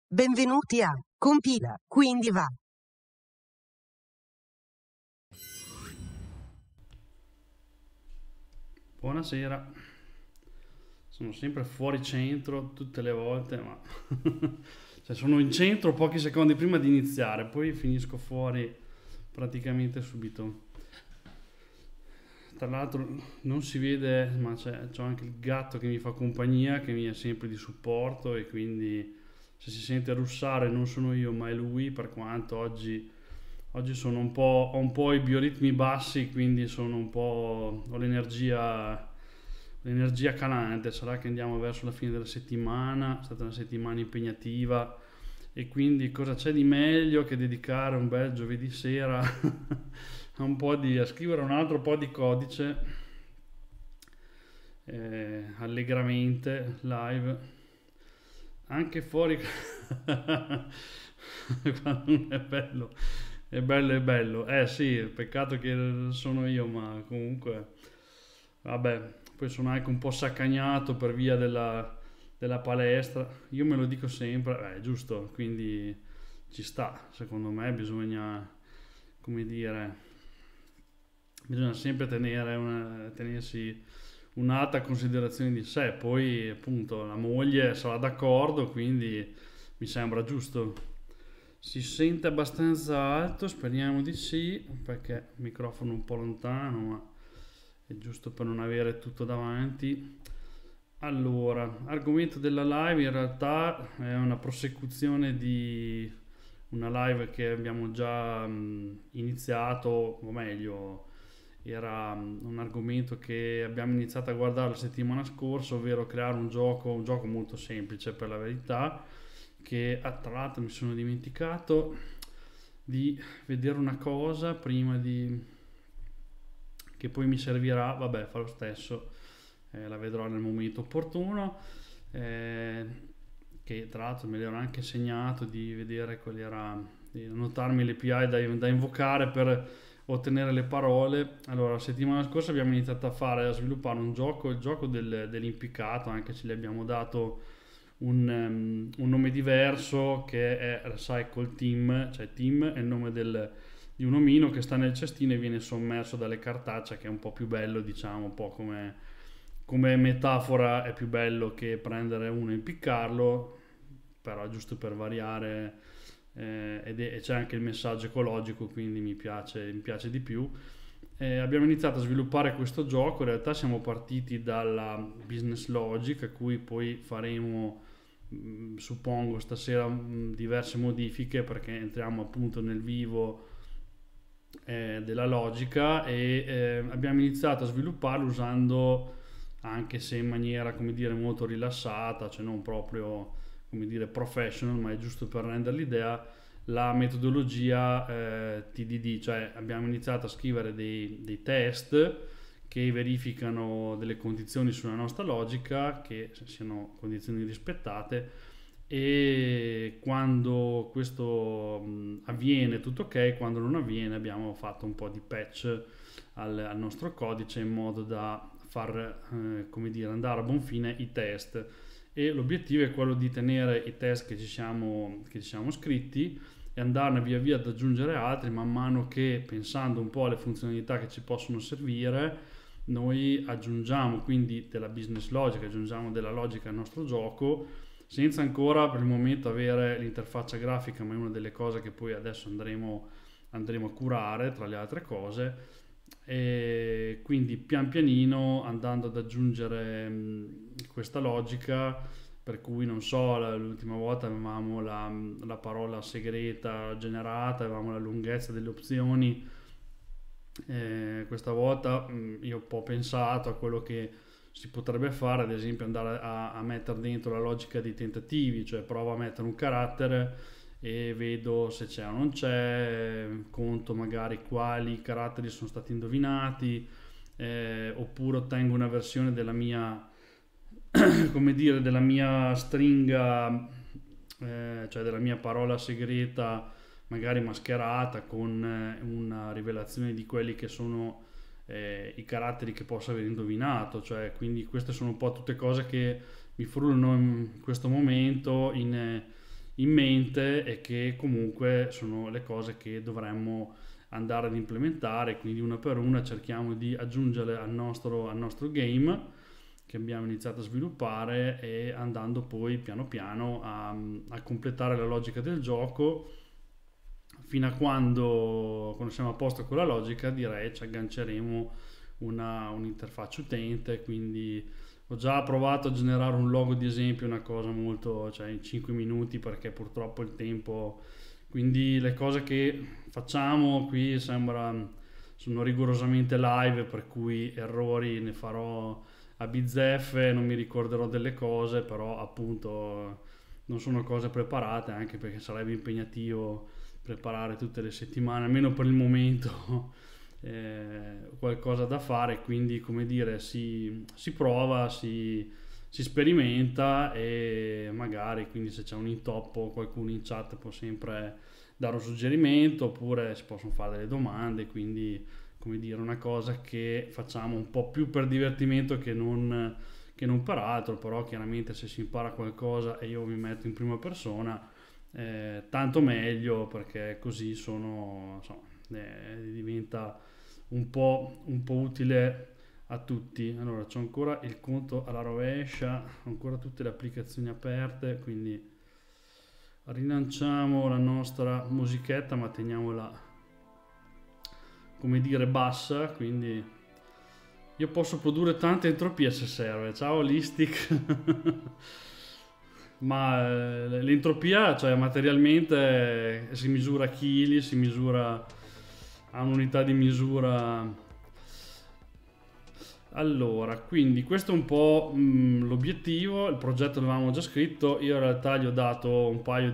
Benvenuti a Compila, quindi va. Buonasera, sono sempre fuori centro tutte le volte, ma cioè sono in centro pochi secondi prima di iniziare, poi finisco fuori praticamente subito. Tra l'altro non si vede, ma c'ho anche il gatto che mi fa compagnia, che mi è sempre di supporto e quindi se si sente russare non sono io ma è lui, per quanto oggi sono ho un po' i bioritmi bassi, quindi sono un po', ho l'energia calante. Sarà che andiamo verso la fine della settimana, è stata una settimana impegnativa e quindi cosa c'è di meglio che dedicare un bel giovedì sera a scrivere un altro po' di codice allegramente live anche fuori quando non è bello, è bello, è bello. Sì, peccato che sono io, ma comunque, vabbè, poi sono anche un po' saccagnato per via della palestra. Io me lo dico sempre, è giusto, quindi ci sta. Secondo me bisogna, come dire, bisogna sempre tenersi un'alta considerazione di sé. Poi, appunto, la moglie sarà d'accordo, quindi mi sembra giusto. Si sente abbastanza alto, speriamo di sì, perché il microfono è un po' lontano, ma è giusto per non avere tutto davanti. Allora, argomento della live in realtà è una prosecuzione di una live che abbiamo già iniziato, o meglio, era un argomento che abbiamo iniziato a guardare la settimana scorsa, ovvero creare un gioco molto semplice per la verità, che tra l'altro mi sono dimenticato di vedere una cosa prima di che poi mi servirà, vabbè, fa lo stesso, la vedrò nel momento opportuno, eh, che tra l'altro me l'ero anche segnato di vedere quali era, di annotarmi le API da invocare per ottenere le parole. Allora, la settimana scorsa abbiamo iniziato a sviluppare un gioco, il gioco dell'impiccato, anche se gli abbiamo dato un nome diverso che è Recycle Team, cioè Team è il nome di un omino che sta nel cestino e viene sommerso dalle cartacce, che è un po' più bello, diciamo, un po' come metafora è più bello che prendere uno e impiccarlo, però giusto per variare, e c'è anche il messaggio ecologico, quindi mi piace di più. Abbiamo iniziato a sviluppare questo gioco, in realtà siamo partiti dalla business logic a cui poi faremo suppongo stasera diverse modifiche perché entriamo appunto nel vivo della logica e abbiamo iniziato a svilupparlo usando, anche se in maniera come dire molto rilassata, cioè non proprio come dire professional, ma è giusto per rendere l'idea, la metodologia TDD, cioè abbiamo iniziato a scrivere dei test che verificano delle condizioni sulla nostra logica, che siano condizioni rispettate, e quando questo avviene tutto ok, quando non avviene abbiamo fatto un po' di patch al nostro codice in modo da far come dire, andare a buon fine i test, e l'obiettivo è quello di tenere i test che ci siamo scritti e andarne via via ad aggiungere altri man mano che, pensando un po' alle funzionalità che ci possono servire, noi aggiungiamo quindi della business logic, aggiungiamo della logica al nostro gioco senza ancora per il momento avere l'interfaccia grafica, ma è una delle cose che poi adesso andremo a curare tra le altre cose, e quindi pian pianino andando ad aggiungere questa logica, per cui non so, l'ultima volta avevamo la parola segreta generata, avevamo la lunghezza delle opzioni, questa volta io ho un po' pensato a quello che si potrebbe fare, ad esempio andare a mettere dentro la logica dei tentativi, cioè provo a mettere un carattere e vedo se c'è o non c'è, conto magari quali caratteri sono stati indovinati, oppure ottengo una versione della mia, come dire, della mia stringa, cioè della mia parola segreta, magari mascherata con una rivelazione di quelli che sono i caratteri che posso aver indovinato, cioè quindi queste sono un po' tutte cose che mi frullano in questo momento in mente e che comunque sono le cose che dovremmo andare ad implementare, quindi una per una cerchiamo di aggiungerle al nostro game che abbiamo iniziato a sviluppare, e andando poi piano piano a completare la logica del gioco, fino a quando siamo a posto con la logica, direi ci agganceremo un'interfaccia utente. Quindi ho già provato a generare un logo di esempio, una cosa molto, cioè in 5 minuti, perché purtroppo il tempo, quindi le cose che facciamo qui sono rigorosamente live, per cui errori ne farò a bizzeffe, non mi ricorderò delle cose, però appunto non sono cose preparate, anche perché sarebbe impegnativo preparare tutte le settimane, almeno per il momento. Qualcosa da fare, quindi come dire, si prova, si sperimenta, e magari quindi se c'è un intoppo qualcuno in chat può sempre dare un suggerimento, oppure si possono fare delle domande, quindi come dire, una cosa che facciamo un po' più per divertimento che non per altro. Però chiaramente se si impara qualcosa e io mi metto in prima persona, tanto meglio, perché così diventa un po' utile a tutti. Allora, c'ho ancora il conto alla rovescia, ho ancora tutte le applicazioni aperte, quindi rilanciamo la nostra musichetta, ma teniamola, come dire, bassa, quindi io posso produrre tanta entropia se serve. Ciao Listic. Ma l'entropia, cioè materialmente, si misura a chili, si misura a un'unità di misura. Allora, quindi questo è un po' l'obiettivo. Il progetto l'avevamo già scritto, io in realtà gli ho dato un paio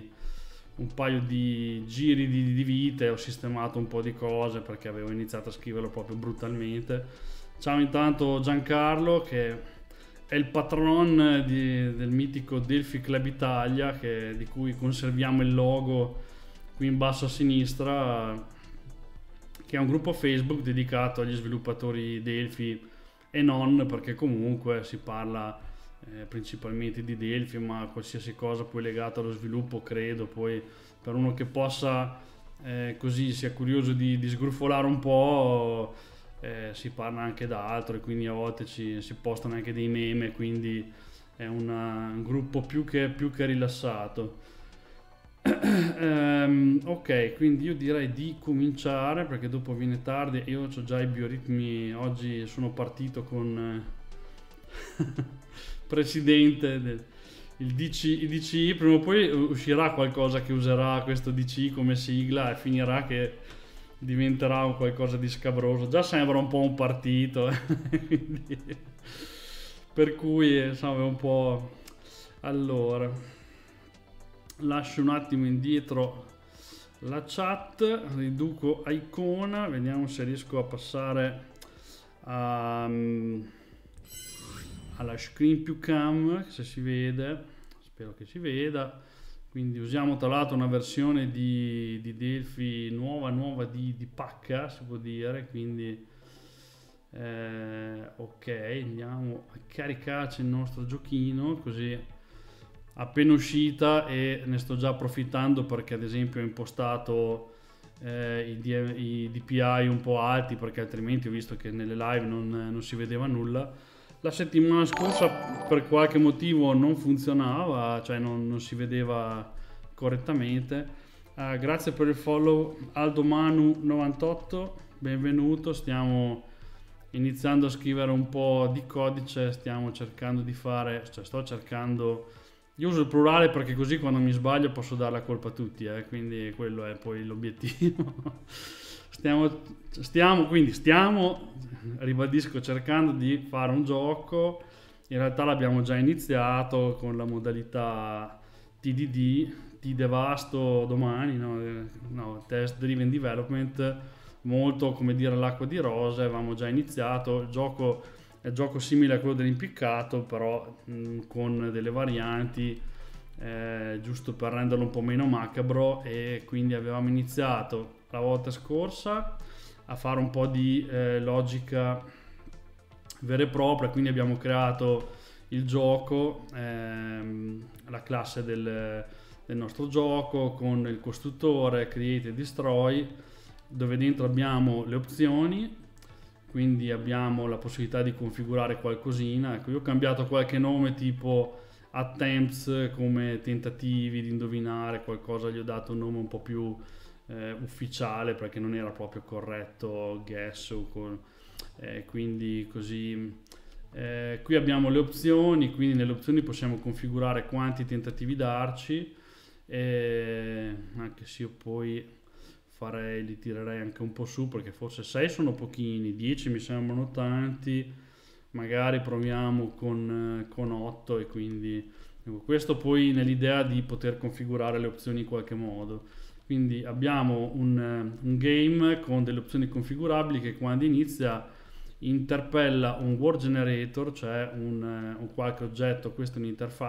di giri di vite, ho sistemato un po' di cose perché avevo iniziato a scriverlo proprio brutalmente. Ciao intanto Giancarlo, che è il patron del mitico Delphi Club Italia, di cui conserviamo il logo qui in basso a sinistra, che è un gruppo Facebook dedicato agli sviluppatori Delphi e non, perché comunque si parla principalmente di Delphi, ma qualsiasi cosa poi legata allo sviluppo, credo, poi per uno che possa così sia curioso di sgrufolare un po', si parla anche da altro, e quindi a volte si postano anche dei meme, quindi è un gruppo più che rilassato. Ok, quindi io direi di cominciare, perché dopo viene tardi e io ho già i bioritmi. Oggi sono partito con presidente il DCI. Prima o poi uscirà qualcosa che userà questo DCI come sigla e finirà che diventerà un qualcosa di scabroso. Già sembra un po' un partito, quindi, per cui insomma è un po'. Allora, lascio un attimo indietro la chat, riduco a icona, vediamo se riesco a passare alla screen più cam, se si vede, spero che si veda. Quindi usiamo tra l'altro una versione di Delphi nuova di pacca, si può dire, quindi ok, andiamo a caricarci il nostro giochino, così appena uscita, e ne sto già approfittando perché ad esempio ho impostato i DPI un po' alti, perché altrimenti ho visto che nelle live non si vedeva nulla. La settimana scorsa per qualche motivo non funzionava, cioè non si vedeva correttamente. Grazie per il follow Aldomanu98, benvenuto. Stiamo iniziando a scrivere un po' di codice, stiamo cercando di fare, cioè sto cercando, io uso il plurale perché così quando mi sbaglio posso dare la colpa a tutti, quindi quello è poi l'obiettivo. Stiamo, ribadisco, cercando di fare un gioco. In realtà l'abbiamo già iniziato con la modalità TDD, ti devasto domani, no, Test Driven Development, molto come dire l'acqua di rose. Avevamo già iniziato, il gioco è un gioco simile a quello dell'impiccato, però con delle varianti, giusto per renderlo un po' meno macabro, e quindi avevamo iniziato la volta scorsa a fare un po' di logica vera e propria, quindi abbiamo creato il gioco, la classe del nostro gioco con il costruttore Create e Destroy, dove dentro abbiamo le opzioni, quindi abbiamo la possibilità di configurare qualcosina. Ecco, io ho cambiato qualche nome tipo attempts, come tentativi di indovinare qualcosa, gli ho dato un nome un po' più ufficiale perché non era proprio corretto guess quindi così. Qui abbiamo le opzioni, quindi nelle opzioni possiamo configurare quanti tentativi darci, anche se io poi li tirerei anche un po' su, perché forse 6 sono pochini, 10 mi sembrano tanti, magari proviamo con 8, e quindi questo poi nell'idea di poter configurare le opzioni in qualche modo. Quindi abbiamo un game con delle opzioni configurabili che quando inizia interpella un word generator, cioè un qualche oggetto. Questa è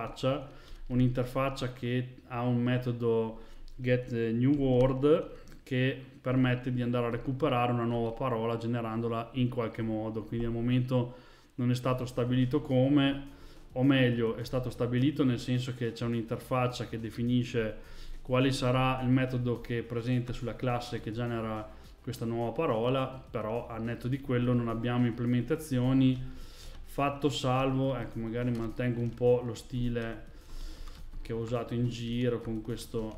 un'interfaccia che ha un metodo get new word che permette di andare a recuperare una nuova parola generandola in qualche modo. Quindi al momento non è stato stabilito come, o meglio è stato stabilito nel senso che c'è un'interfaccia che definisce quale sarà il metodo che è presente sulla classe che genera questa nuova parola, però al netto di quello non abbiamo implementazioni, fatto salvo, ecco, magari mantengo un po' lo stile che ho usato in giro con questo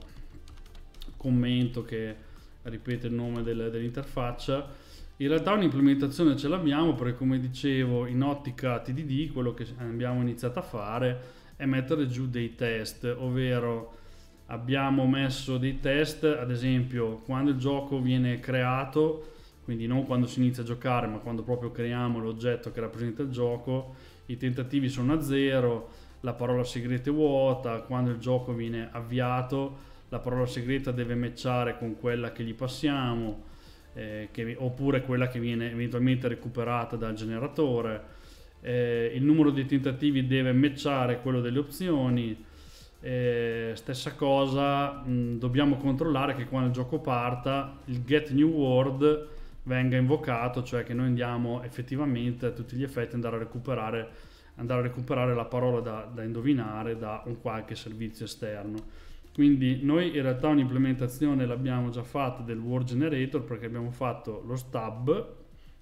commento che ripete il nome dell'interfaccia. In realtà un'implementazione ce l'abbiamo, perché come dicevo in ottica TDD quello che abbiamo iniziato a fare è mettere giù dei test, ovvero abbiamo messo dei test, ad esempio quando il gioco viene creato, quindi non quando si inizia a giocare ma quando proprio creiamo l'oggetto che rappresenta il gioco, i tentativi sono a 0, la parola segreta è vuota. Quando il gioco viene avviato la parola segreta deve matchare con quella che gli passiamo, oppure quella che viene eventualmente recuperata dal generatore. Il numero di tentativi deve matchare quello delle opzioni. Stessa cosa, dobbiamo controllare che quando il gioco parta il get new word venga invocato, cioè che noi andiamo effettivamente a tutti gli effetti andare a recuperare la parola da indovinare da un qualche servizio esterno. Quindi noi in realtà un'implementazione l'abbiamo già fatta del word generator, perché abbiamo fatto lo stub,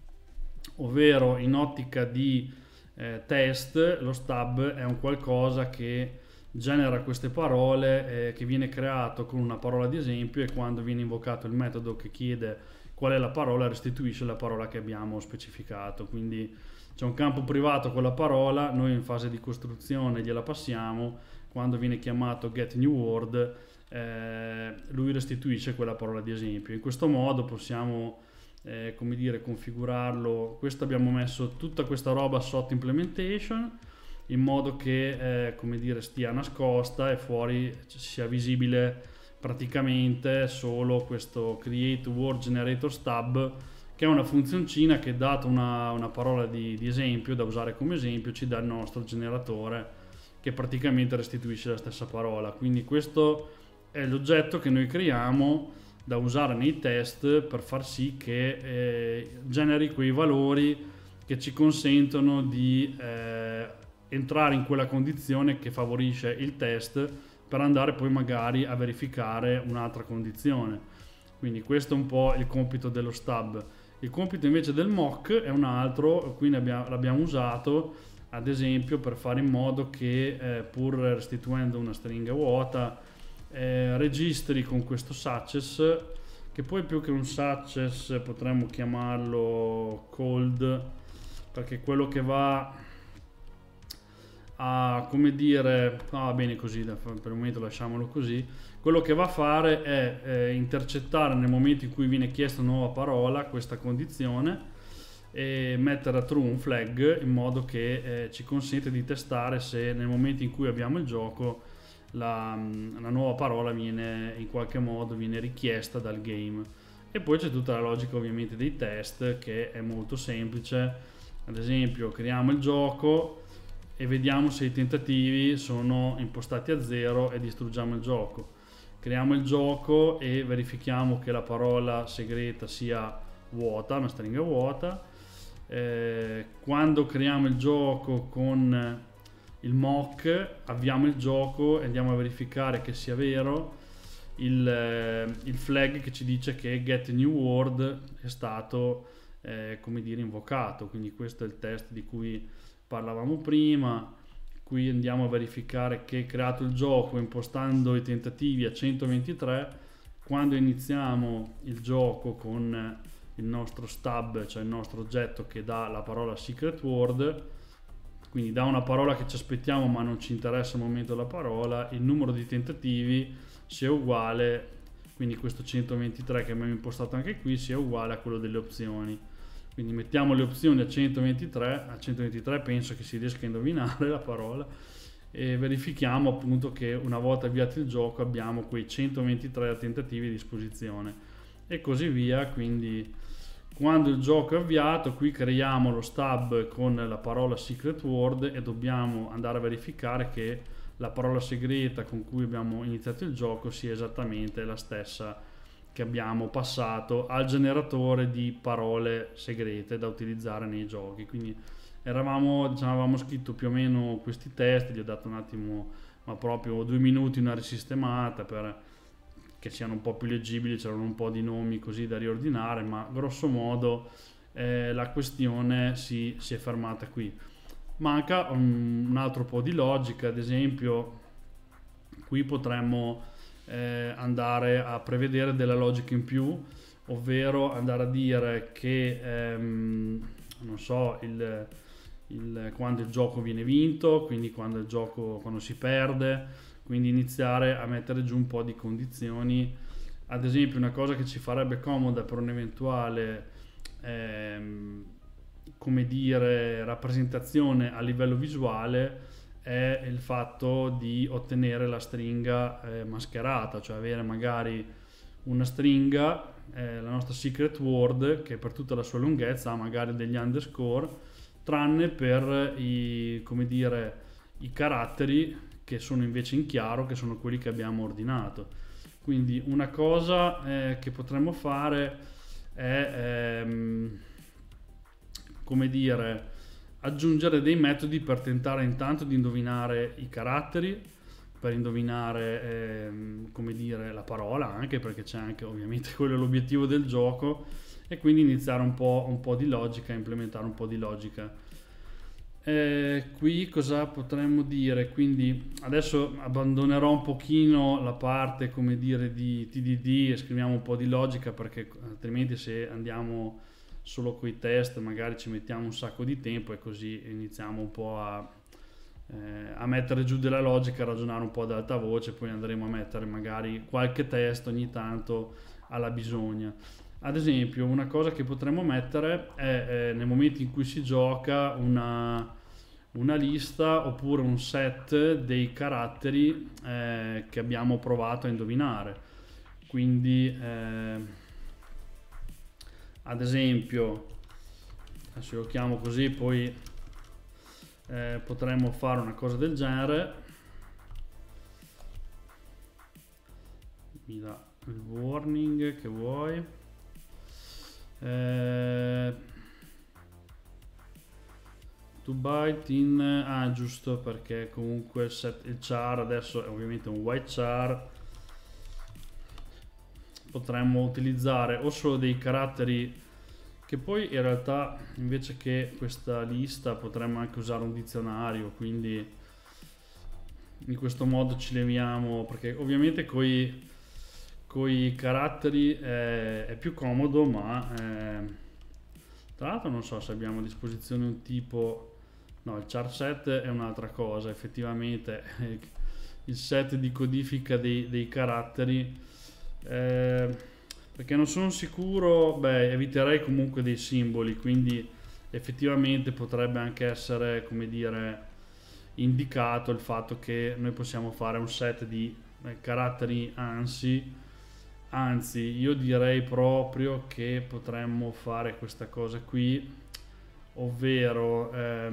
ovvero in ottica di test lo stub è un qualcosa che genera queste parole, che viene creato con una parola di esempio, e quando viene invocato il metodo che chiede qual è la parola restituisce la parola che abbiamo specificato. Quindi c'è un campo privato con la parola, noi in fase di costruzione gliela passiamo, quando viene chiamato get new word lui restituisce quella parola di esempio. In questo modo possiamo come dire, configurarlo. Questo abbiamo messo tutta questa roba sotto implementation in modo che come dire, stia nascosta e fuori sia visibile praticamente solo questo create word generator stub, che è una funzioncina che, data una parola di esempio da usare come esempio, ci dà il nostro generatore che praticamente restituisce la stessa parola. Quindi questo è l'oggetto che noi creiamo da usare nei test per far sì che generi quei valori che ci consentono di entrare in quella condizione che favorisce il test per andare poi magari a verificare un'altra condizione. Quindi questo è un po' il compito dello stub. Il compito invece del mock è un altro, qui l'abbiamo usato ad esempio per fare in modo che pur restituendo una stringa vuota registri con questo success, che poi più che un success potremmo chiamarlo cold, perché quello che va a, come dire, va bene così, per il momento lasciamolo così. Quello che va a fare è intercettare nel momento in cui viene chiesta una nuova parola questa condizione e mettere a true un flag, in modo che ci consente di testare se nel momento in cui abbiamo il gioco la nuova parola viene in qualche modo richiesta dal game. E poi c'è tutta la logica ovviamente dei test, che è molto semplice. Ad esempio creiamo il gioco e vediamo se i tentativi sono impostati a 0 e distruggiamo il gioco. Creiamo il gioco e verifichiamo che la parola segreta sia vuota, una stringa vuota. Quando creiamo il gioco con il mock, avviamo il gioco e andiamo a verificare che sia vero il flag che ci dice che get new word è stato come dire invocato. Quindi questo è il test di cui parlavamo prima. Qui andiamo a verificare che creato il gioco impostando i tentativi a 123. Quando iniziamo il gioco con il nostro stub, cioè il nostro oggetto che dà la parola secret word, quindi dà una parola che ci aspettiamo ma non ci interessa al momento della parola, il numero di tentativi sia uguale, quindi questo 123 che abbiamo impostato anche qui sia uguale a quello delle opzioni. Quindi mettiamo le opzioni a 123 penso che si riesca a indovinare la parola, e verifichiamo appunto che una volta avviato il gioco abbiamo quei 123 tentativi a disposizione e così via. Quindi quando il gioco è avviato, qui creiamo lo stub con la parola secret word e dobbiamo andare a verificare che la parola segreta con cui abbiamo iniziato il gioco sia esattamente la stessa che abbiamo passato al generatore di parole segrete da utilizzare nei giochi. Quindi avevamo scritto più o meno questi test, gli ho dato un attimo, ma proprio 2 minuti, una risistemata per che siano un po' più leggibili, c'erano un po' di nomi così da riordinare, ma grosso modo la questione si è fermata qui. Manca un altro po' di logica, ad esempio qui potremmo andare a prevedere della logica in più, ovvero andare a dire che non so, quando il gioco viene vinto, quindi quando si perde, quindi iniziare a mettere giù un po' di condizioni. Ad esempio una cosa che ci farebbe comoda per un eventuale come dire rappresentazione a livello visuale è il fatto di ottenere la stringa mascherata, cioè avere magari una stringa, la nostra secret word, che per tutta la sua lunghezza ha magari degli underscore, tranne per come dire, i caratteri che sono invece in chiaro, che sono quelli che abbiamo ordinato. Quindi una cosa che potremmo fare è come dire aggiungere dei metodi per tentare intanto di indovinare i caratteri, per indovinare come dire la parola, anche perché c'è anche ovviamente quello è l'obiettivo del gioco, e quindi iniziare un po' di logica, implementare un po' di logica. Qui cosa potremmo dire? Quindi adesso abbandonerò un pochino la parte come dire di TDD e scriviamo un po' di logica, perché altrimenti se andiamo solo con i test magari ci mettiamo un sacco di tempo e così iniziamo un po' a mettere giù della logica, a ragionare un po' ad alta voce, poi andremo a mettere magari qualche test ogni tanto alla bisogna. Ad esempio una cosa che potremmo mettere è nel momento in cui si gioca una lista oppure un set dei caratteri che abbiamo provato a indovinare. Quindi ad esempio, adesso lo chiamo così, poi potremmo fare una cosa del genere. Mi dà il warning che vuoi. To byte in giusto, perché comunque il char adesso è ovviamente un white char. Potremmo utilizzare o solo dei caratteri, che poi in realtà invece che questa lista potremmo anche usare un dizionario, quindi in questo modo ci leviamo, perché ovviamente coi caratteri è più comodo, ma tra l'altro non so se abbiamo a disposizione un tipo, no, il char set è un'altra cosa effettivamente, il set di codifica dei caratteri, perché non sono sicuro, eviterei comunque dei simboli, quindi effettivamente potrebbe anche essere come dire indicato il fatto che noi possiamo fare un set di caratteri anzi io direi proprio che potremmo fare questa cosa qui, ovvero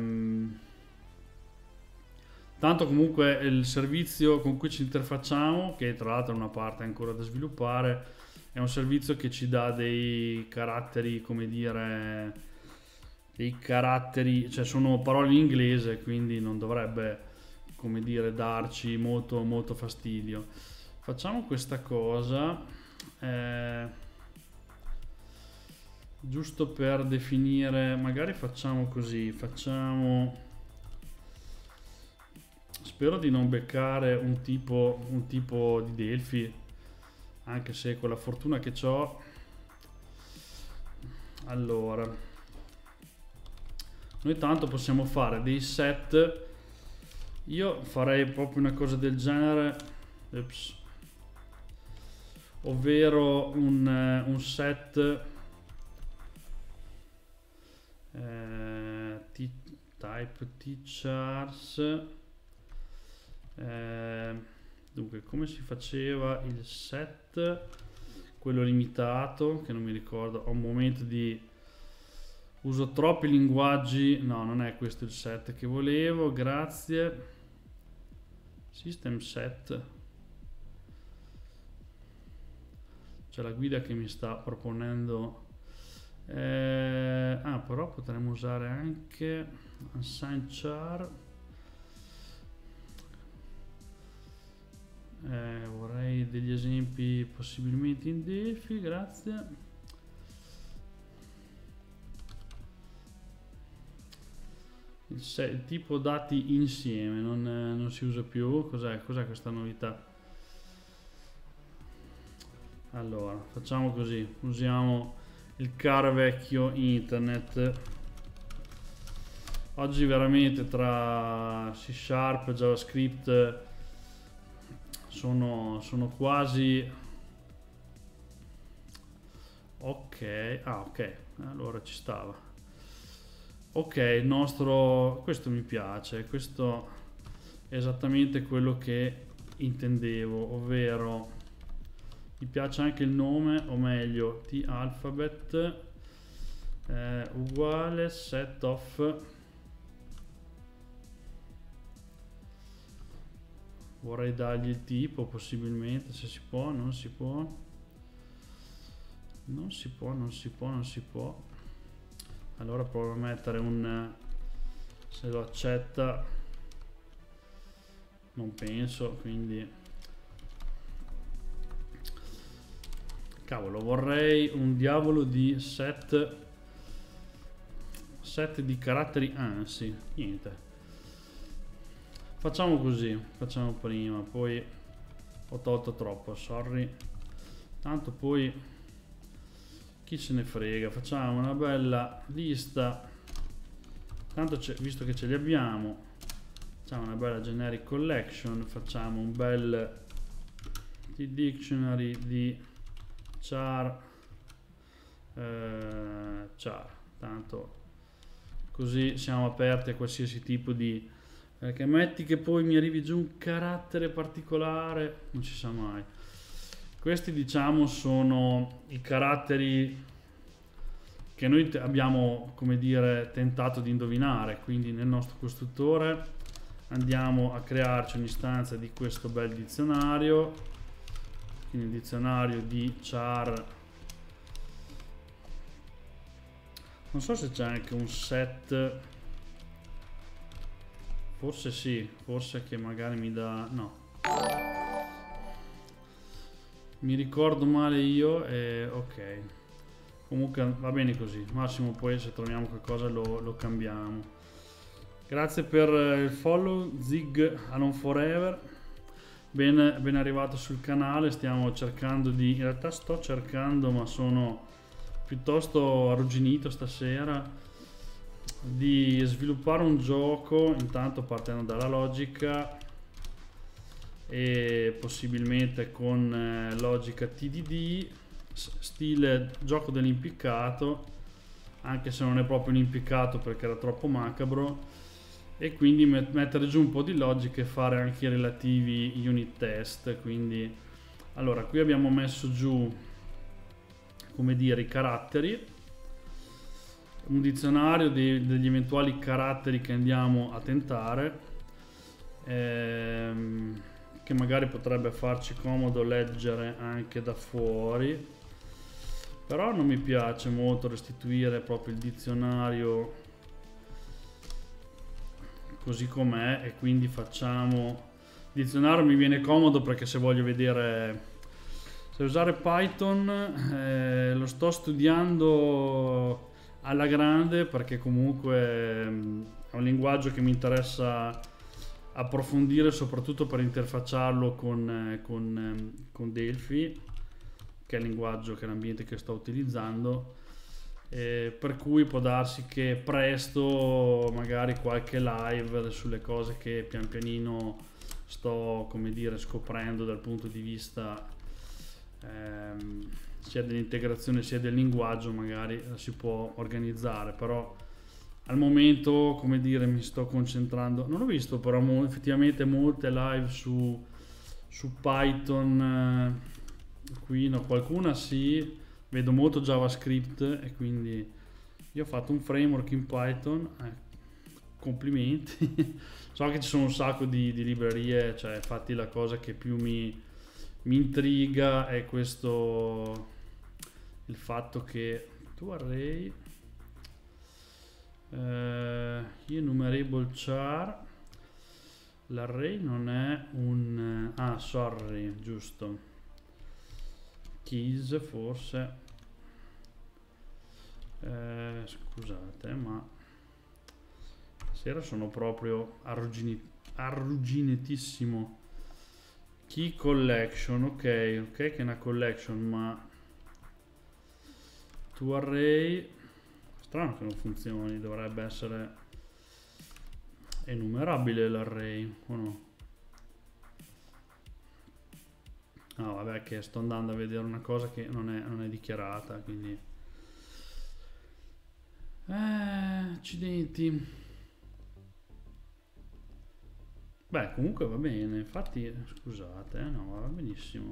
tanto comunque il servizio con cui ci interfacciamo, che tra l'altro è una parte ancora da sviluppare, è un servizio che ci dà dei caratteri, come dire, dei caratteri, cioè sono parole in inglese, quindi non dovrebbe come dire, darci molto molto fastidio. Facciamo questa cosa, giusto per definire, magari facciamo così, spero di non beccare un tipo di Delphi, anche se con la fortuna che ho. Allora, noi tanto possiamo fare dei set. Io farei proprio una cosa del genere, ovvero un set type teachers. Dunque, come si faceva il set, quello limitato, che non mi ricordo, ho un momento di uso troppi linguaggi. No, non è questo il set che volevo, grazie. System set, c'è la guida che mi sta proponendo. Però potremmo usare anche assign char. Vorrei degli esempi possibilmente in Delphi, grazie. Il tipo dati insieme non si usa più. Cos'è questa novità? Allora, facciamo così, usiamo il caro vecchio internet. Oggi veramente tra C Sharp e JavaScript sono quasi ok. Ok, allora ci stava. Ok, questo mi piace, questo è esattamente quello che intendevo, ovvero mi piace anche il nome, o meglio talphabet uguale set of. Vorrei dargli il tipo possibilmente, se si può, non si può. Non si può. Allora provo a mettere se lo accetta, non penso, quindi cavolo, vorrei un diavolo di set di caratteri ANSI. Niente, facciamo così, facciamo prima, poi ho tolto troppo, sorry, tanto poi chi se ne frega, facciamo una bella lista, tanto visto che ce li abbiamo, facciamo una bella generic collection, facciamo un bel dictionary di char, tanto così siamo aperti a qualsiasi tipo di, perché metti che poi mi arrivi giù un carattere particolare, non si sa mai. Questi diciamo sono i caratteri che noi abbiamo, come dire, tentato di indovinare, quindi nel nostro costruttore andiamo a crearci un'istanza di questo bel dizionario, quindi il dizionario di char. Non so se c'è anche un set, forse sì, forse che magari mi dà, no, mi ricordo male io, ok, comunque va bene così, massimo poi se troviamo qualcosa lo cambiamo. Grazie per il follow Zig Alone Forever, ben arrivato sul canale. Stiamo cercando in realtà sto cercando, ma sono piuttosto arrugginito stasera, di sviluppare un gioco, intanto partendo dalla logica e possibilmente con logica TDD, stile gioco dell'impiccato, anche se non è proprio un impiccato perché era troppo macabro, e quindi mettere giù un po' di logica e fare anche i relativi unit test. Quindi allora qui abbiamo messo giù, come dire, i caratteri, un dizionario degli eventuali caratteri che andiamo a tentare, che magari potrebbe farci comodo leggere anche da fuori, però non mi piace molto restituire proprio il dizionario così com'è, e quindi facciamo dizionario. Mi viene comodo perché se voglio vedere se usare Python, lo sto studiando alla grande perché comunque è un linguaggio che mi interessa approfondire, soprattutto per interfacciarlo con Delphi, che è il linguaggio, che è l'ambiente che sto utilizzando, per cui può darsi che presto magari qualche live sulle cose che pian pianino sto, come dire, scoprendo dal punto di vista sia dell'integrazione sia del linguaggio, magari si può organizzare, però al momento, come dire, mi sto concentrando. Non ho visto però effettivamente molte live su Python, qui no, qualcuna sì, vedo molto JavaScript, e quindi io ho fatto un framework in Python, complimenti. So che ci sono un sacco di librerie, cioè infatti la cosa che più mi intriga è questo, il fatto che tu array enumerable char, l'array non è un sorry, giusto, keys forse, scusate ma stasera sono proprio arrugginitissimo. Key collection, ok che è una collection, ma to array strano che non funzioni, dovrebbe essere enumerabile l'array o no? No, vabbè, che sto andando a vedere una cosa che non è dichiarata, quindi accidenti. Beh, comunque va bene, infatti scusate, no, va benissimo.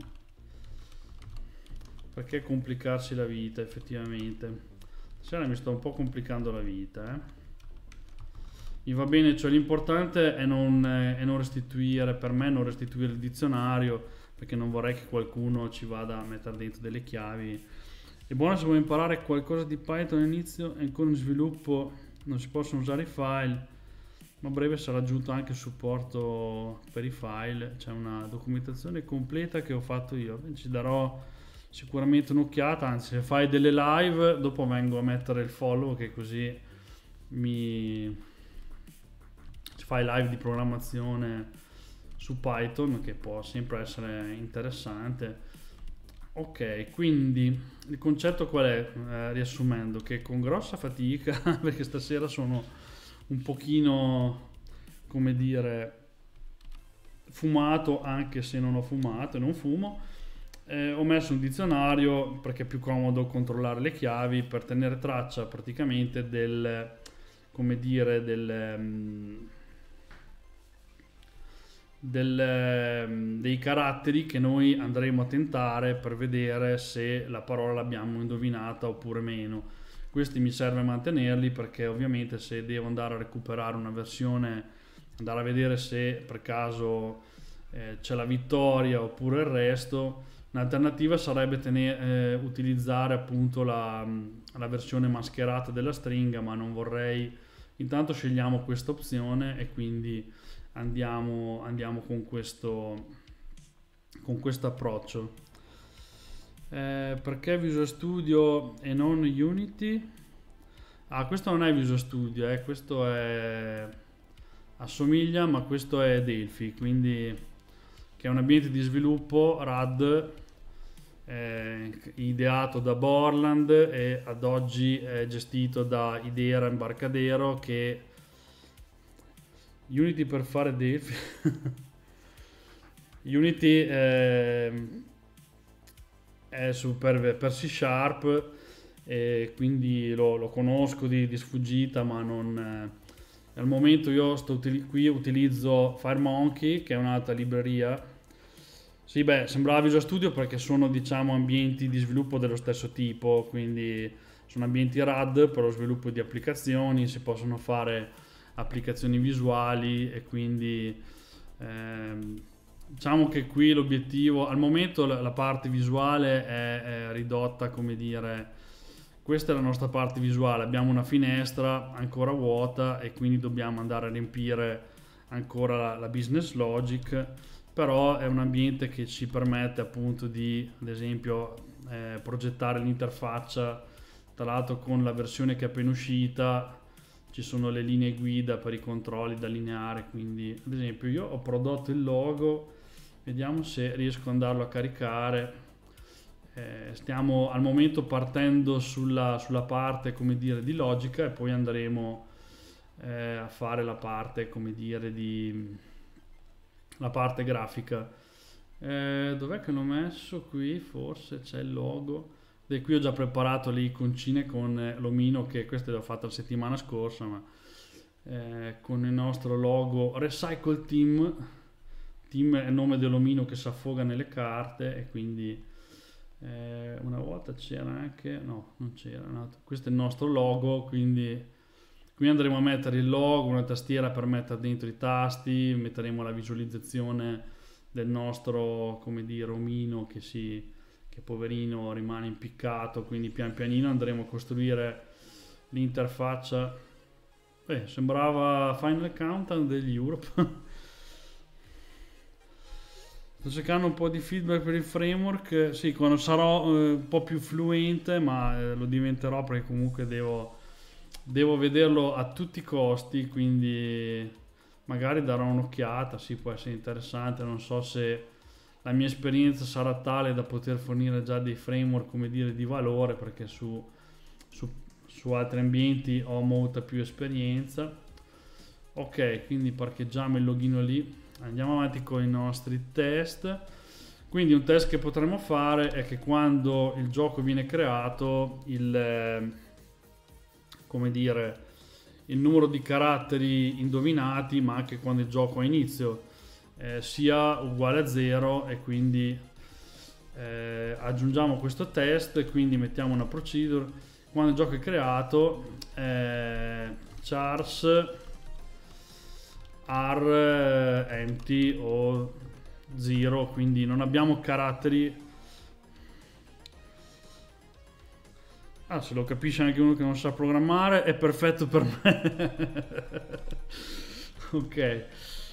Perché complicarsi la vita, effettivamente? Stasera mi sto un po' complicando la vita, Mi va bene, cioè l'importante è non restituire, per me non restituire il dizionario, perché non vorrei che qualcuno ci vada a mettere dentro delle chiavi. È buono se vuoi imparare qualcosa di Python all'inizio, è ancora in sviluppo, non si possono usare i file, ma a breve sarà aggiunto anche il supporto per i file. C'è una documentazione completa che ho fatto io, ci darò sicuramente un'occhiata, anzi se fai delle live dopo vengo a mettere il follow, che così ci fai live di programmazione su Python, che può sempre essere interessante. Ok, quindi il concetto qual è? Riassumendo, che con grossa fatica perché stasera sono un pochino, come dire, fumato, anche se non ho fumato e non fumo, ho messo un dizionario perché è più comodo controllare le chiavi, per tenere traccia praticamente del, come dire, dei caratteri che noi andremo a tentare per vedere se la parola l'abbiamo indovinata oppure meno. Questi mi serve a mantenerli perché ovviamente se devo andare a recuperare una versione, andare a vedere se per caso c'è la vittoria oppure il resto, un'alternativa sarebbe utilizzare appunto la versione mascherata della stringa, ma non vorrei. Intanto scegliamo questa opzione e quindi andiamo con questo approccio. Perché Visual Studio e non Unity? Questo non è Visual Studio, questo assomiglia, ma questo è Delphi, quindi che è un ambiente di sviluppo RAD, ideato da Borland e ad oggi è gestito da Idera Embarcadero, che Unity per fare Delphi. Unity è per C Sharp, e quindi lo conosco di sfuggita, ma non al momento. Io qui utilizzo FireMonkey, che è un'altra libreria. Sì, beh, sembrava Visual Studio perché sono, diciamo, ambienti di sviluppo dello stesso tipo, quindi sono ambienti RAD per lo sviluppo di applicazioni, si possono fare applicazioni visuali, e quindi diciamo che qui l'obiettivo al momento, la parte visuale è ridotta, come dire, questa è la nostra parte visuale, abbiamo una finestra ancora vuota e quindi dobbiamo andare a riempire ancora la business logic, però è un ambiente che ci permette appunto di, ad esempio, progettare l'interfaccia. Tra l'altro con la versione che è appena uscita ci sono le linee guida per i controlli da lineare, quindi ad esempio io ho prodotto il logo, vediamo se riesco ad andarlo a caricare. Stiamo al momento partendo sulla parte, come dire, di logica, e poi andremo a fare la parte, come dire, la parte grafica. Dov'è che l'ho messo? Qui forse c'è il logo. E qui ho già preparato le iconcine con l'omino, che queste le ho fatte la settimana scorsa, ma con il nostro logo Recycle Team. Team è il nome dell'omino che si affoga nelle carte, e quindi una volta c'era anche, no, non c'era, no, questo è il nostro logo, quindi qui andremo a mettere il logo, una tastiera per mettere dentro i tasti, metteremo la visualizzazione del nostro, come dire, omino che poverino rimane impiccato, quindi pian pianino andremo a costruire l'interfaccia. Sembrava Final Countdown degli Europe. Sto cercando un po' di feedback per il framework. Sì, quando sarò un po' più fluente, ma lo diventerò, perché comunque devo vederlo a tutti i costi, quindi magari darò un'occhiata. Sì, può essere interessante. Non so se la mia esperienza sarà tale da poter fornire già dei framework, come dire, di valore, perché su altri ambienti ho molta più esperienza. Ok, quindi parcheggiamo il login lì. Andiamo avanti con i nostri test. Quindi un test che potremmo fare è che quando il gioco viene creato, come dire, il numero di caratteri indovinati, ma anche quando il gioco ha inizio, sia uguale a 0, e quindi aggiungiamo questo test, e quindi mettiamo una procedure. Quando il gioco è creato, chars are empty o 0, quindi non abbiamo caratteri. Se lo capisce anche uno che non sa programmare, è perfetto per me. Ok,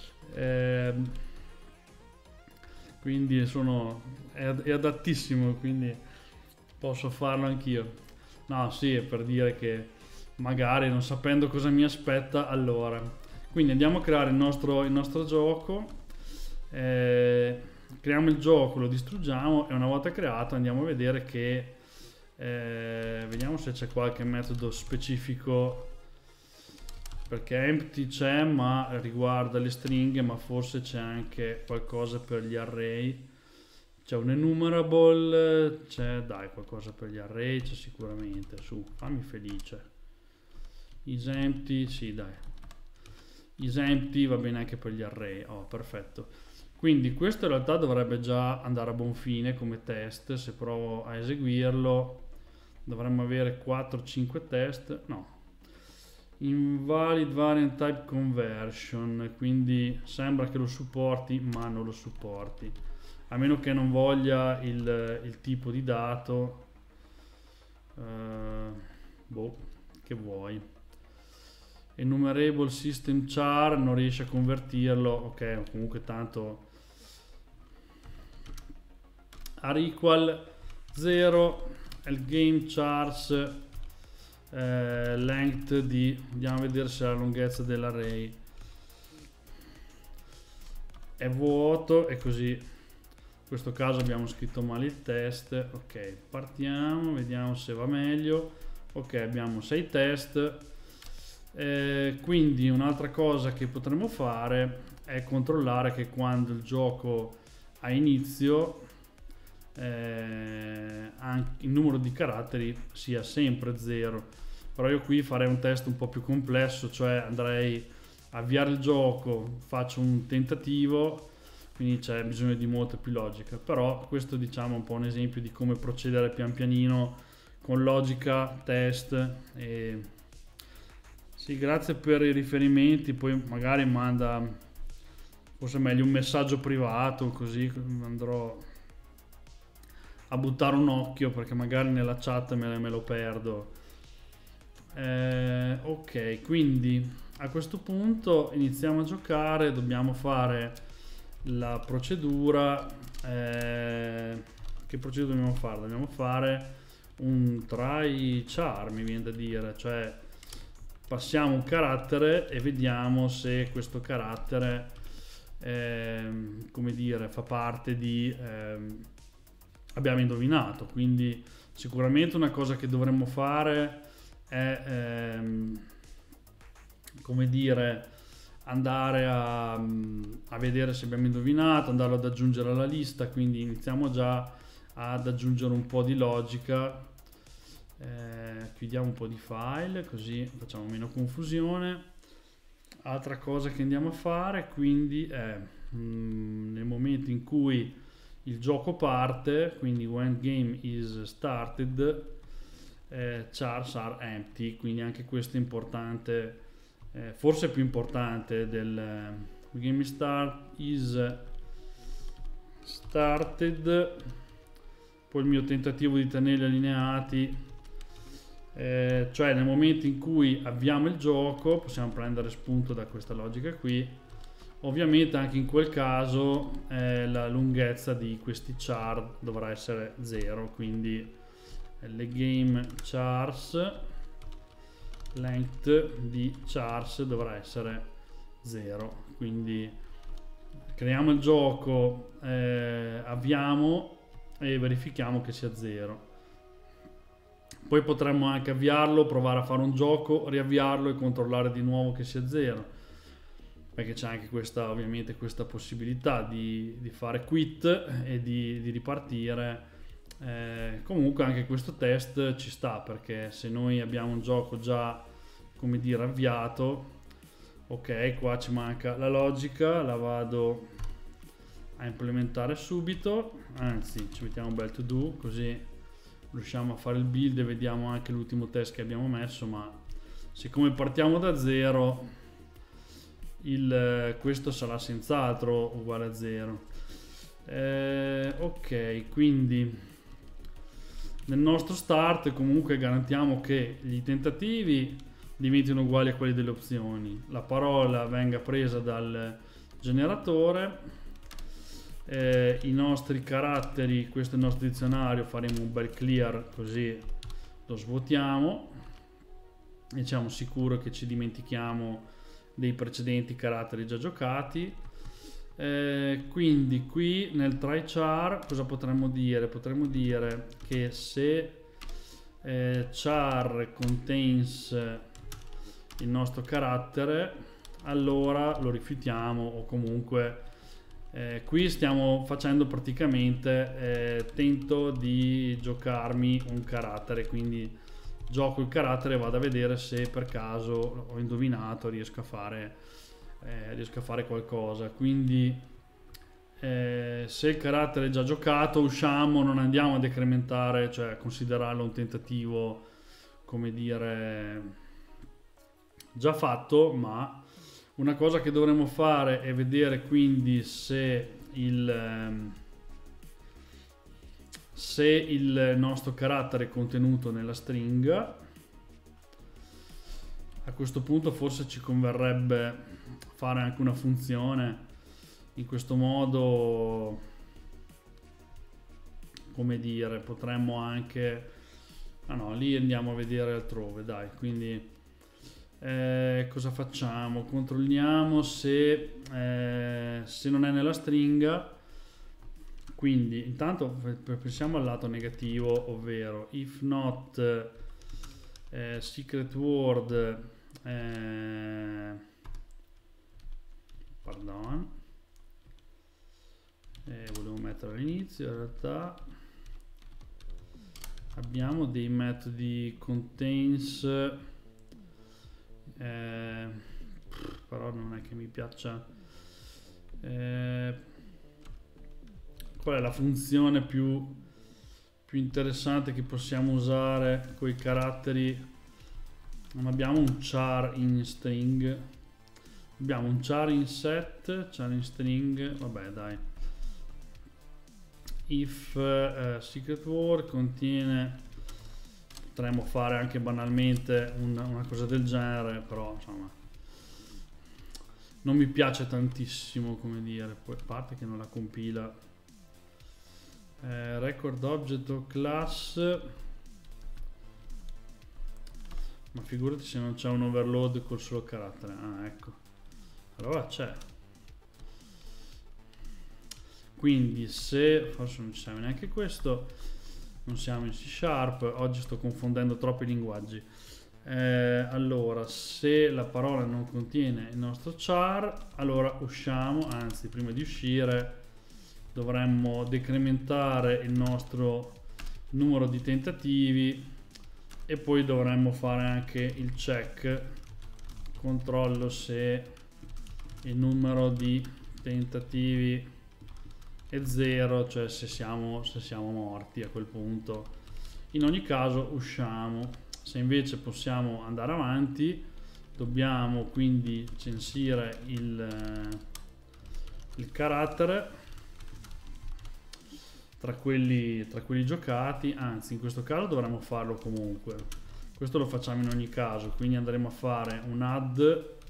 quindi è adattissimo, quindi posso farlo anch'io. No, sì, è per dire che magari non sapendo cosa mi aspetta, allora. Quindi andiamo a creare il nostro gioco, creiamo il gioco, lo distruggiamo, e una volta creato andiamo a vedere che vediamo se c'è qualche metodo specifico, perché empty c'è, ma riguarda le stringhe, ma forse c'è anche qualcosa per gli array. C'è un enumerable, c'è qualcosa per gli array, c'è sicuramente. Su, fammi felice. Is empty, sì, dai. Is empty va bene anche per gli array. Oh, perfetto. Quindi questo in realtà dovrebbe già andare a buon fine come test. Se provo a eseguirlo dovremmo avere 4-5 test. No, invalid variant type conversion, quindi sembra che lo supporti, ma non lo supporti, a meno che non voglia il tipo di dato. Che vuoi? Enumerable system char non riesce a convertirlo. Ok, comunque tanto are equal 0 è il game chars length di, andiamo a vedere se la lunghezza dell'array è vuoto, e così in questo caso abbiamo scritto male il test. Ok, partiamo, vediamo se va meglio. Ok, abbiamo 6 test. Quindi un'altra cosa che potremmo fare è controllare che quando il gioco ha inizio anche il numero di caratteri sia sempre 0. Però io qui farei un test un po' più complesso, cioè andrei a avviare il gioco, faccio un tentativo, quindi c'è bisogno di molta più logica. Però questo, diciamo, è un po' un esempio di come procedere pian pianino con logica, test. E sì, grazie per i riferimenti. Poi magari manda, forse è meglio, un messaggio privato, così andrò a buttare un occhio, perché magari nella chat me lo perdo. Ok, quindi a questo punto iniziamo a giocare. Dobbiamo fare la procedura. Che procedura dobbiamo fare? Dobbiamo fare un try char, mi viene da dire, cioè passiamo un carattere e vediamo se questo carattere come dire, fa parte di abbiamo indovinato. Quindi sicuramente una cosa che dovremmo fare è come dire, andare a vedere se abbiamo indovinato, andarlo ad aggiungere alla lista. Quindi iniziamo già ad aggiungere un po' di logica. Chiudiamo un po' di file così facciamo meno confusione. Altra cosa che andiamo a fare quindi è nel momento in cui il gioco parte, quindi when game is started, chars are empty. Quindi anche questo è importante, forse più importante del game is started. Poi il mio tentativo di tenerli allineati, cioè nel momento in cui avviamo il gioco possiamo prendere spunto da questa logica qui. Ovviamente anche in quel caso la lunghezza di questi char dovrà essere 0, quindi le game chars length di chars dovrà essere 0. Quindi creiamo il gioco, avviamo e verifichiamo che sia 0. Poi potremmo anche avviarlo, provare a fare un gioco, riavviarlo e controllare di nuovo che sia 0, perché c'è anche questa, ovviamente, questa possibilità di fare quit e di ripartire. Comunque anche questo test ci sta, perché se noi abbiamo un gioco già, come dire, avviato, ok, qua ci manca la logica, la vado a implementare subito, anzi ci mettiamo un bel to do così riusciamo a fare il build e vediamo anche l'ultimo test che abbiamo messo. Ma siccome partiamo da 0, questo sarà senz'altro uguale a 0. Ok, quindi nel nostro start comunque garantiamo che gli tentativi diventino uguali a quelli delle opzioni, la parola venga presa dal generatore, i nostri caratteri, questo è il nostro dizionario, faremo un bel clear così lo svuotiamo e siamo sicuri che ci dimentichiamo dei precedenti caratteri già giocati. Quindi qui nel try char cosa potremmo dire? Potremmo dire che se char contains il nostro carattere, allora lo rifiutiamo, o comunque qui stiamo facendo praticamente tento di giocarmi un carattere, quindi gioco il carattere e vado a vedere se per caso ho indovinato, riesco a fare qualcosa. Quindi se il carattere è già giocato usciamo, non andiamo a decrementare, cioè a considerarlo un tentativo, come dire, già fatto. Ma una cosa che dovremmo fare è vedere quindi se il nostro carattere è contenuto nella stringa. A questo punto forse ci converrebbe fare anche una funzione. In questo modo, come dire, potremmo anche lì andiamo a vedere altrove, dai. Quindi cosa facciamo? Controlliamo se non è nella stringa. Quindi intanto pensiamo al lato negativo, ovvero if not secret word pardon, volevo mettere all'inizio, in realtà abbiamo dei metodi contains, però non è che mi piaccia. Qual è la funzione più interessante che possiamo usare con i caratteri? Non abbiamo un char in string, abbiamo un char in set, char in string, vabbè dai. if secret word contiene, potremmo fare anche banalmente una cosa del genere, però insomma non mi piace tantissimo, come dire, poi a parte che non la compila. Record object o class, ma figurati se non c'è un overload col solo carattere. Ah, ecco, allora c'è. Quindi se forse non ci serve neanche questo, non siamo in C Sharp, oggi sto confondendo troppi linguaggi. Allora, se la parola non contiene il nostro char, allora usciamo, anzi prima di uscire dovremmo decrementare il nostro numero di tentativi e poi dovremmo fare anche il check, controllo se il numero di tentativi è 0, cioè se siamo morti a quel punto. In ogni caso usciamo. Se invece possiamo andare avanti, dobbiamo quindi censire il carattere tra quelli giocati, anzi in questo caso dovremmo farlo comunque. Questo lo facciamo in ogni caso, quindi andremo a fare un add.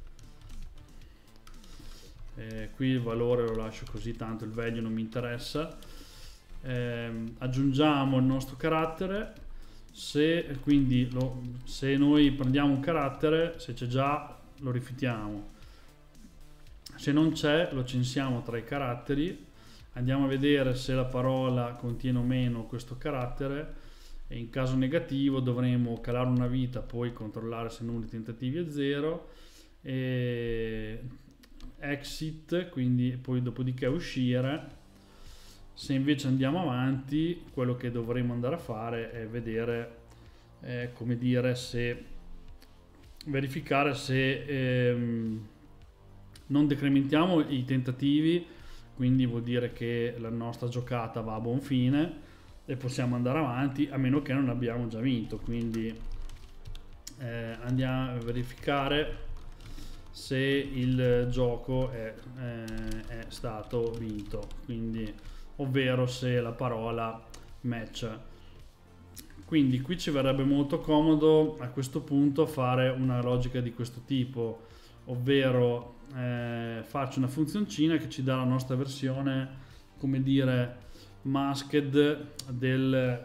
Qui il valore lo lascio così, tanto il value non mi interessa. Aggiungiamo il nostro carattere. Se noi prendiamo un carattere, se c'è già lo rifiutiamo, se non c'è lo censiamo tra i caratteri, andiamo a vedere se la parola contiene o meno questo carattere e in caso negativo dovremo calare una vita, poi controllare se il numero di tentativi è 0 e exit, quindi poi dopodiché uscire. Se invece andiamo avanti, quello che dovremo andare a fare è vedere, come dire, se verificare se non decrementiamo i tentativi, quindi vuol dire che la nostra giocata va a buon fine e possiamo andare avanti, a meno che non abbiamo già vinto. Quindi andiamo a verificare se il gioco è stato vinto, quindi ovvero se la parola match. Quindi qui ci verrebbe molto comodo a questo punto fare una logica di questo tipo, ovvero farci una funzioncina che ci dà la nostra versione, come dire, masked del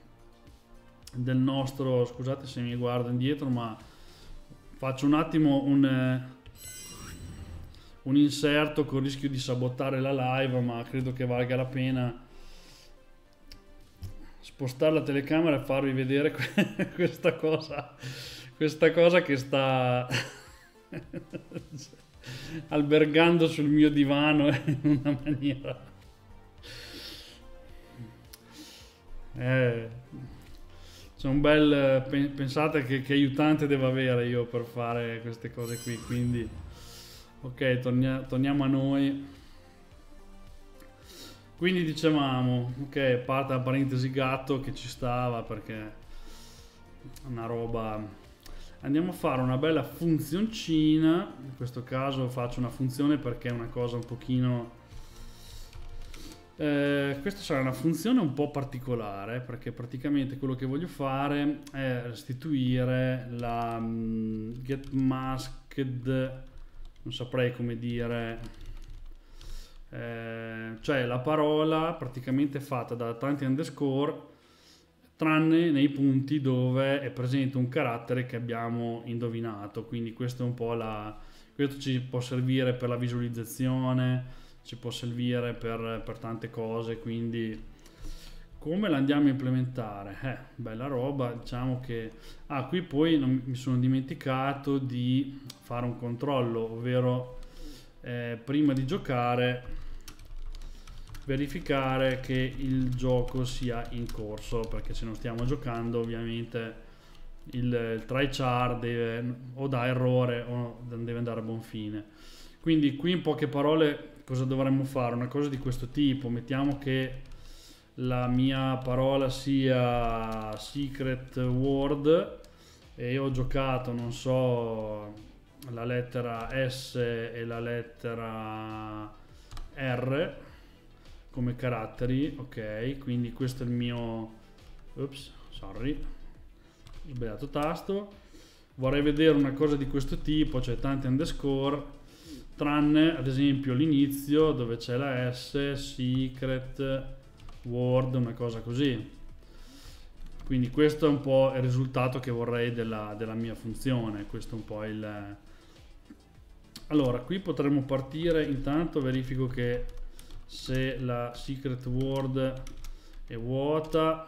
nostro. Scusate se mi guardo indietro, ma faccio un attimo un inserto con il rischio di sabotare la live, ma credo che valga la pena spostare la telecamera e farvi vedere questa cosa che sta albergando sul mio divano in una maniera c'è un bel pensate che aiutante devo avere io per fare queste cose qui. Quindi ok, torniamo a noi. Quindi dicevamo, ok, parte la parentesi gatto che ci stava perché è una roba. Andiamo a fare una bella funzioncina, in questo caso faccio una funzione perché è una cosa un pochino. Questa sarà una funzione un po' particolare perché praticamente quello che voglio fare è restituire la getMasked, non saprei come dire, cioè la parola praticamente fatta da tanti underscore tranne nei punti dove è presente un carattere che abbiamo indovinato. Quindi questo è un po' questo ci può servire per la visualizzazione, ci può servire per tante cose. Quindi come la andiamo a implementare? Bella roba. Diciamo che qui poi mi sono dimenticato di fare un controllo, ovvero prima di giocare verificare che il gioco sia in corso, perché se non stiamo giocando ovviamente il trychar deve o dà errore o deve andare a buon fine. Quindi qui in poche parole cosa dovremmo fare? Una cosa di questo tipo: mettiamo che la mia parola sia secret word e ho giocato, non so, la lettera S e la lettera R. come caratteri, ok, quindi questo è il mio, ups, sorry, ho sbagliato tasto. Vorrei vedere una cosa di questo tipo, cioè tanti underscore, tranne ad esempio l'inizio dove c'è la S, secret, word, una cosa così. Quindi questo è un po' il risultato che vorrei della mia funzione. Questo è un po' il... Allora, qui potremmo partire, intanto verifico che se la secret word è vuota,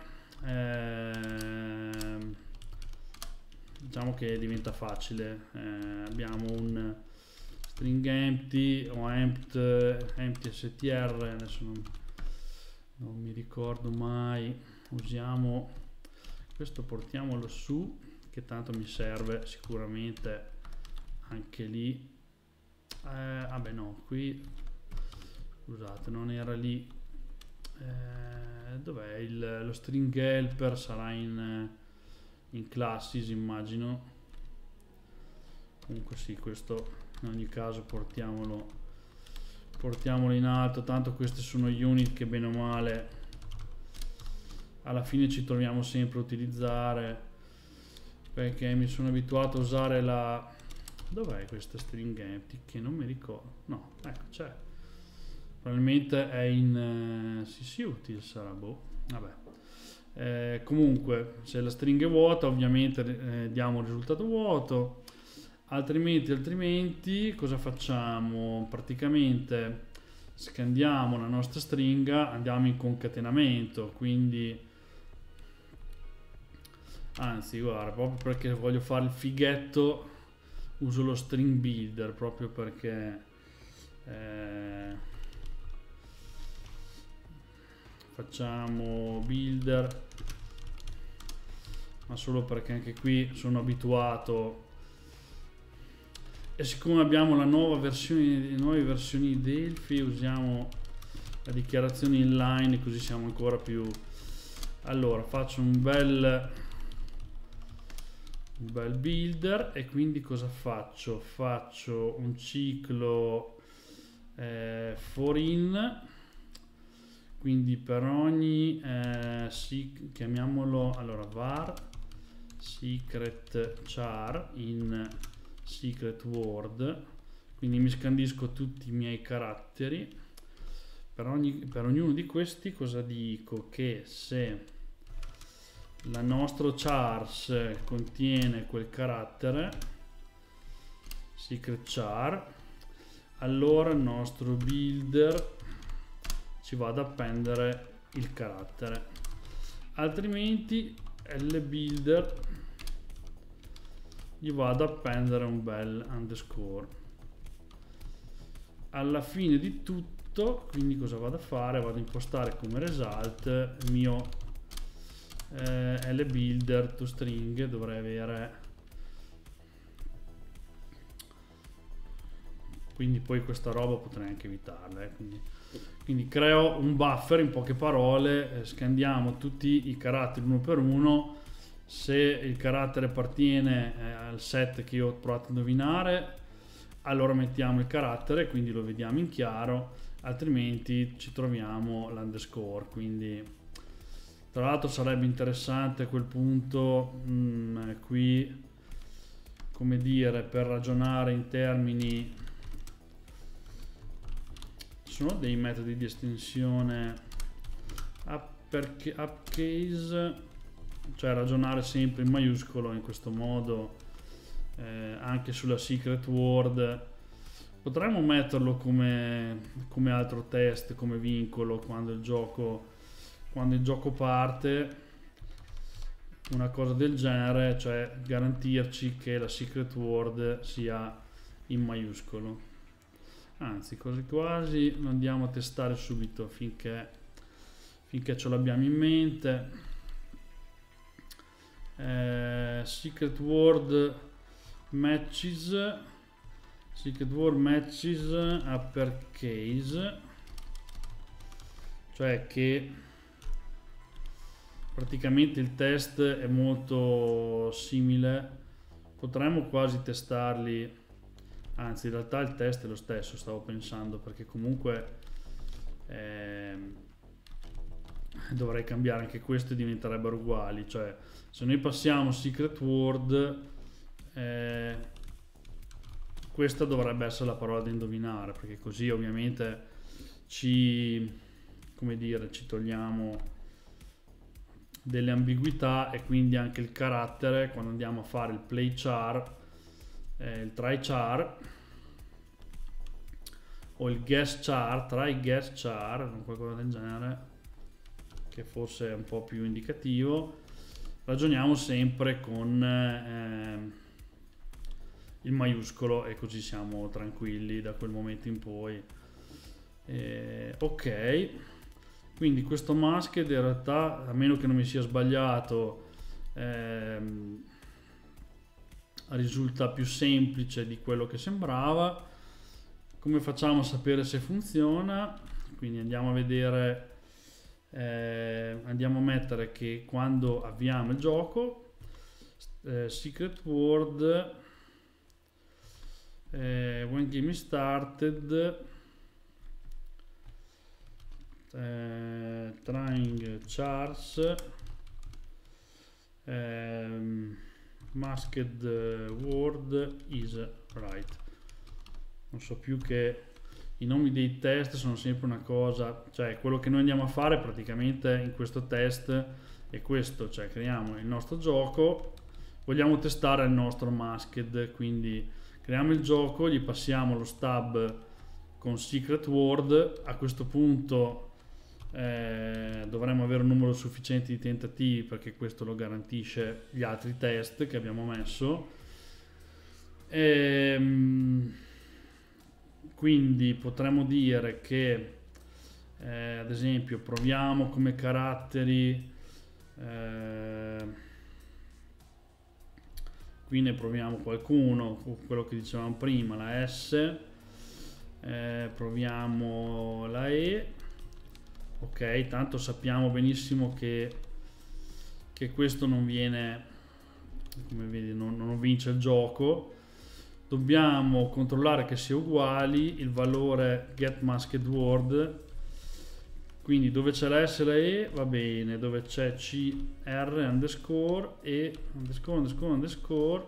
diciamo che diventa facile. Abbiamo un string empty o empty str, adesso non mi ricordo mai, usiamo questo, portiamolo su, che tanto mi serve sicuramente anche lì. Vabbè no, qui scusate, non era lì. Dov'è lo string helper? Sarà in classes, immagino. Comunque sì, questo in ogni caso portiamolo in alto, tanto questi sono unit che bene o male alla fine ci troviamo sempre a utilizzare, perché mi sono abituato a usare la... Dov'è questa string empty? Che non mi ricordo. No, ecco, c'è. Probabilmente è in utils, sarà, boh. Vabbè. Comunque, se la stringa è vuota, ovviamente diamo il risultato vuoto. Altrimenti cosa facciamo? Praticamente scandiamo la nostra stringa, andiamo in concatenamento, quindi anzi guarda, proprio perché voglio fare il fighetto uso lo string builder, proprio perché facciamo builder, ma solo perché anche qui sono abituato, e siccome abbiamo la nuova versione, le nuove versioni di Delphi, usiamo la dichiarazione inline, così siamo ancora più... Allora faccio un bel builder, e quindi cosa faccio? Faccio un ciclo for in, quindi per ogni chiamiamolo allora var secret char in secret word, quindi mi scandisco tutti i miei caratteri. Per ognuno di questi cosa dico? Che se la nostro chars contiene quel carattere secret char, allora il nostro builder ci va ad appendere il carattere, altrimenti lbuilder gli va ad appendere un bel underscore. Alla fine di tutto, quindi cosa vado a fare? Vado a impostare come result il mio lbuilder toString, dovrei avere, quindi poi questa roba potrei anche evitarla, quindi creo un buffer, in poche parole, scandiamo tutti i caratteri uno per uno. Se il carattere appartiene al set che io ho provato a indovinare, allora mettiamo il carattere, quindi lo vediamo in chiaro, altrimenti ci troviamo l'underscore. Quindi tra l'altro sarebbe interessante a quel punto qui, come dire, per ragionare in termini, ci sono dei metodi di estensione uppercase, cioè ragionare sempre in maiuscolo in questo modo, anche sulla secret word. Potremmo metterlo come altro test, come vincolo quando il gioco parte, una cosa del genere, cioè garantirci che la secret word sia in maiuscolo. Anzi, quasi quasi lo andiamo a testare subito finché ce l'abbiamo in mente. Secret word matches uppercase, cioè che praticamente il test è molto simile, potremmo quasi testarli, anzi in realtà il test è lo stesso, stavo pensando, perché comunque dovrei cambiare anche questo e diventerebbero uguali. Cioè, se noi passiamo secret word, questa dovrebbe essere la parola da indovinare, perché così ovviamente come dire, ci togliamo delle ambiguità, e quindi anche il carattere quando andiamo a fare il play char, il try char o il guess char, try guess char, qualcosa del genere, che forse è un po' più indicativo. Ragioniamo sempre con il maiuscolo, e così siamo tranquilli da quel momento in poi. Ok, quindi questo masked in realtà, a meno che non mi sia sbagliato, risulta più semplice di quello che sembrava. Come facciamo a sapere se funziona? Quindi andiamo a vedere, andiamo a mettere che quando avviamo il gioco, secret word, when game is started, trying chars, masked word is right. Non so più, che i nomi dei test sono sempre una cosa, cioè quello che noi andiamo a fare praticamente in questo test è questo, cioè creiamo il nostro gioco, vogliamo testare il nostro masked, quindi creiamo il gioco, gli passiamo lo stub con secret word. A questo punto dovremmo avere un numero sufficiente di tentativi, perché questo lo garantisce gli altri test che abbiamo messo. Quindi potremmo dire che ad esempio proviamo come caratteri, qui ne proviamo qualcuno, quello che dicevamo prima, la S, proviamo la E. Ok, tanto sappiamo benissimo che questo non viene, come vedi, non vince il gioco. Dobbiamo controllare che sia uguali il valore get masked word, quindi dove c'è la S e la E va bene, dove c'è CR underscore e underscore.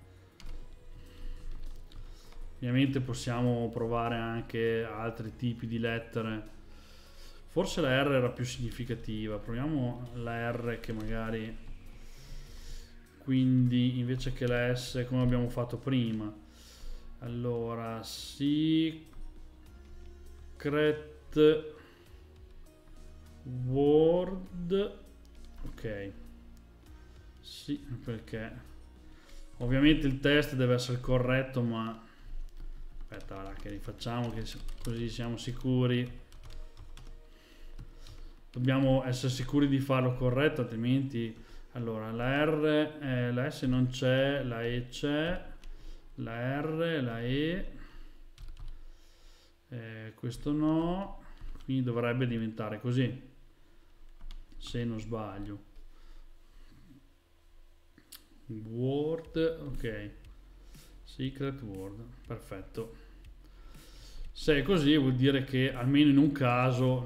Ovviamente possiamo provare anche altri tipi di lettere. Forse la R era più significativa, proviamo la R, che magari, quindi invece che la S, come abbiamo fatto prima. Allora, secret word, ok, sì, perché ovviamente il test deve essere corretto, ma aspetta, ora che rifacciamo, che così siamo sicuri. Dobbiamo essere sicuri di farlo corretto, altrimenti, allora, la R, la S non c'è, la E c'è, la R, la E, questo no, quindi dovrebbe diventare così, se non sbaglio. Word, ok, secret word, perfetto. Se è così vuol dire che almeno in un caso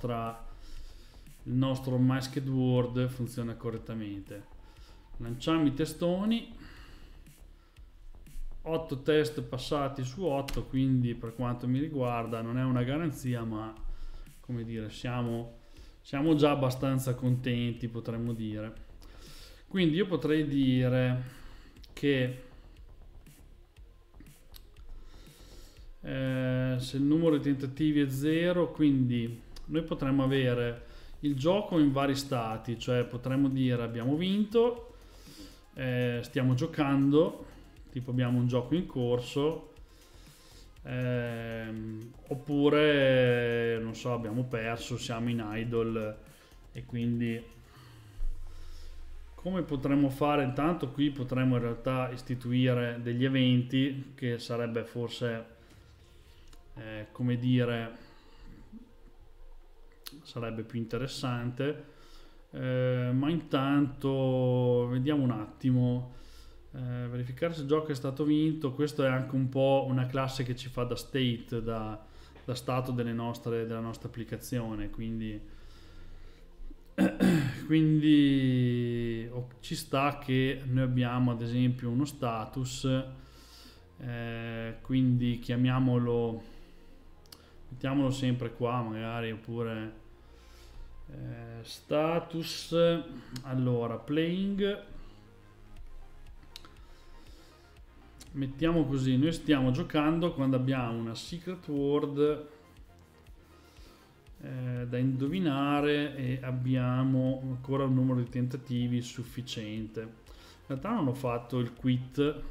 il nostro masked word funziona correttamente. Lanciamo i testoni, 8 test passati su 8, quindi per quanto mi riguarda non è una garanzia, ma come dire, siamo già abbastanza contenti, potremmo dire. Quindi io potrei dire che se il numero di tentativi è 0, quindi noi potremmo avere il gioco in vari stati, cioè potremmo dire abbiamo vinto, stiamo giocando, tipo abbiamo un gioco in corso, oppure non so, abbiamo perso, siamo in idle. E quindi come potremmo fare? Intanto qui potremmo in realtà istituire degli eventi, che sarebbe forse come dire, sarebbe più interessante, ma intanto vediamo un attimo, verificare se il gioco è stato vinto. Questo è anche un po' una classe che ci fa da state, da stato della nostra applicazione, quindi ci sta che noi abbiamo ad esempio uno status, quindi mettiamolo sempre qua magari, oppure status, allora playing, mettiamo così, noi stiamo giocando quando abbiamo una secret word da indovinare e abbiamo ancora un numero di tentativi sufficiente. In realtà non ho fatto il quit,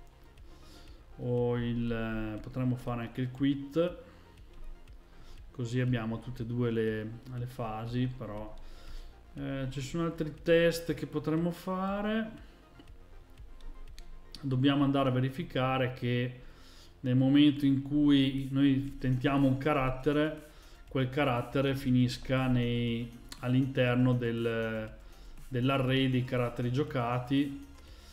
o potremmo fare anche il quit, così abbiamo tutte e due le fasi, però ci sono altri test che potremmo fare. Dobbiamo andare a verificare che nel momento in cui noi tentiamo un carattere, quel carattere finisca all'interno dell'array dei caratteri giocati.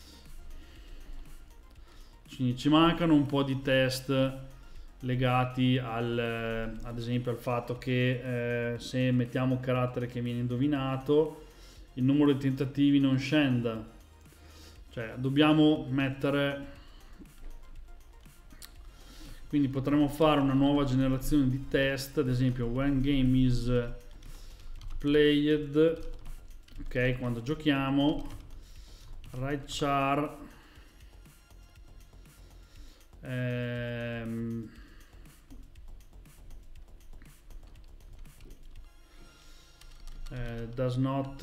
Ci mancano un po' di test legati ad esempio al fatto che se mettiamo un carattere che viene indovinato, il numero di tentativi non scenda. Cioè dobbiamo mettere, quindi potremmo fare una nuova generazione di test, ad esempio when game is played, ok, quando giochiamo, right char does not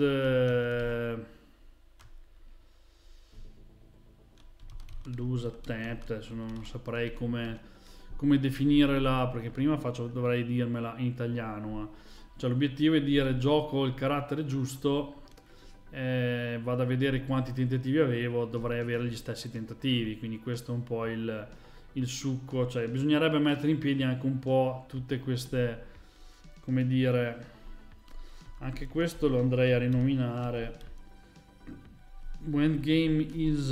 lose attempt. Adesso non saprei come definirla, perché prima dovrei dirmela in italiano, ma cioè, l'obiettivo è dire gioco il carattere giusto, vado a vedere quanti tentativi avevo, dovrei avere gli stessi tentativi, quindi questo è un po' il succo. Cioè bisognerebbe mettere in piedi anche un po' tutte queste, come dire, anche questo lo andrei a rinominare when game is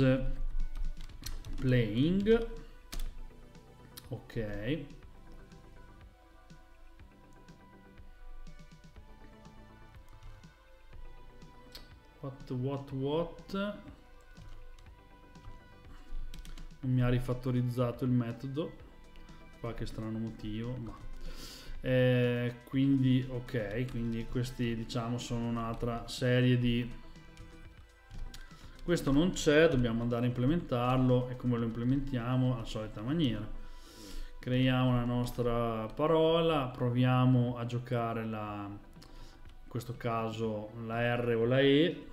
playing, ok, what non mi ha rifattorizzato il metodo, qualche strano motivo, ma quindi ok, quindi questi diciamo sono un'altra serie di, questo non c'è, dobbiamo andare a implementarlo. E come lo implementiamo? Alla solita maniera, creiamo la nostra parola, proviamo a giocare in questo caso la R o la E.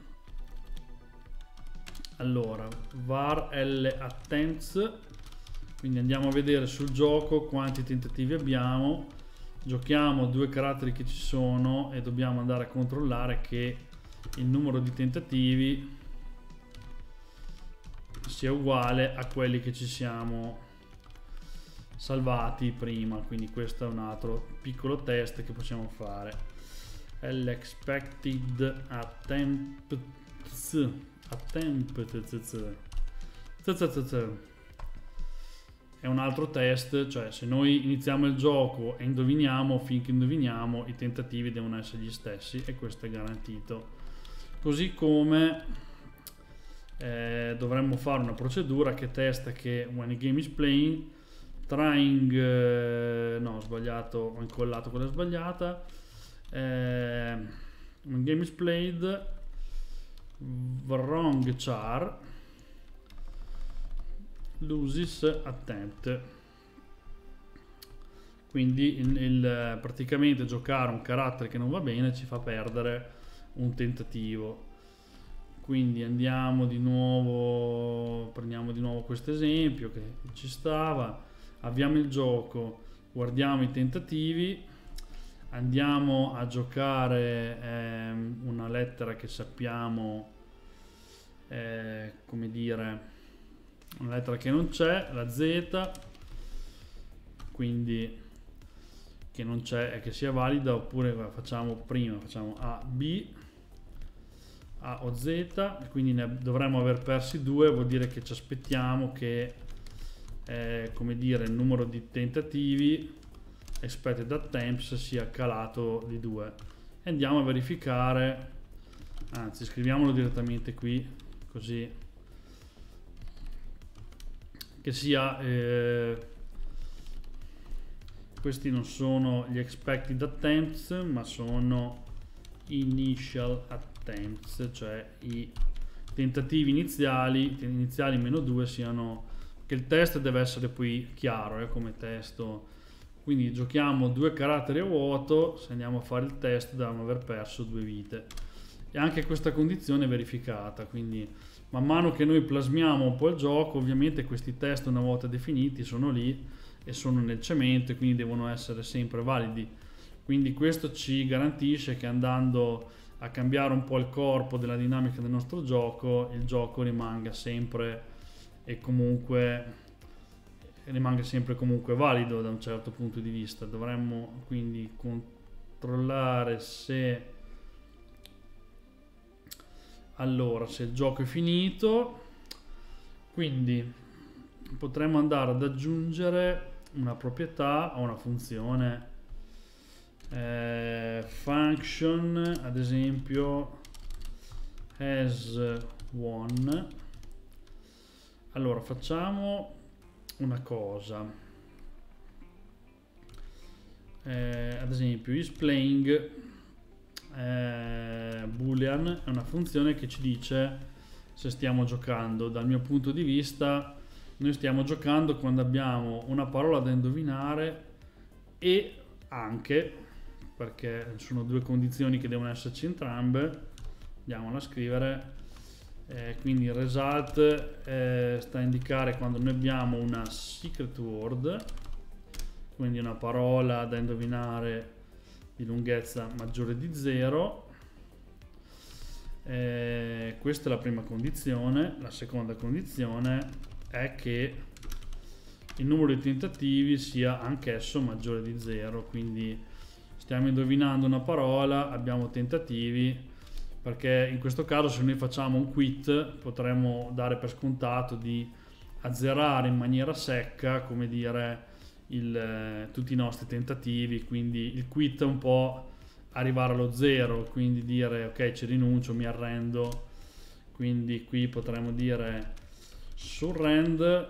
Allora var L attempts, quindi andiamo a vedere sul gioco quanti tentativi abbiamo, giochiamo due caratteri che ci sono e dobbiamo andare a controllare che il numero di tentativi sia uguale a quelli che ci siamo salvati prima. Quindi questo è un altro piccolo test che possiamo fare. L'expected attempts è un altro test, cioè se noi iniziamo il gioco e indoviniamo, finché indoviniamo i tentativi devono essere gli stessi, e questo è garantito. Così come dovremmo fare una procedura che testa che when the game is playing trying no, ho sbagliato, ho incollato quella sbagliata, when game is played wrong char loses attempt, quindi praticamente giocare un carattere che non va bene ci fa perdere un tentativo. Quindi andiamo di nuovo, prendiamo di nuovo questo esempio che ci stava, avviamo il gioco, guardiamo i tentativi, andiamo a giocare una lettera che sappiamo, come dire, una lettera che non c'è, la Z, quindi che non c'è e che sia valida, oppure facciamo A, B, A o Z, quindi ne dovremmo aver persi due, vuol dire che ci aspettiamo che come dire, il numero di tentativi expected attempts sia calato di 2 e andiamo a verificare, anzi scriviamolo direttamente qui così che sia questi non sono gli expected attempts ma sono initial attempts, cioè i tentativi iniziali meno 2 siano, che il test deve essere poi chiaro come testo, quindi giochiamo 2 caratteri a vuoto, se andiamo a fare il test dobbiamo aver perso 2 vite e anche questa condizione è verificata, quindi man mano che noi plasmiamo un po' il gioco ovviamente questi test una volta definiti sono lì e sono nel cemento e quindi devono essere sempre validi, quindi questo ci garantisce che andando a cambiare un po' il corpo della dinamica del nostro gioco il gioco rimanga sempre comunque valido da un certo punto di vista. Dovremmo quindi controllare se il gioco è finito, quindi potremmo andare ad aggiungere una proprietà o una funzione function, ad esempio has won. Allora facciamo una cosa, ad esempio isPlaying boolean è una funzione che ci dice se stiamo giocando. Dal mio punto di vista noi stiamo giocando quando abbiamo una parola da indovinare e anche, perché sono 2 condizioni che devono esserci entrambe, andiamola a scrivere. Quindi il result sta a indicare quando noi abbiamo una secret word, quindi una parola da indovinare di lunghezza maggiore di 0. Questa è la prima condizione. La seconda condizione è che il numero di tentativi sia anch'esso maggiore di 0, quindi stiamo indovinando una parola, abbiamo tentativi, perché in questo caso se noi facciamo un quit potremmo dare per scontato di azzerare in maniera secca, come dire, tutti i nostri tentativi, quindi il quit è un po' arrivare allo 0, quindi dire ok ci rinuncio, mi arrendo, quindi qui potremmo dire surrend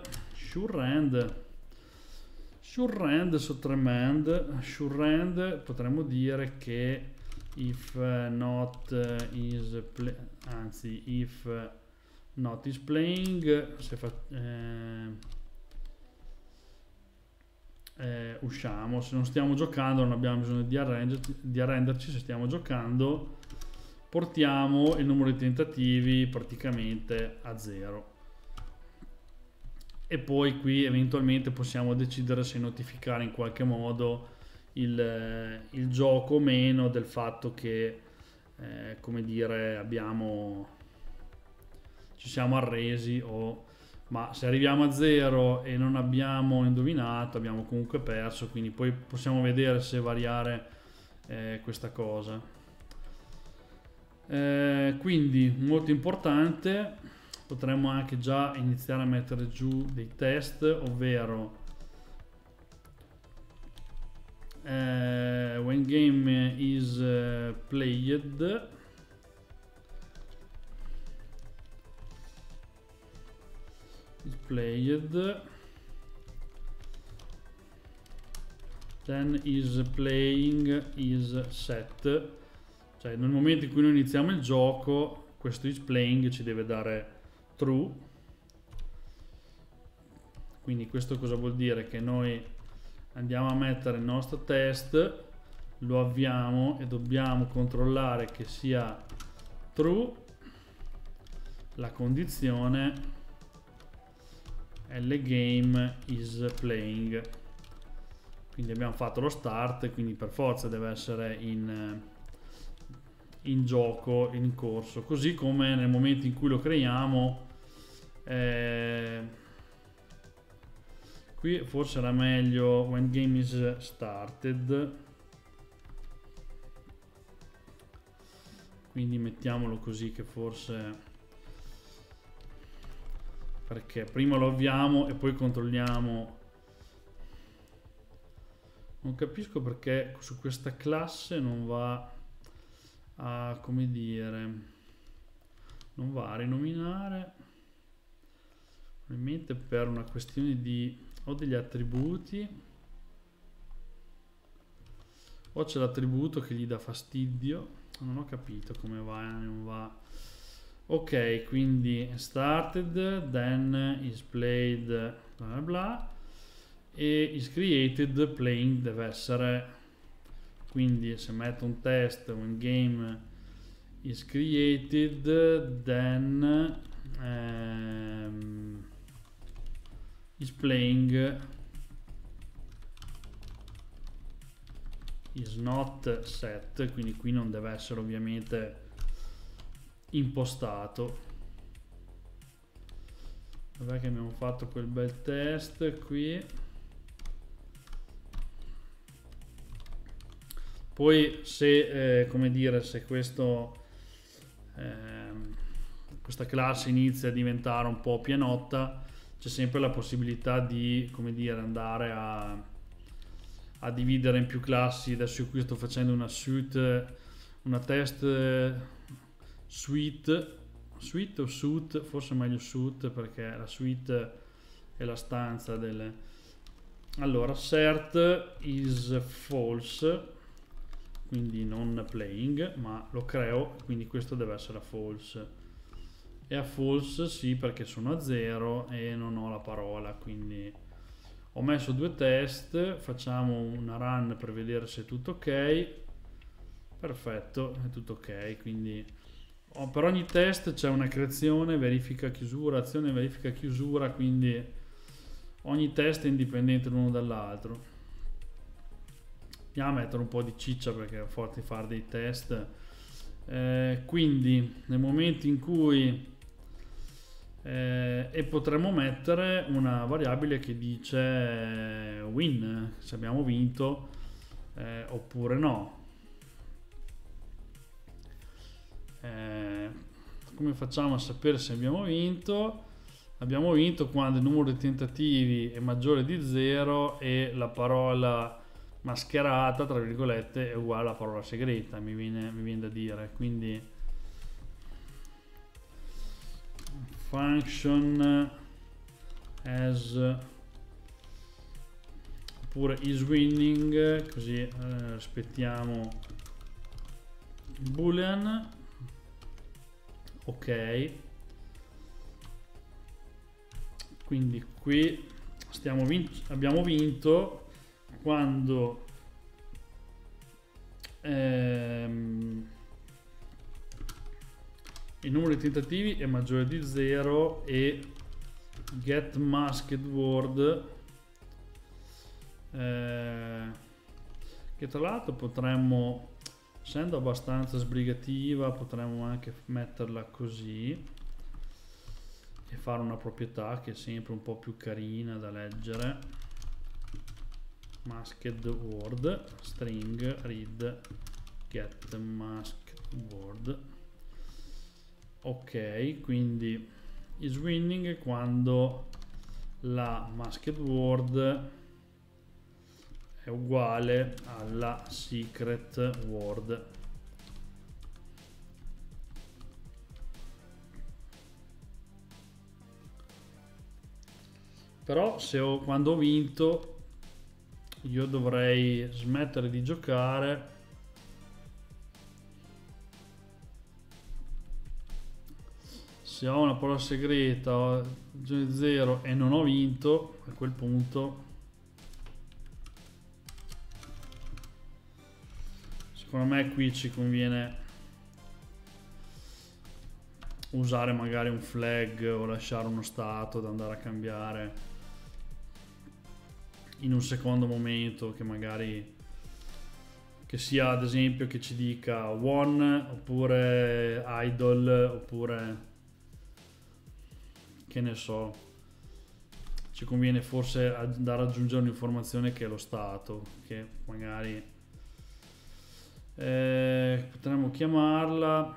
potremmo dire che if not is if not is playing, se usciamo, se non stiamo giocando non abbiamo bisogno di arrenderci, se stiamo giocando portiamo il numero di tentativi praticamente a 0 e poi qui eventualmente possiamo decidere se notificare in qualche modo il gioco o meno del fatto che come dire ci siamo arresi ma se arriviamo a 0 e non abbiamo indovinato abbiamo comunque perso, quindi poi possiamo vedere se variare questa cosa. Quindi molto importante, potremmo anche già iniziare a mettere giù dei test, ovvero when game is played then is playing is set, cioè nel momento in cui noi iniziamo il gioco questo is playing ci deve dare true, quindi questo cosa vuol dire? Che noi andiamo a mettere il nostro test, lo avviamo e dobbiamo controllare che sia true la condizione game is playing, quindi abbiamo fatto lo start, quindi per forza deve essere in gioco, in corso, così come nel momento in cui lo creiamo qui forse era meglio when game is started, quindi mettiamolo così che forse, perché prima lo avviamo e poi controlliamo Non capisco perché su questa classe non va a, come dire, non va a rinominare, probabilmente per una questione di o degli attributi o c'è l'attributo che gli dà fastidio, non ho capito come va, non va. Ok, quindi started, then is played, bla bla bla, e is created playing deve essere, quindi se metto un test, un game is created, then is playing is not set, quindi qui non deve essere ovviamente impostato. Dov'è che abbiamo fatto quel bel test qui? Poi se come dire, se questo questa classe inizia a diventare un po' pienotta, c'è sempre la possibilità di, come dire, andare a dividere in più classi. Adesso qui sto facendo una suite, una test suite o suite, forse meglio suite perché la suite è la stanza delle. Allora cert is false, quindi non playing, ma lo creo, quindi questo deve essere a false, e a false sì perché sono a 0 e non ho la parola, quindi ho messo due test, facciamo una run per vedere se è tutto ok. Perfetto, è tutto ok, quindi per ogni test c'è una creazione, verifica chiusura, azione verifica chiusura, quindi ogni test è indipendente l'uno dall'altro. Andiamo a mettere un po' di ciccia perché è forte fare dei test, quindi nel momento in cui e potremmo mettere una variabile che dice win, se abbiamo vinto oppure no. Come facciamo a sapere se abbiamo vinto? Abbiamo vinto quando il numero di tentativi è maggiore di 0 e la parola mascherata, tra virgolette, è uguale alla parola segreta, mi viene da dire. Quindi function as oppure is winning, così aspettiamo boolean. Ok, quindi qui abbiamo vinto quando il numero di tentativi è maggiore di 0 e get masked word, che tra l'altro potremmo, essendo abbastanza sbrigativa, potremmo anche metterla così e fare una proprietà che è sempre un po' più carina da leggere. Masked word string read get masked word. Ok, quindi is winning quando la masked word è uguale alla secret word. Però quando ho vinto io dovrei smettere di giocare se ho una parola segreta 0 e non ho vinto. A quel punto secondo me qui ci conviene usare magari un flag o lasciare uno stato da andare a cambiare in un secondo momento, che magari che sia ad esempio che ci dica won oppure idle oppure che ne so, ci conviene forse andare ad aggiungere un'informazione che è lo stato, che magari potremmo chiamarla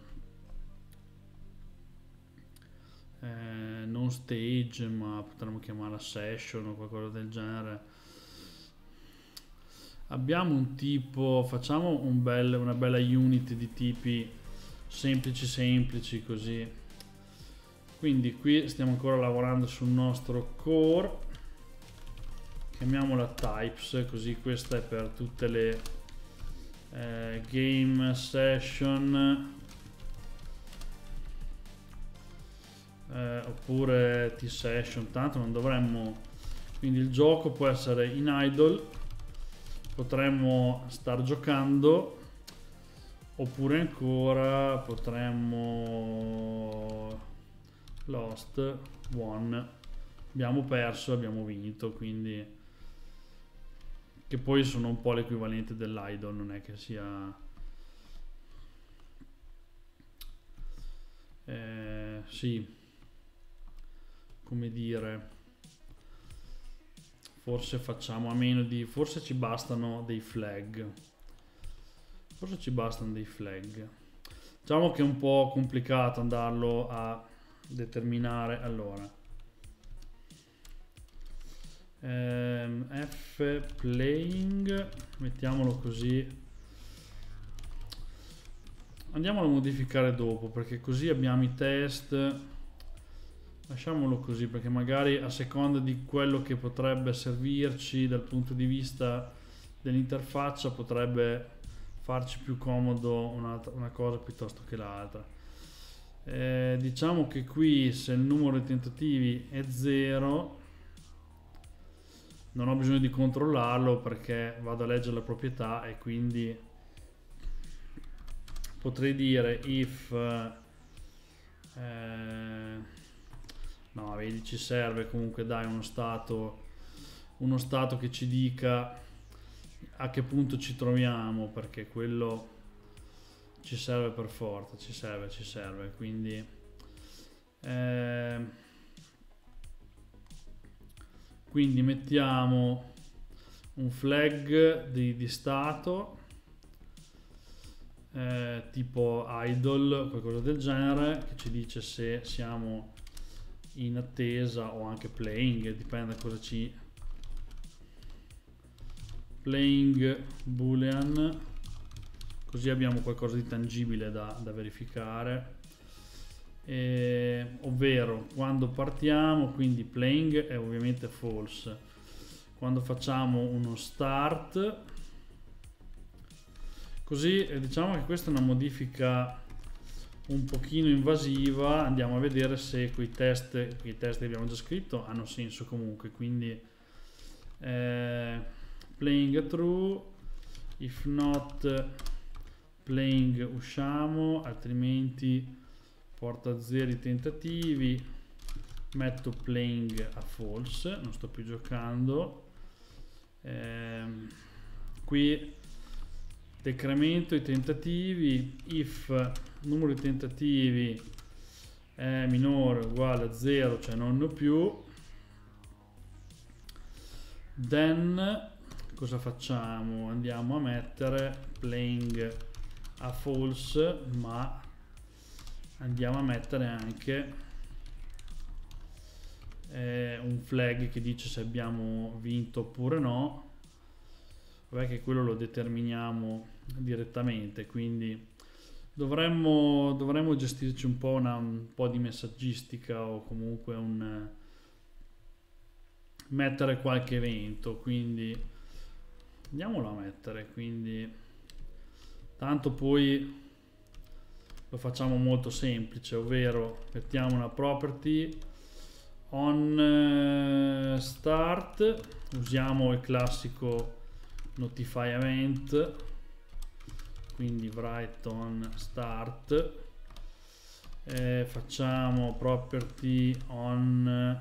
non stage, ma potremmo chiamarla session o qualcosa del genere. abbiamo un tipo, facciamo una bella unit di tipi semplici così. Quindi qui stiamo ancora lavorando sul nostro core, chiamiamola types, così questa è per tutte le game session oppure t-session, tanto non dovremmo, quindi il gioco può essere in idle, potremmo star giocando, oppure ancora potremmo lost, won, abbiamo perso, abbiamo vinto, quindi che poi sono un po' l'equivalente dell'idle, non è che sia sì, come dire, forse facciamo a meno di, forse ci bastano dei flag, diciamo che è un po' complicato andarlo a determinare. Allora f playing, mettiamolo così, andiamolo a modificare dopo perché così abbiamo i test, lasciamolo così perché magari a seconda di quello che potrebbe servirci dal punto di vista dell'interfaccia potrebbe farci più comodo una cosa piuttosto che l'altra. Diciamo che qui se il numero di tentativi è 0 non ho bisogno di controllarlo perché vado a leggere la proprietà e quindi potrei dire if no, vedi, ci serve comunque, dai, uno stato che ci dica a che punto ci troviamo, perché quello ci serve per forza, ci serve, quindi mettiamo un flag di stato tipo idle, qualcosa del genere, che ci dice se siamo in attesa o anche playing, dipende da cosa ci playing boolean, così abbiamo qualcosa di tangibile da verificare, ovvero quando partiamo, quindi playing è ovviamente false, quando facciamo uno start, così diciamo che questa è una modifica un pochino invasiva, andiamo a vedere se quei test che abbiamo già scritto hanno senso comunque, quindi playing true, if not playing usciamo, altrimenti porta 0 i tentativi, metto playing a false, non sto più giocando, qui decremento i tentativi, if numero di tentativi è minore o uguale a 0, cioè non ne ho più, then cosa facciamo? Andiamo a mettere playing a false, ma andiamo a mettere anche un flag che dice se abbiamo vinto oppure no. Vabbè che quello lo determiniamo direttamente, quindi dovremmo gestirci un po' di messaggistica, o comunque mettere qualche evento, quindi andiamolo a mettere, quindi tanto poi lo facciamo molto semplice, ovvero mettiamo una property on start, usiamo il classico notify event, quindi write on start, facciamo property on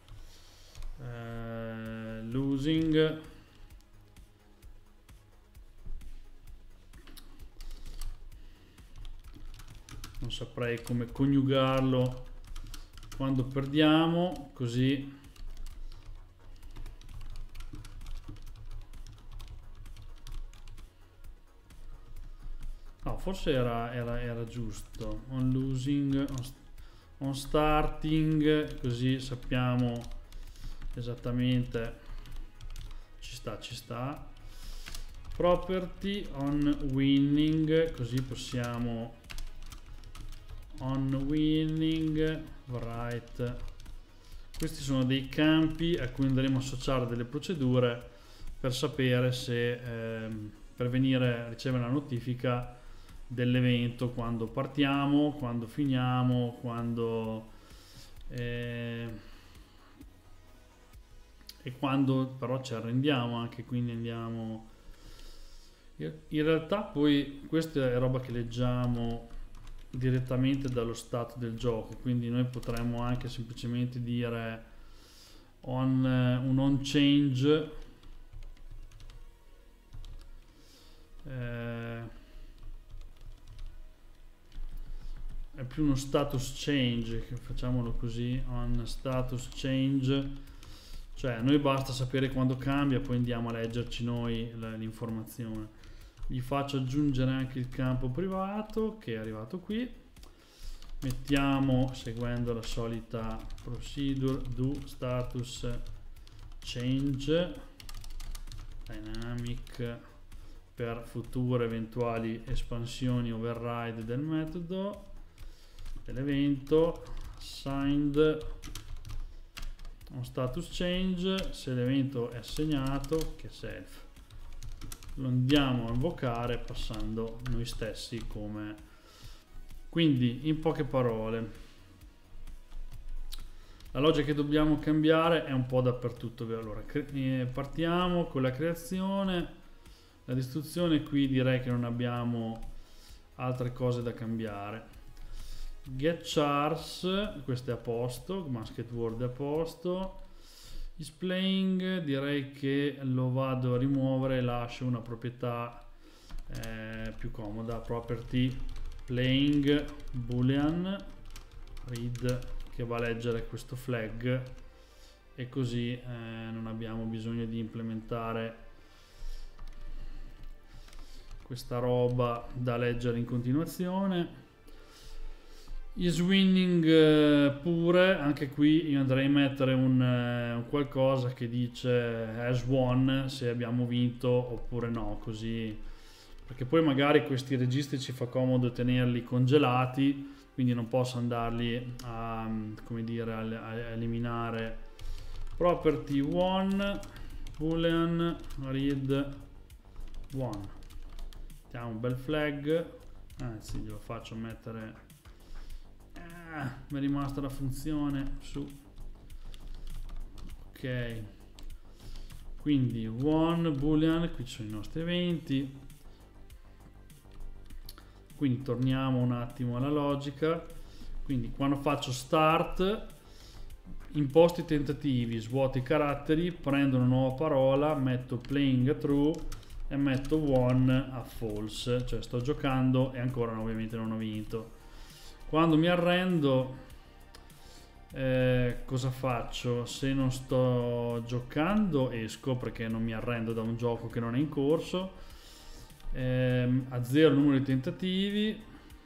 losing, non saprei come coniugarlo quando perdiamo, così no, forse era giusto, on losing, on starting, così sappiamo esattamente, ci sta. property on winning, così possiamo on winning write. Questi sono dei campi a cui andremo a associare delle procedure per sapere se per venire a ricevere la notifica dell'evento quando partiamo, quando finiamo, quando e quando però ci arrendiamo anche, quindi andiamo in realtà. Poi questa è roba che leggiamo direttamente dallo stato del gioco, quindi noi potremmo anche semplicemente dire un on change è più uno status change, che facciamolo così, on status change, cioè noi basta sapere quando cambia, poi andiamo a leggerci noi l'informazione. Gli faccio aggiungere anche il campo privato che è arrivato qui, mettiamo, seguendo la solita procedure, do status change dynamic per future eventuali espansioni override del metodo dell'evento, assigned un status change, se l'evento è assegnato, che self lo andiamo a invocare passando noi stessi come. Quindi in poche parole la logica che dobbiamo cambiare è un po' dappertutto. Allora partiamo con la creazione, la distruzione. Qui direi che non abbiamo altre cose da cambiare. Get chars, questo è a posto, basket word è a posto. Displaying direi che lo vado a rimuovere e lascio una proprietà più comoda, property playing boolean read, che va a leggere questo flag, e così non abbiamo bisogno di implementare questa roba da leggere in continuazione. Is winning pure, anche qui io andrei a mettere un qualcosa che dice has won, se abbiamo vinto oppure no, così, perché poi magari questi registri ci fa comodo tenerli congelati, quindi non posso andarli a, come dire, a eliminare. Property won boolean read won, mettiamo un bel flag, anzi glielo faccio mettere, mi è rimasta la funzione su, ok, quindi won boolean, qui ci sono i nostri eventi, quindi torniamo un attimo alla logica. Quindi quando faccio start, imposto i tentativi, svuoto i caratteri, prendo una nuova parola, metto playing a true e metto won a false, cioè sto giocando e ancora ovviamente non ho vinto. Quando mi arrendo, cosa faccio? Se non sto giocando esco, perché non mi arrendo da un gioco che non è in corso. Azzero il numero di tentativi.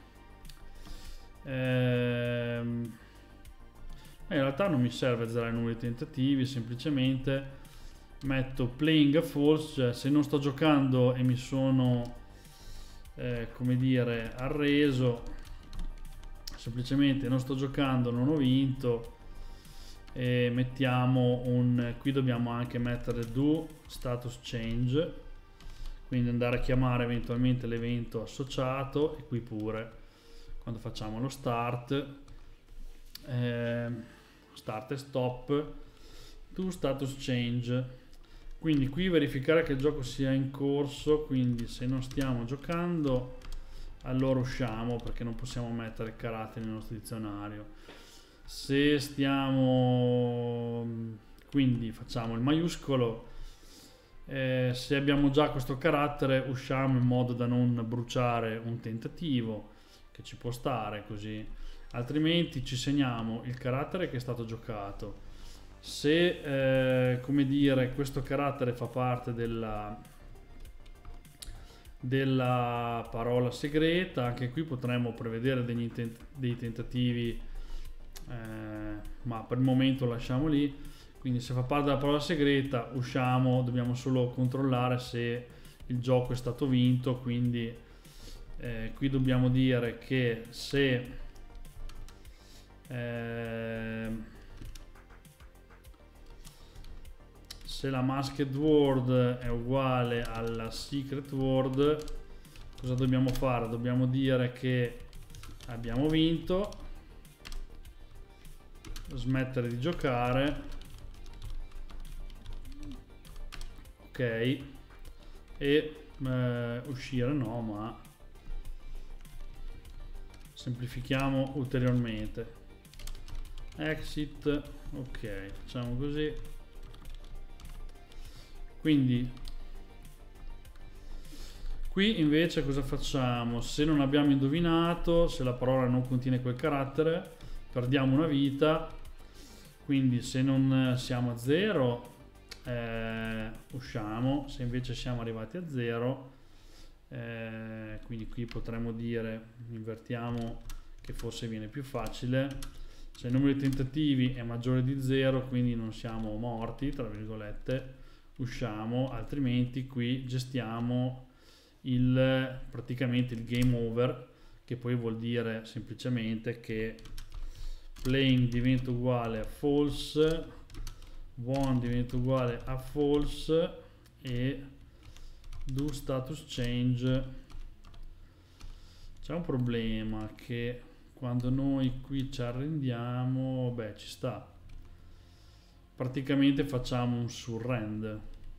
In realtà non mi serve azzerare il numero di tentativi, semplicemente metto playing a false, cioè se non sto giocando e mi sono come dire arreso, semplicemente non sto giocando, non ho vinto, e mettiamo qui dobbiamo anche mettere do status change, quindi andare a chiamare eventualmente l'evento associato, e qui pure quando facciamo lo start e stop, do status change, quindi qui verificare che il gioco sia in corso, quindi se non stiamo giocando allora usciamo, perché non possiamo mettere caratteri nel nostro dizionario. Se stiamo, quindi facciamo il maiuscolo, se abbiamo già questo carattere usciamo in modo da non bruciare un tentativo, che ci può stare così, altrimenti ci segniamo il carattere che è stato giocato. Se come dire questo carattere fa parte della parola segreta, anche qui potremmo prevedere dei tentativi, ma per il momento lasciamo lì. Quindi se fa parte della parola segreta usciamo, dobbiamo solo controllare se il gioco è stato vinto. Quindi qui dobbiamo dire che se la masked word è uguale alla secret word, cosa dobbiamo fare? Dobbiamo dire che abbiamo vinto, smettere di giocare, ok, e uscire no, ma semplifichiamo ulteriormente, exit, ok, facciamo così. Quindi qui invece cosa facciamo? Se non abbiamo indovinato, se la parola non contiene quel carattere, perdiamo una vita. Quindi se non siamo a 0 usciamo, se invece siamo arrivati a 0 quindi qui potremmo dire, invertiamo che forse viene più facile, se il numero di tentativi è maggiore di 0 quindi non siamo morti tra virgolette, usciamo, altrimenti qui gestiamo praticamente il game over, che poi vuol dire semplicemente che playing diventa uguale a false, won diventa uguale a false e do status change. C'è un problema che quando noi qui ci arrendiamo, beh, ci sta, praticamente facciamo un surrender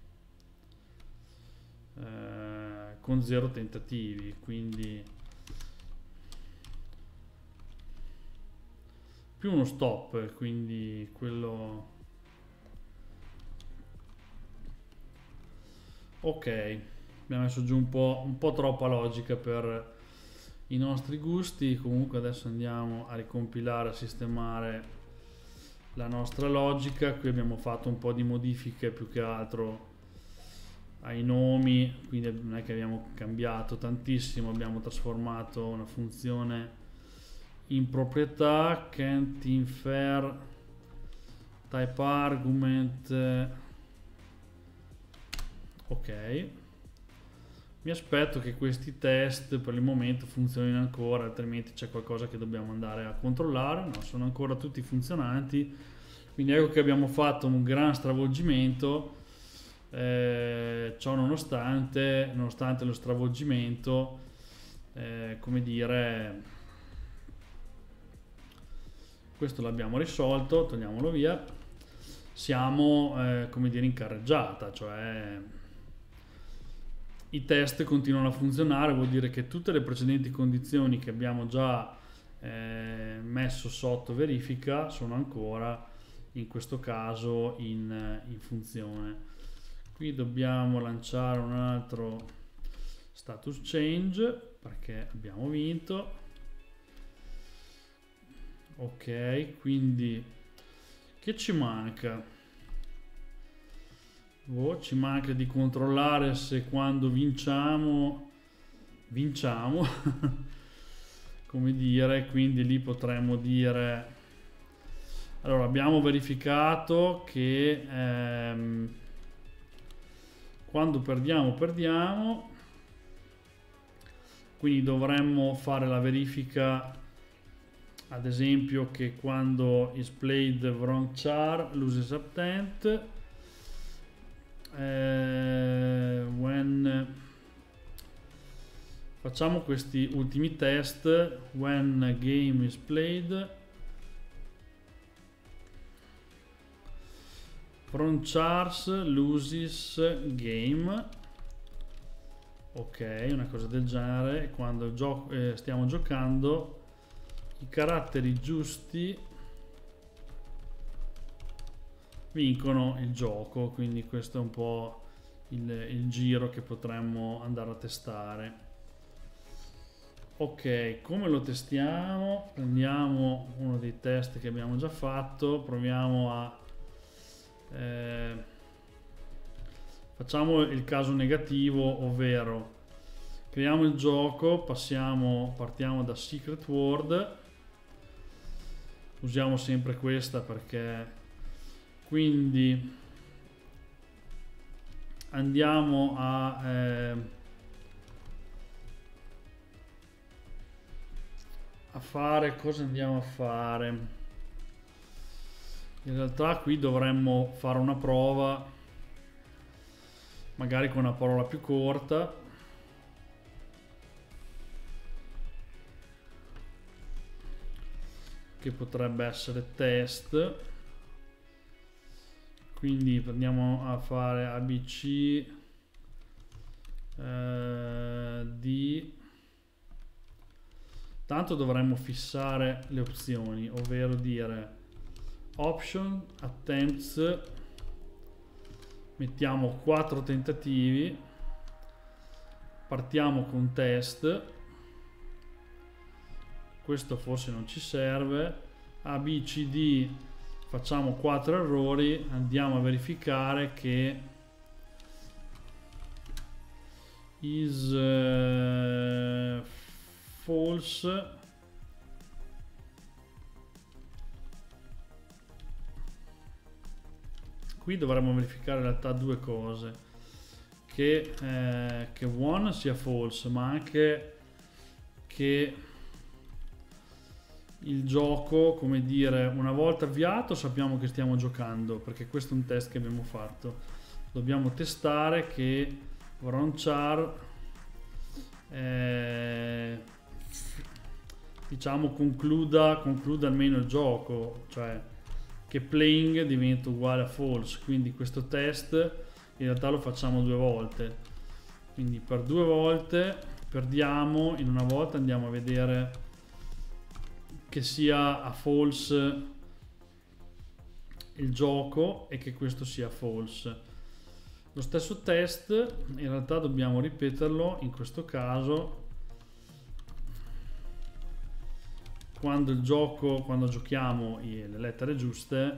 con 0 tentativi, quindi più uno stop, quindi quello ok, abbiamo messo giù un po' troppa logica per i nostri gusti. Comunque adesso andiamo a ricompilare, a sistemare la nostra logica. Qui abbiamo fatto un po' di modifiche più che altro ai nomi, quindi non è che abbiamo cambiato tantissimo, abbiamo trasformato una funzione in proprietà, can't infer type argument, ok. Mi aspetto che questi test per il momento funzionino ancora, altrimenti c'è qualcosa che dobbiamo andare a controllare. No, sono ancora tutti funzionanti, quindi ecco che abbiamo fatto un gran stravolgimento. Ciò nonostante lo stravolgimento, come dire, questo l'abbiamo risolto, togliamolo via, siamo come dire in carreggiata, cioè i test continuano a funzionare, vuol dire che tutte le precedenti condizioni che abbiamo già messo sotto verifica sono ancora in questo caso in funzione. Qui dobbiamo lanciare un altro status change perché abbiamo vinto. Ok, quindi che ci manca? Ci manca di controllare se quando vinciamo come dire, quindi lì potremmo dire, allora abbiamo verificato che quando perdiamo, quindi dovremmo fare la verifica, ad esempio, che quando is played wrong char loses attempt, when facciamo questi ultimi test, when game is played from chars loses game, ok, una cosa del genere. Quando stiamo giocando, i caratteri giusti vincono il gioco, quindi questo è un po' il giro che potremmo andare a testare. Ok, come lo testiamo? Prendiamo uno dei test che abbiamo già fatto, proviamo a facciamo il caso negativo, ovvero creiamo il gioco, partiamo da secret word, usiamo sempre questa perché quindi andiamo a fare, cosa andiamo a fare? In realtà qui dovremmo fare una prova, magari con una parola più corta. Che potrebbe essere test. Quindi andiamo a fare ABC D. Tanto dovremmo fissare le opzioni, ovvero dire option attempts, mettiamo 4 tentativi, partiamo con test, questo forse non ci serve, ABCD facciamo 4 errori, andiamo a verificare che is false. Qui dovremmo verificare in realtà due cose, che one sia false, ma anche che il gioco, come dire, una volta avviato sappiamo che stiamo giocando, perché questo è un test che abbiamo fatto. Dobbiamo testare che Ronchar diciamo concluda almeno il gioco, cioè che playing diventa uguale a false. Quindi questo test in realtà lo facciamo 2 volte, quindi per 2 volte perdiamo, in una volta andiamo a vedere che sia a false il gioco e che questo sia false. Lo stesso test in realtà dobbiamo ripeterlo in questo caso quando giochiamo le lettere giuste,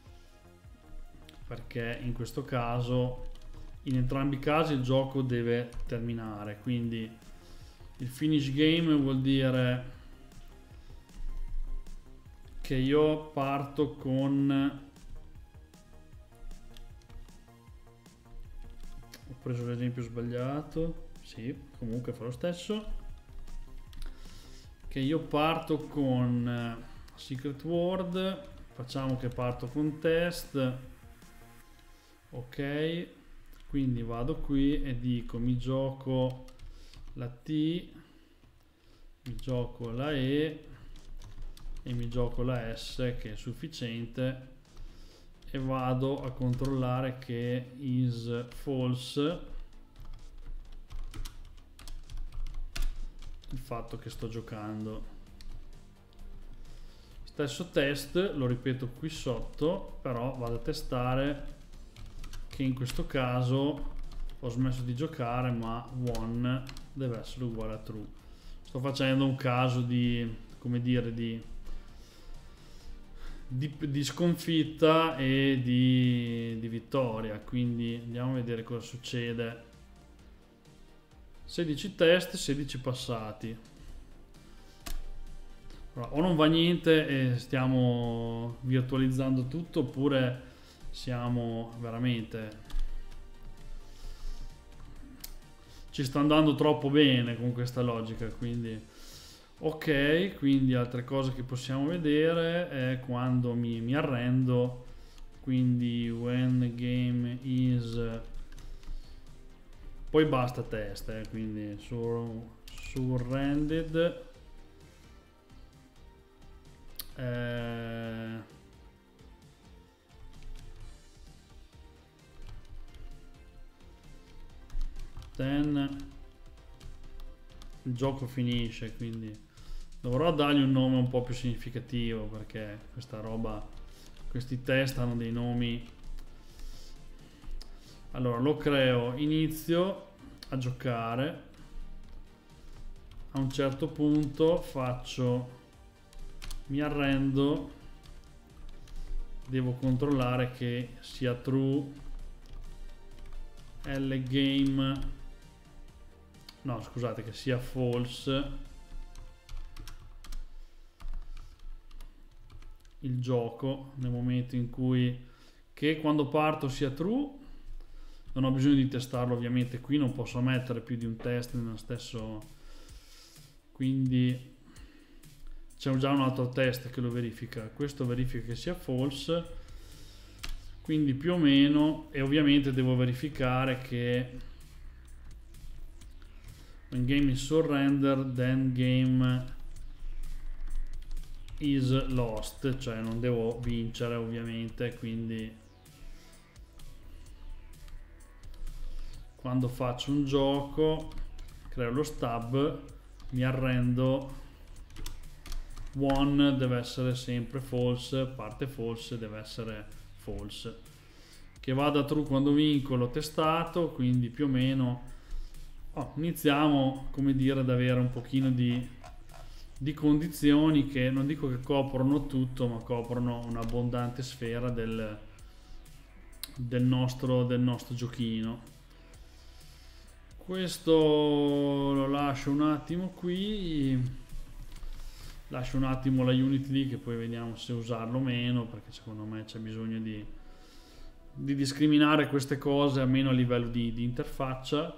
perché in questo caso in entrambi i casi il gioco deve terminare. Quindi il finish game vuol dire che io parto con, ho preso l'esempio sbagliato, sì, comunque fa lo stesso, che io parto con secret word, facciamo che parto con test, ok, quindi vado qui e dico mi gioco la T, mi gioco la E e mi gioco la S, che è sufficiente, e vado a controllare che is false il fatto che sto giocando. Stesso test lo ripeto qui sotto, però vado a testare che in questo caso ho smesso di giocare, ma one deve essere uguale a true. Sto facendo un caso di, come dire, di sconfitta e di vittoria, quindi andiamo a vedere cosa succede. 16 test, 16 passati. Allora, o non va niente e stiamo virtualizzando tutto, oppure siamo veramente, ci sta andando troppo bene con questa logica. Quindi ok, quindi altre cose che possiamo vedere è quando mi arrendo, quindi when the game is, poi basta test, quindi surrendered, then il gioco finisce. Quindi dovrò dargli un nome un po' più significativo, perché questa roba, questi test hanno dei nomi. Allora lo creo, inizio a giocare, a un certo punto faccio, mi arrendo, devo controllare che sia true game, no scusate, che sia false il gioco, nel momento in cui, che quando parto sia true non ho bisogno di testarlo ovviamente qui, non posso mettere più di un test nello stesso, quindi c'è già un altro test che lo verifica, questo verifica che sia false, quindi più o meno, e ovviamente devo verificare che when game is surrendered then game is lost, cioè non devo vincere ovviamente, quindi quando faccio un gioco creo lo stub, mi arrendo, one deve essere sempre false, parte false deve essere false, che vada true quando vinco l'ho testato, quindi più o meno iniziamo, come dire, ad avere un pochino di condizioni che non dico che coprono tutto, ma coprono un'abbondante sfera del nostro giochino. Questo lo lascio un attimo qui, lascio un attimo la Unity lì, che poi vediamo se usarlo o meno, perché secondo me c'è bisogno di discriminare queste cose almeno a livello di interfaccia.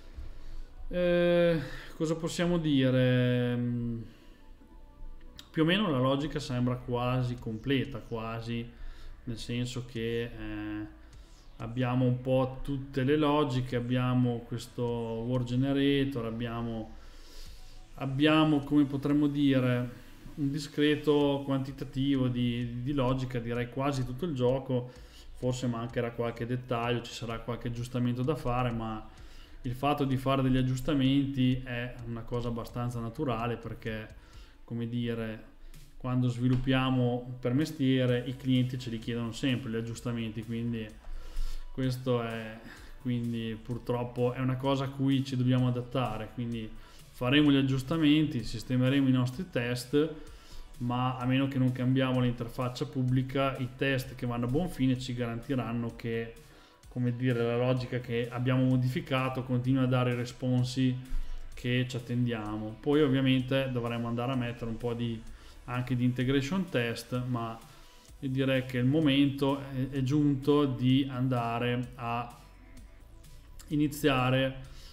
Cosa possiamo dire? Più o meno la logica sembra quasi completa, quasi, nel senso che abbiamo un po' tutte le logiche, abbiamo questo word generator, abbiamo come potremmo dire un discreto quantitativo di logica, direi quasi tutto il gioco, forse mancherà qualche dettaglio, ci sarà qualche aggiustamento da fare, ma il fatto di fare degli aggiustamenti è una cosa abbastanza naturale, perché, come dire, quando sviluppiamo per mestiere i clienti ce li chiedono sempre gli aggiustamenti, quindi questo è, quindi purtroppo è una cosa a cui ci dobbiamo adattare, quindi faremo gli aggiustamenti, sistemeremo i nostri test, ma a meno che non cambiamo l'interfaccia pubblica, i test che vanno a buon fine ci garantiranno che, come dire, la logica che abbiamo modificato continua a dare i responsi che ci attendiamo. Poi ovviamente dovremo andare a mettere un po' anche di integration test, ma io direi che il momento è giunto di andare a iniziare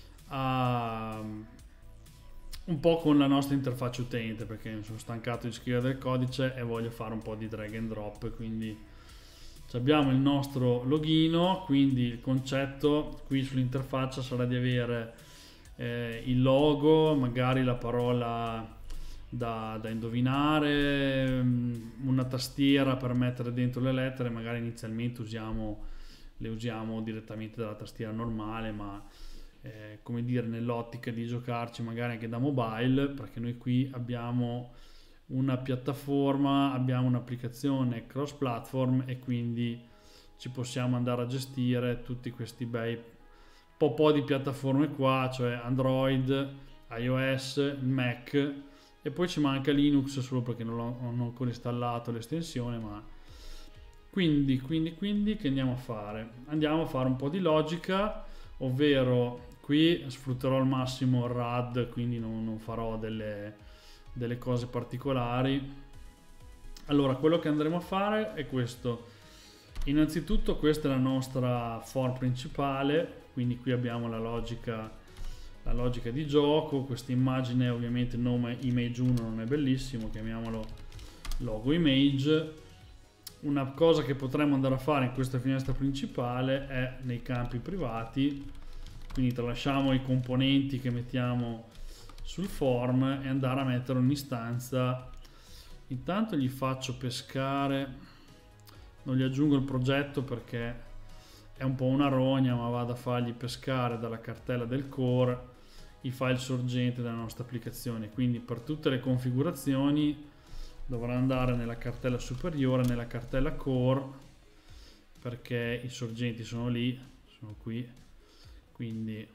un po' con la nostra interfaccia utente, perché mi sono stancato di scrivere del codice e voglio fare un po' di drag and drop. Quindi abbiamo il nostro login, quindi il concetto qui sull'interfaccia sarà di avere il logo, magari la parola da indovinare, una tastiera per mettere dentro le lettere, magari inizialmente le usiamo direttamente dalla tastiera normale, ma come dire, nell'ottica di giocarci magari anche da mobile, perché noi qui abbiamo una piattaforma, abbiamo un'applicazione cross platform e quindi ci possiamo andare a gestire tutti questi bei po' di piattaforme qua, cioè Android, iOS, Mac, e poi ci manca Linux solo perché non ho ancora installato l'estensione, ma quindi che andiamo a fare? Andiamo a fare un po' di logica, ovvero qui sfrutterò al massimo il RAD, quindi non farò delle cose particolari. Allora, quello che andremo a fare è questo. Innanzitutto questa è la nostra form principale, quindi qui abbiamo la logica di gioco. Questa immagine, ovviamente il nome image 1 non è bellissimo, chiamiamolo logo image. Una cosa che potremmo andare a fare in questa finestra principale è nei campi privati, quindi tralasciamo i componenti che mettiamo sul form e andare a mettere un'istanza. Intanto gli faccio pescare, non gli aggiungo il progetto perché è un po' una rogna, ma vado a fargli pescare dalla cartella del core i file sorgenti della nostra applicazione. Quindi per tutte le configurazioni dovrà andare nella cartella superiore, nella cartella core, perché i sorgenti sono lì, sono qui, quindi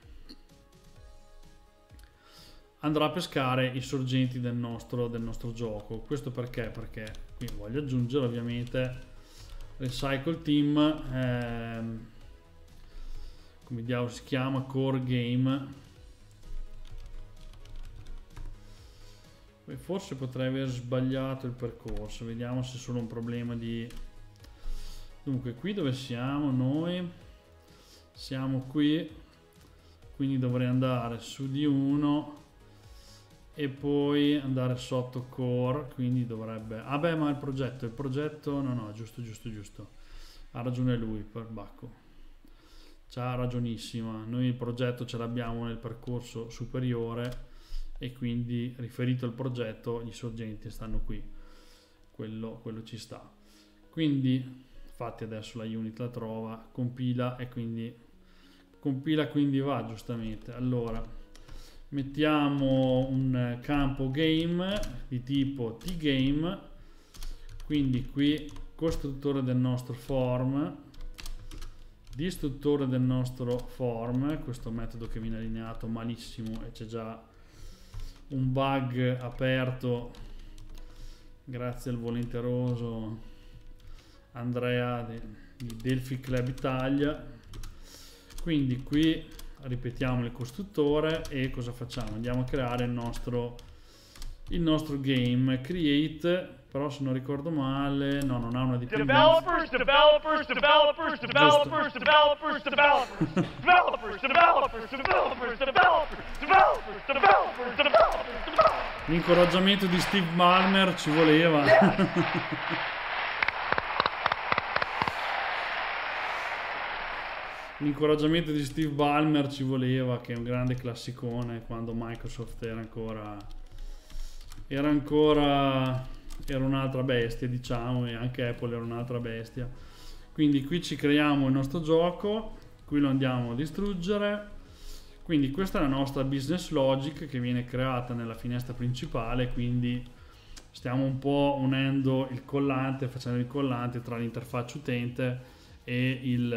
andrà a pescare i sorgenti del nostro gioco. Questo perché qui voglio aggiungere ovviamente recycle team, come diavolo si chiama, core game. Forse potrei aver sbagliato il percorso, vediamo se è solo un problema di... Dunque, qui dove siamo noi? siamo qui, quindi dovrei andare su di 1 e poi andare sotto core, quindi dovrebbe... Ah beh, ma il progetto, no, giusto, ha ragione lui, per Bacco, c'ha ragionissima, noi il progetto ce l'abbiamo nel percorso superiore e quindi riferito al progetto gli sorgenti stanno qui, quello ci sta. Quindi infatti adesso la unit la trova, compila, quindi va giustamente. Allora mettiamo un campo game di tipo tgame, quindi qui costruttore del nostro form, distruttore del nostro form, questo metodo che viene allineato malissimo e c'è già un bug aperto grazie al volenteroso Andrea di Delphi Club Italia. Quindi qui ripetiamo il costruttore e cosa facciamo? Andiamo a creare il nostro game create, però se non ricordo male no, non ha una dipendenza. L'incoraggiamento di Steve Ballmer ci voleva. L'incoraggiamento di Steve Ballmer ci voleva, che è un grande classicone quando Microsoft era un'altra bestia, diciamo, e anche Apple era un'altra bestia. Quindi qui ci creiamo il nostro gioco, qui lo andiamo a distruggere. Quindi questa è la nostra business logic che viene creata nella finestra principale, quindi stiamo un po' unendo il collante, facendo il collante tra l'interfaccia utente e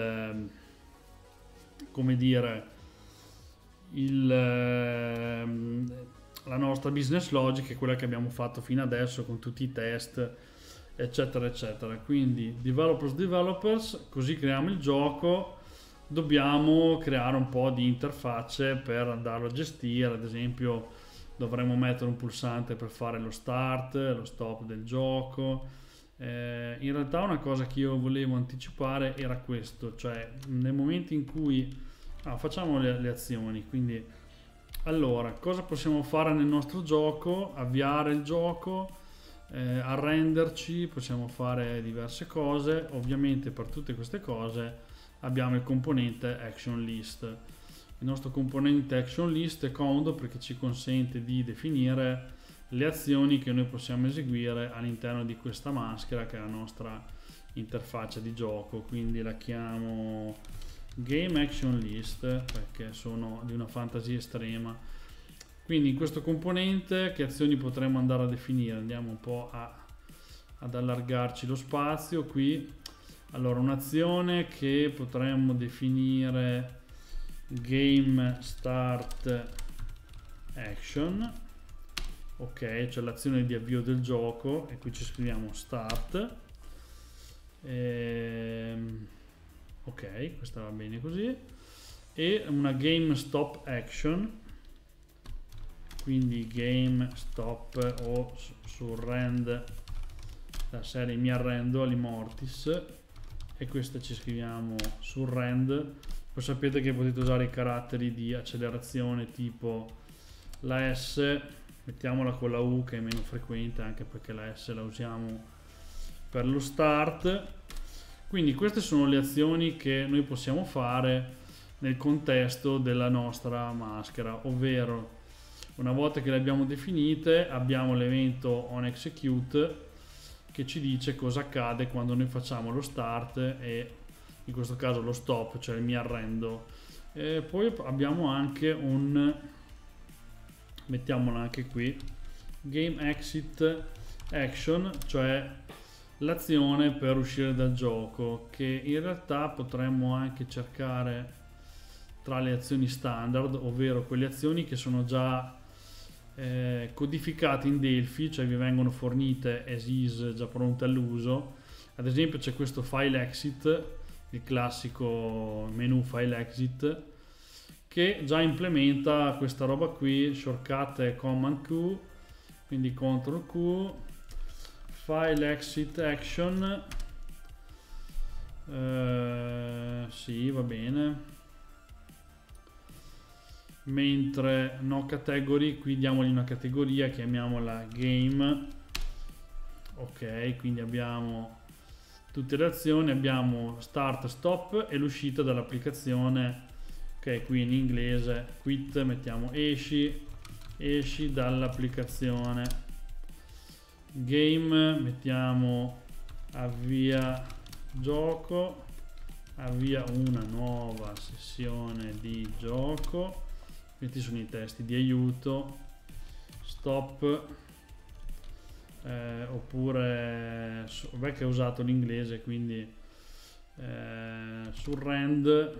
la nostra business logic è quella che abbiamo fatto fino adesso con tutti i test eccetera eccetera. Quindi developers, così creiamo il gioco. Dobbiamo creare un po' di interfacce per andarlo a gestire, ad esempio dovremmo mettere un pulsante per fare lo start, lo stop del gioco. In realtà una cosa che io volevo anticipare era questo, cioè nel momento in cui facciamo le azioni, quindi allora cosa possiamo fare nel nostro gioco? Avviare il gioco, arrenderci, possiamo fare diverse cose. Ovviamente per tutte queste cose abbiamo il componente action list. Il nostro componente action list è comodo perché ci consente di definire le azioni che noi possiamo eseguire all'interno di questa maschera che è la nostra interfaccia di gioco. Quindi la chiamo game action list perché sono di una fantasia estrema. Quindi in questo componente che azioni potremmo andare a definire? Andiamo un po' ad allargarci lo spazio qui. Allora, un'azione che potremmo definire game start action, ok, cioè l'azione di avvio del gioco, e qui ci scriviamo start. Ok, questa va bene così. E una game stop action, quindi game stop o surrend, la serie mi arrendo all'immortis, e questa ci scriviamo surrend. Poi sapete che potete usare i caratteri di accelerazione tipo la S, mettiamola con la U che è meno frequente, anche perché la S la usiamo per lo start. Quindi queste sono le azioni che noi possiamo fare nel contesto della nostra maschera, ovvero una volta che le abbiamo definite abbiamo l'evento onExecute che ci dice cosa accade quando noi facciamo lo start e in questo caso lo stop, cioè il mi arrendo. E poi abbiamo anche mettiamola anche qui, game exit action, cioè l'azione per uscire dal gioco, che in realtà potremmo anche cercare tra le azioni standard, ovvero quelle azioni che sono già codificate in Delphi, cioè vi vengono fornite as is, già pronte all'uso. Ad esempio c'è questo file exit, il classico menu file exit, che già implementa questa roba qui, shortcut è command Q, quindi CTRL Q, file exit action, sì, va bene, mentre no category, qui diamogli una categoria, chiamiamola game. Ok, quindi abbiamo tutte le azioni, abbiamo start, stop e l'uscita dall'applicazione, ok, qui in inglese quit, mettiamo esci dall'applicazione. Game, mettiamo avvia gioco, avvia una nuova sessione di gioco, questi sono i testi di aiuto. Stop, oppure vabbè che ho usato l'inglese, quindi surrend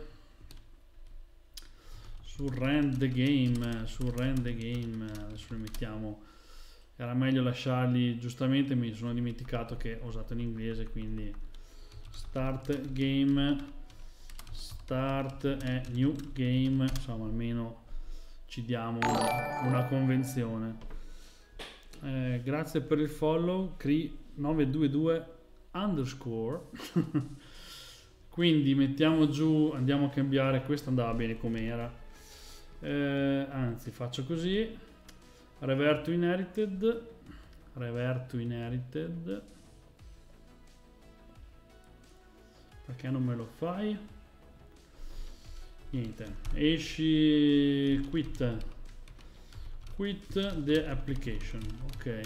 the game, adesso li mettiamo, era meglio lasciarli, giustamente mi sono dimenticato che ho usato l'inglese, quindi start game, start e new game, insomma almeno ci diamo una convenzione. Grazie per il follow Cri922 _ quindi mettiamo giù, andiamo a cambiare, questo andava bene com'era, anzi faccio così, revert to inherited, perché non me lo fai? Niente, esci quit the application. Ok,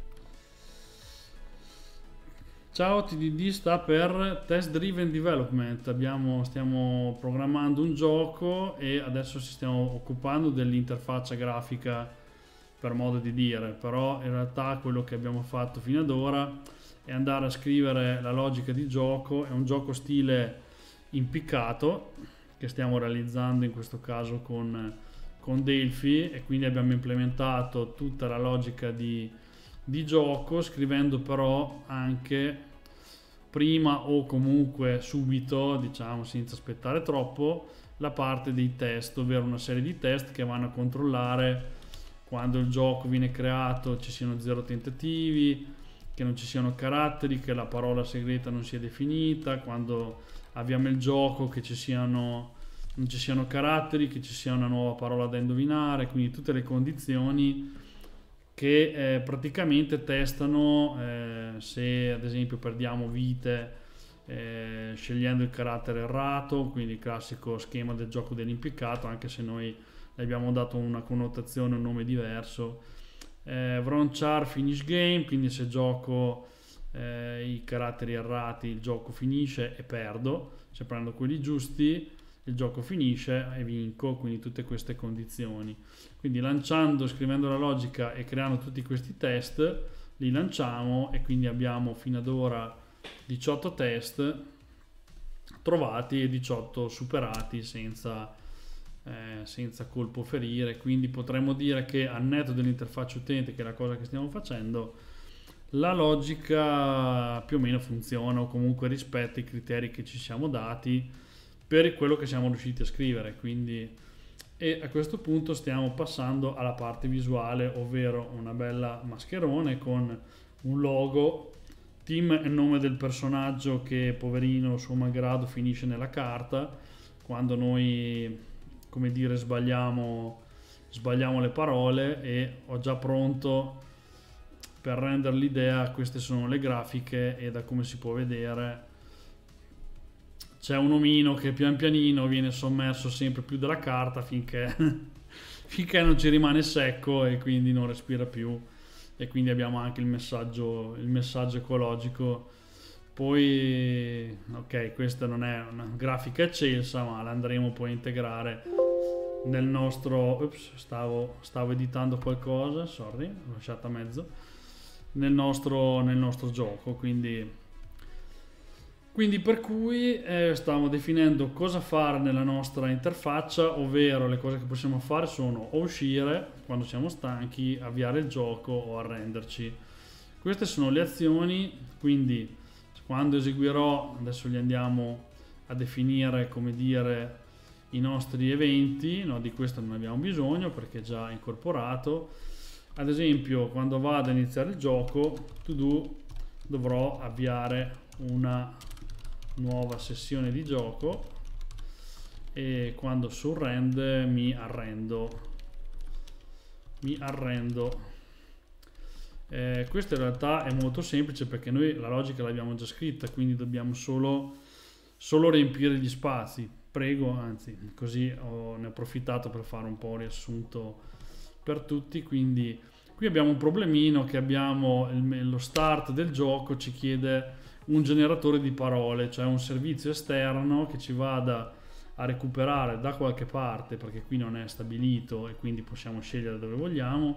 ciao, TDD sta per test driven development, stiamo programmando un gioco e adesso ci stiamo occupando dell'interfaccia grafica, per modo di dire, però in realtà quello che abbiamo fatto fino ad ora è andare a scrivere la logica di gioco. È un gioco stile impiccato che stiamo realizzando in questo caso con Delphi, e quindi abbiamo implementato tutta la logica di gioco, scrivendo però anche prima o comunque subito, diciamo senza aspettare troppo, la parte dei test, ovvero una serie di test che vanno a controllare quando il gioco viene creato ci siano 0 tentativi, che non ci siano caratteri, che la parola segreta non sia definita, quando avviamo il gioco che non ci siano caratteri, che ci sia una nuova parola da indovinare, quindi tutte le condizioni che praticamente testano se ad esempio perdiamo vite scegliendo il carattere errato, quindi il classico schema del gioco dell'impiccato, anche se noi le abbiamo dato una connotazione, un nome diverso. Wrong finish game, quindi se gioco i caratteri errati il gioco finisce e perdo, se prendo quelli giusti il gioco finisce e vinco, quindi tutte queste condizioni. Quindi scrivendo la logica e creando tutti questi test, li lanciamo e quindi abbiamo fino ad ora 18 test trovati e 18 superati senza colpo ferire, quindi potremmo dire che al netto dell'interfaccia utente, che è la cosa che stiamo facendo, la logica più o meno funziona, o comunque rispetta i criteri che ci siamo dati per quello che siamo riusciti a scrivere. Quindi, e a questo punto stiamo passando alla parte visuale, ovvero una bella mascherone con un logo, team è il nome del personaggio che poverino suo malgrado finisce nella carta quando noi, come dire, sbagliamo le parole, e ho già pronto per rendere l'idea. Queste sono le grafiche e da come si può vedere c'è un omino che pian pianino viene sommerso sempre più dalla carta finché non ci rimane secco e quindi non respira più, e quindi abbiamo anche il messaggio ecologico. Poi ok, questa non è una grafica eccelsa, ma la andremo poi a integrare nel nostro stavo editando qualcosa, sorry, l'ho lasciata a mezzo, nel nostro gioco. Quindi per cui stiamo definendo cosa fare nella nostra interfaccia, ovvero le cose che possiamo fare sono o uscire quando siamo stanchi, avviare il gioco o arrenderci. Queste sono le azioni, quindi quando eseguirò, adesso li andiamo a definire, come dire, i nostri eventi, no, di questo non abbiamo bisogno perché è già incorporato. Ad esempio, quando vado a iniziare il gioco, dovrò avviare una nuova sessione di gioco, e quando sul rend mi arrendo. Questo in realtà è molto semplice perché noi la logica l'abbiamo già scritta, quindi dobbiamo solo riempire gli spazi. Prego, anzi, così ne ho approfittato per fare un po' un riassunto per tutti. Quindi qui abbiamo un problemino, che abbiamo lo start del gioco ci chiede un generatore di parole, cioè un servizio esterno che ci vada a recuperare da qualche parte, perché qui non è stabilito e quindi possiamo scegliere dove vogliamo,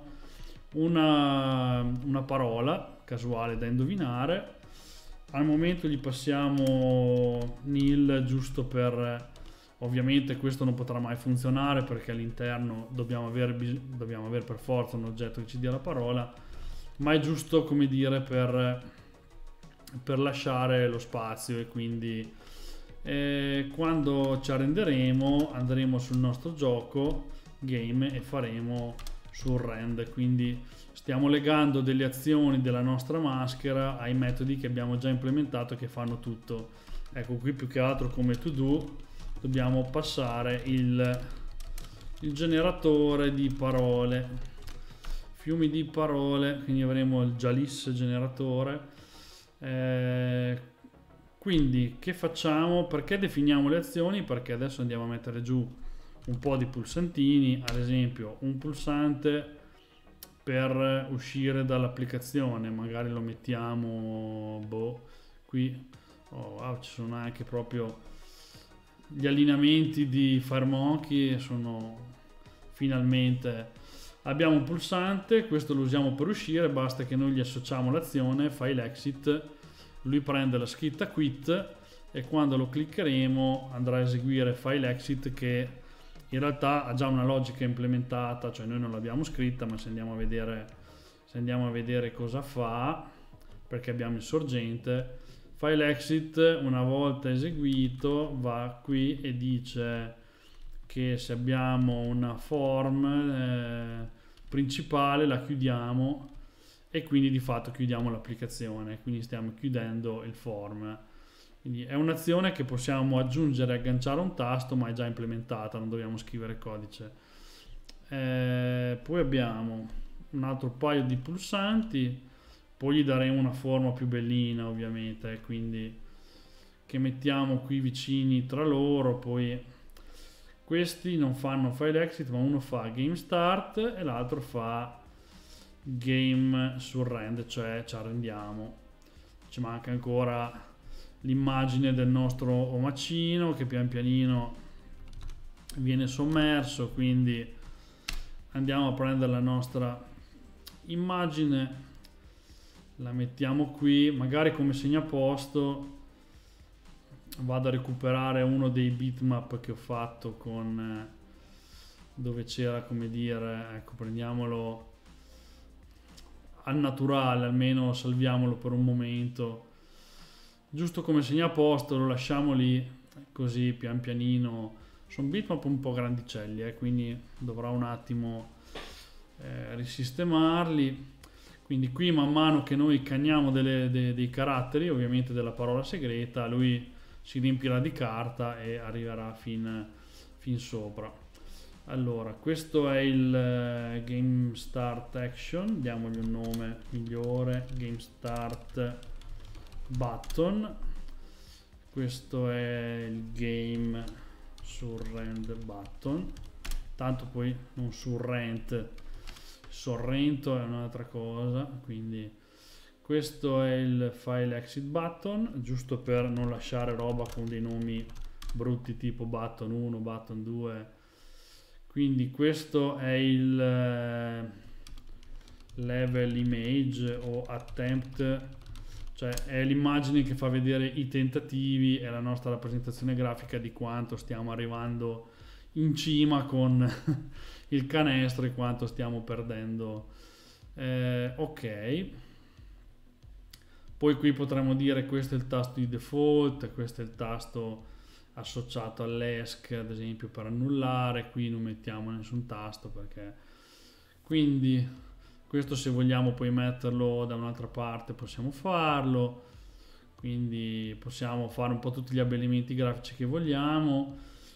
una parola casuale da indovinare. Al momento gli passiamo nil, giusto per, ovviamente questo non potrà mai funzionare perché all'interno dobbiamo avere per forza un oggetto che ci dia la parola, ma è giusto, come dire, per lasciare lo spazio. E quindi quando ci arrenderemo andremo sul nostro gioco game e faremo sul rend. Quindi stiamo legando delle azioni della nostra maschera ai metodi che abbiamo già implementato che fanno tutto. Ecco, qui più che altro come to do dobbiamo passare il generatore di parole, fiumi di parole, quindi avremo il Jalis generatore. Quindi che facciamo? Perché definiamo le azioni? Perché adesso andiamo a mettere giù un po' di pulsantini, ad esempio un pulsante per uscire dall'applicazione, magari lo mettiamo qui. Ci sono anche proprio gli allineamenti di FireMonkey, sono finalmente abbiamo un pulsante, questo lo usiamo per uscire, basta che noi gli associamo l'azione file exit, lui prende la scritta quit e quando lo cliccheremo andrà a eseguire file exit, che in realtà ha già una logica implementata, cioè noi non l'abbiamo scritta, ma se andiamo a vedere cosa fa, perché abbiamo il sorgente, file exit una volta eseguito va qui e dice che se abbiamo una form principale la chiudiamo e quindi di fatto chiudiamo l'applicazione, quindi stiamo chiudendo il form. Quindi è un'azione che possiamo aggiungere e agganciare un tasto, ma è già implementata, non dobbiamo scrivere codice. Poi abbiamo un altro paio di pulsanti, poi gli daremo una forma più bellina ovviamente, quindi che mettiamo qui vicini tra loro. Poi questi non fanno file exit, ma uno fa game start e l'altro fa game sul rend, cioè ci arrendiamo. Ci manca ancora l'immagine del nostro omacino che pian pianino viene sommerso, quindi andiamo a prendere la nostra immagine, la mettiamo qui, magari come segnaposto vado a recuperare uno dei bitmap che ho fatto con dove c'era, come dire, ecco, prendiamolo al naturale, almeno salviamolo per un momento, giusto come segnaposto, lo lasciamo lì, così pian pianino. Sono bitmap un po' grandicelli, quindi dovrò un attimo risistemarli. Quindi qui man mano che noi caniamo dei caratteri, ovviamente della parola segreta, lui si riempirà di carta e arriverà fin sopra. Allora, questo è il Game Start Action, diamogli un nome migliore, Game Start Button. Questo è il Game Surrend Button, tanto poi non surrent, sorrento è un'altra cosa, quindi questo è il File Exit Button, giusto per non lasciare roba con dei nomi brutti tipo Button 1, Button 2. Quindi questo è il Level Image o Attempt, cioè è l'immagine che fa vedere i tentativi, è la nostra rappresentazione grafica di quanto stiamo arrivando in cima con il canestro e quanto stiamo perdendo. Ok, poi qui potremmo dire questo è il tasto di default, questo è il tasto associato all'ESC, ad esempio, per annullare. Qui non mettiamo nessun tasto perché, quindi questo se vogliamo poi metterlo da un'altra parte possiamo farlo, quindi possiamo fare un po' tutti gli abbellimenti grafici che vogliamo.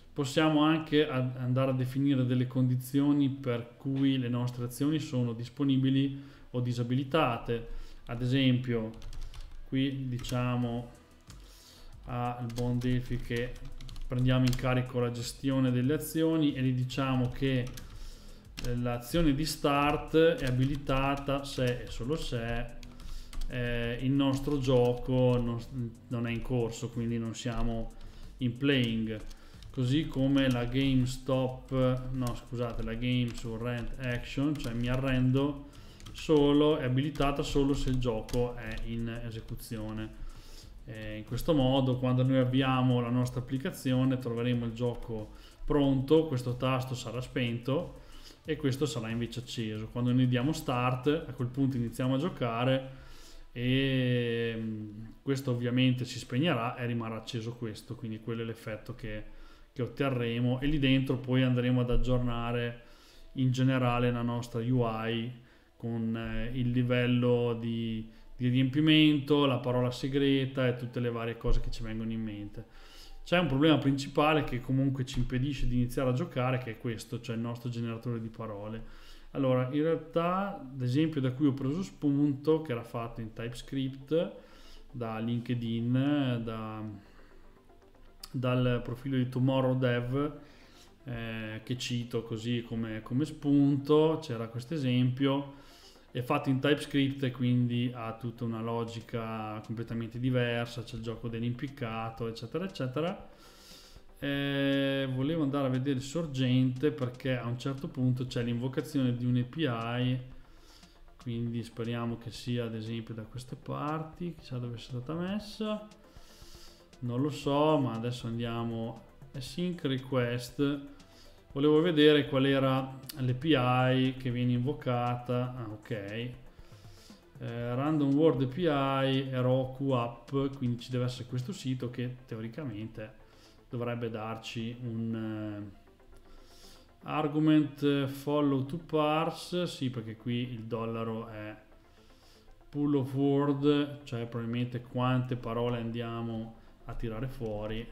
possiamo anche andare a definire delle condizioni per cui le nostre azioni sono disponibili o disabilitate. Ad esempio, qui diciamo al buon Delphi che prendiamo in carico la gestione delle azioni e gli diciamo che l'azione di start è abilitata se e solo se il nostro gioco non è in corso, quindi non siamo in playing. Così come la game stop, no scusate, la game surrender action, cioè mi arrendo solo, è abilitata solo se il gioco è in esecuzione. In questo modo, quando noi avviamo la nostra applicazione, troveremo il gioco pronto, questo tasto sarà spento e questo sarà invece acceso. Quando noi diamo start, a quel punto iniziamo a giocare e questo ovviamente si spegnerà e rimarrà acceso questo, quindi quello è l'effetto che otterremo, e lì dentro poi andremo ad aggiornare in generale la nostra UI con il livello di riempimento, la parola segreta e tutte le varie cose che ci vengono in mente. C'è un problema principale che comunque ci impedisce di iniziare a giocare, che è questo, cioè il nostro generatore di parole. Allora, in realtà l'esempio da cui ho preso spunto, che era fatto in TypeScript da LinkedIn, dal profilo di Tomorrow Dev, che cito così come spunto, c'era questo esempio, è fatto in TypeScript e quindi ha tutta una logica completamente diversa, c'è il gioco dell'impiccato eccetera eccetera. Volevo andare a vedere il sorgente perché a un certo punto c'è l'invocazione di un API, quindi speriamo che sia ad esempio da queste parti, chissà dove è stata messa, non lo so, ma adesso andiamo async request. Volevo vedere qual era l'API che viene invocata. Ok, random word API Heroku app, quindi ci deve essere questo sito che teoricamente dovrebbe darci un argument follow to parse, sì, perché qui il dollaro è pool of word, cioè probabilmente quante parole andiamo a tirare fuori.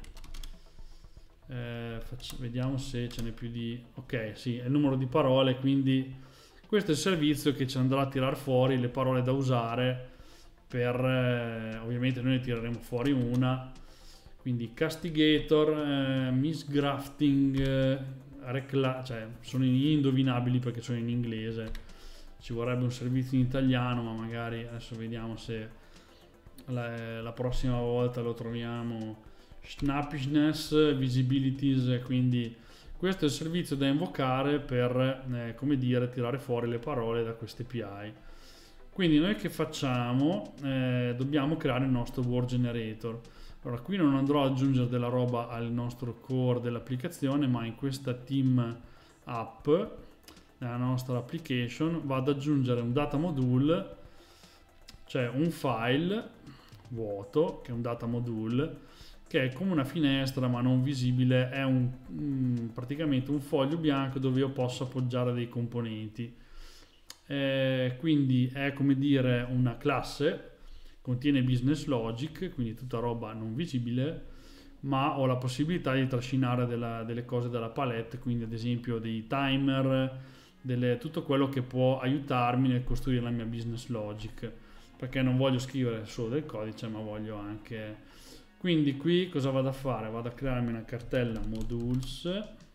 Vediamo se ce n'è più di... ok, sì, è il numero di parole, quindi questo è il servizio che ci andrà a tirar fuori le parole da usare per... ovviamente noi ne tireremo fuori una, quindi castigator, misgrafting, cioè sono indovinabili perché sono in inglese, ci vorrebbe un servizio in italiano, ma magari adesso vediamo se la prossima volta lo troviamo. Snappishness, visibilities, quindi questo è il servizio da invocare per come dire tirare fuori le parole da queste API. Quindi noi che facciamo? Dobbiamo creare il nostro word generator. Allora qui non andrò ad aggiungere della roba al nostro core dell'applicazione, ma in questa team app, nella nostra application, vado ad aggiungere un data module, cioè un file vuoto che è un data module, che è come una finestra ma non visibile, è praticamente un foglio bianco dove io posso appoggiare dei componenti. Quindi è come dire una classe, contiene business logic, quindi tutta roba non visibile, ma ho la possibilità di trascinare delle cose dalla palette, quindi ad esempio dei timer, tutto quello che può aiutarmi nel costruire la mia business logic, perché non voglio scrivere solo del codice, ma voglio anche... Quindi qui cosa vado a fare? Vado a crearmi una cartella modules,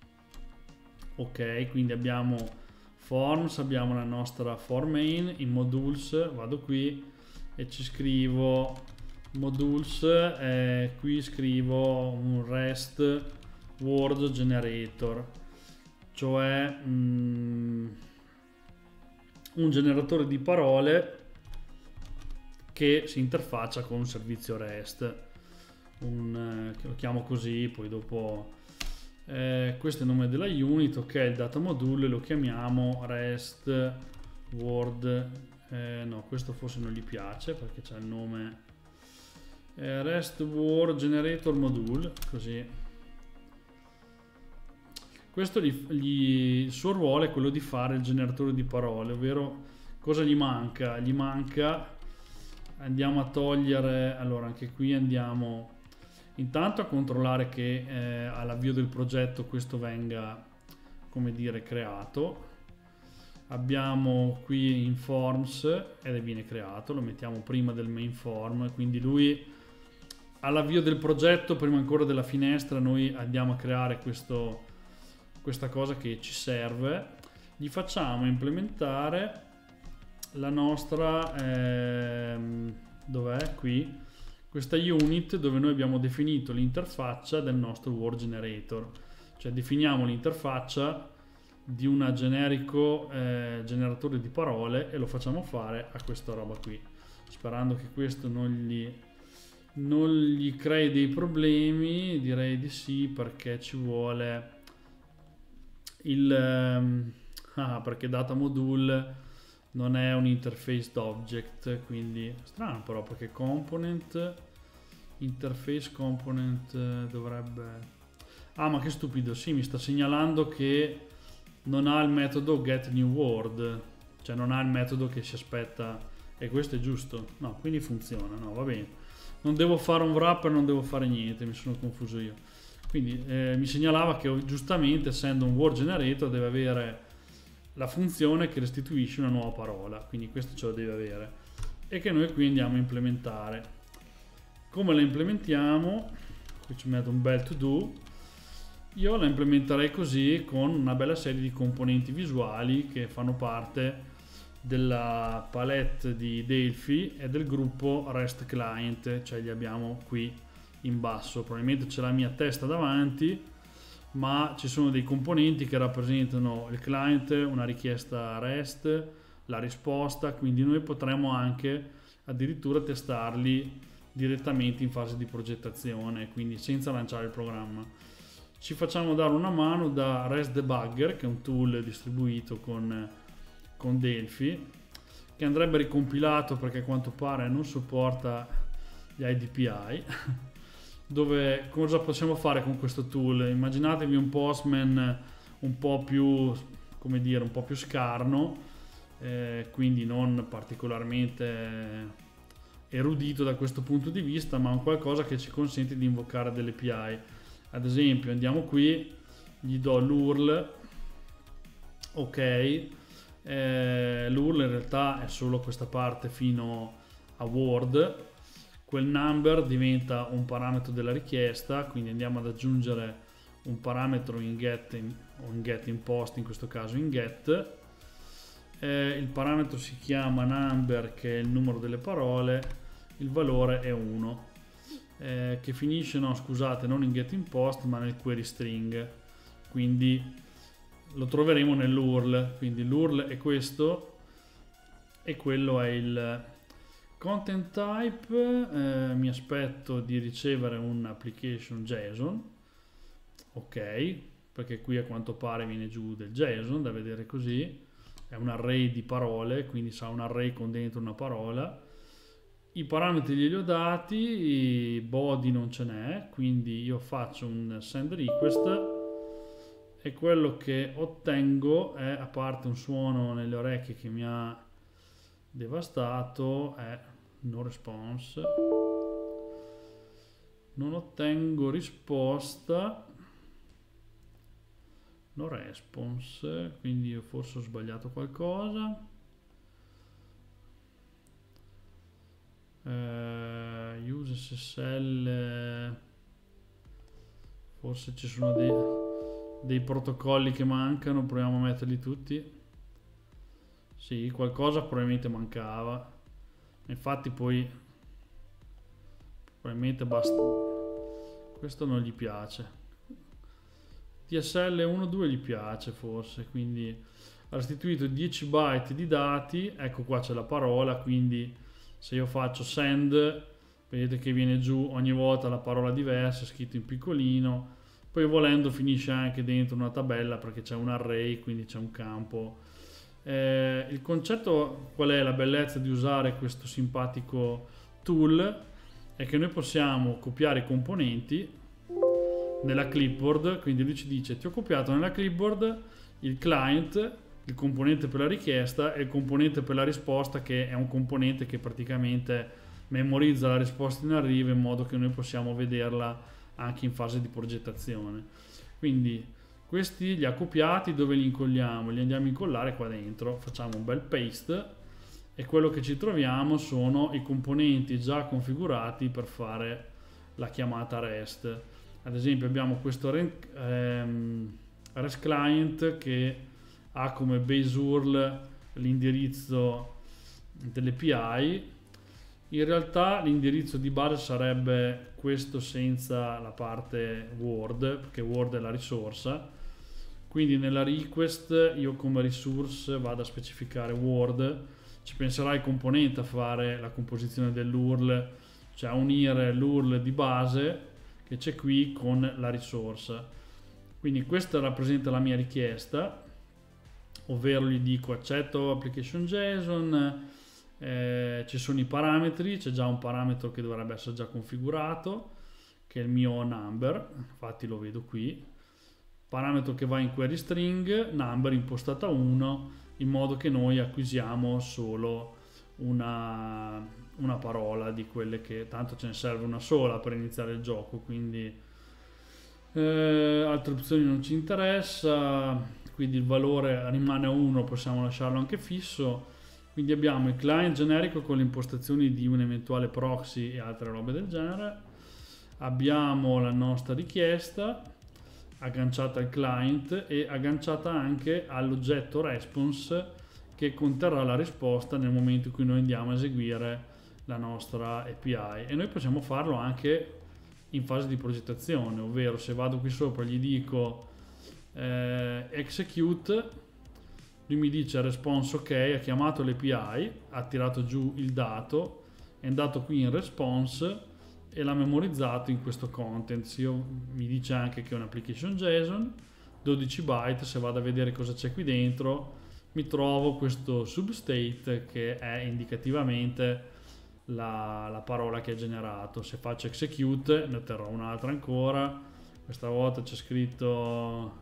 ok, quindi abbiamo forms, abbiamo la nostra form main, in modules vado qui e ci scrivo modules, qui scrivo un rest word generator, cioè un generatore di parole che si interfaccia con un servizio REST. Che lo chiamo così, poi dopo questo è il nome della unit, ok, il data module lo chiamiamo rest word, no, questo forse non gli piace perché c'è il nome rest word generator module, così. Questo il suo ruolo è quello di fare il generatore di parole, ovvero cosa gli manca? Andiamo a togliere, allora anche qui andiamo intanto a controllare che all'avvio del progetto questo venga, come dire, creato. Abbiamo qui in forms ed viene creato, lo mettiamo prima del main form, quindi lui all'avvio del progetto, prima ancora della finestra, noi andiamo a creare questa cosa che ci serve, gli facciamo implementare la nostra dov'è? Qui questa unit dove noi abbiamo definito l'interfaccia del nostro word generator, cioè definiamo l'interfaccia di un generico generatore di parole e lo facciamo fare a questa roba qui, sperando che questo non gli crei dei problemi. Direi di sì, perché ci vuole perché data module non è un interface object, quindi strano però, perché component interface component dovrebbe... ma che stupido, sì, mi sta segnalando che non ha il metodo getNewWord, cioè non ha il metodo che si aspetta, e questo è giusto, no, quindi funziona, no, va bene, non devo fare un wrapper, non devo fare niente, mi sono confuso io. Quindi mi segnalava che giustamente, essendo un word generator, deve avere la funzione che restituisce una nuova parola, quindi questo ce lo deve avere, e che noi qui andiamo a implementare. Come la implementiamo? Qui ci metto un bel to do. Io la implementerei così, con una bella serie di componenti visuali che fanno parte della palette di Delphi e del gruppo REST Client, cioè li abbiamo qui in basso. Probabilmente c'è la mia testa davanti, ma ci sono dei componenti che rappresentano il client, una richiesta REST, la risposta, quindi noi potremo anche addirittura testarli direttamente in fase di progettazione, quindi senza lanciare il programma. Ci facciamo dare una mano da REST Debugger, che è un tool distribuito con Delphi, che andrebbe ricompilato perché a quanto pare non supporta gli IDPI. Dove cosa possiamo fare con questo tool? Immaginatevi un Postman un po' più, come dire, un po' più scarno, quindi non particolarmente erudito da questo punto di vista, ma un qualcosa che ci consente di invocare delle API. Ad esempio andiamo qui, gli do l'URL, ok, l'URL in realtà è solo questa parte fino a Word. Quel number diventa un parametro della richiesta, quindi andiamo ad aggiungere un parametro in get o in get in post, in questo caso in get. Il parametro si chiama number, che è il numero delle parole, il valore è 1, che finisce, no scusate, non in get in post ma nel query string, quindi lo troveremo nell'URL, quindi l'URL è questo e quello è il content type. Mi aspetto di ricevere un application JSON, ok, perché qui a quanto pare viene giù del JSON, da vedere così, è un array di parole, quindi sarà un array con dentro una parola. I parametri glieli ho dati, body non ce n'è, quindi io faccio un send request e quello che ottengo è, a parte un suono nelle orecchie che mi ha devastato, è no response. Non ottengo risposta, no response, quindi io forse ho sbagliato qualcosa. Use SSL, forse ci sono dei protocolli che mancano, proviamo a metterli tutti. Sì, qualcosa probabilmente mancava, infatti poi probabilmente basta, questo non gli piace, TSL 1.2 gli piace forse, quindi ha restituito 10 byte di dati, ecco qua c'è la parola, quindi se io faccio send vedete che viene giù ogni volta la parola diversa, scritto in piccolino, poi volendo finisce anche dentro una tabella perché c'è un array, quindi c'è un campo. Il concetto, qual è la bellezza di usare questo simpatico tool, è che noi possiamo copiare i componenti nella clipboard, quindi lui ci dice ti ho copiato nella clipboard il client, il componente per la richiesta e il componente per la risposta, che è un componente che praticamente memorizza la risposta in arrivo in modo che noi possiamo vederla anche in fase di progettazione. Quindi questi li ha copiati, dove li incolliamo? Li andiamo a incollare qua dentro, facciamo un bel paste e quello che ci troviamo sono i componenti già configurati per fare la chiamata REST. Ad esempio abbiamo questo REST client che ha come base URL l'indirizzo dell'API. In realtà l'indirizzo di base sarebbe questo senza la parte Word, perché Word è la risorsa. Quindi nella request io come resource vado a specificare Word, ci penserà il componente a fare la composizione dell'URL, cioè a unire l'URL di base che c'è qui con la risorsa. Quindi questa rappresenta la mia richiesta, ovvero gli dico accetto application JSON, ci sono i parametri, c'è già un parametro che dovrebbe essere già configurato, che è il mio number, infatti lo vedo qui, parametro che va in query string, number impostata 1, in modo che noi acquisiamo solo una parola di quelle che tanto ce ne serve una sola per iniziare il gioco, quindi altre opzioni non ci interessa, quindi il valore rimane 1, possiamo lasciarlo anche fisso. Quindi abbiamo il client generico con le impostazioni di un eventuale proxy e altre robe del genere, abbiamo la nostra richiesta agganciata al client e agganciata anche all'oggetto response che conterrà la risposta nel momento in cui noi andiamo a eseguire la nostra API. E noi possiamo farlo anche in fase di progettazione, ovvero se vado qui sopra e gli dico execute, lui mi dice response ok, ha chiamato l'API, ha tirato giù il dato, è andato qui in response e l'ha memorizzato in questo contents. Mi dice anche che è un application JSON, 12 byte, se vado a vedere cosa c'è qui dentro mi trovo questo substate che è indicativamente la parola che ha generato. Se faccio execute ne otterrò un'altra ancora, questa volta c'è scritto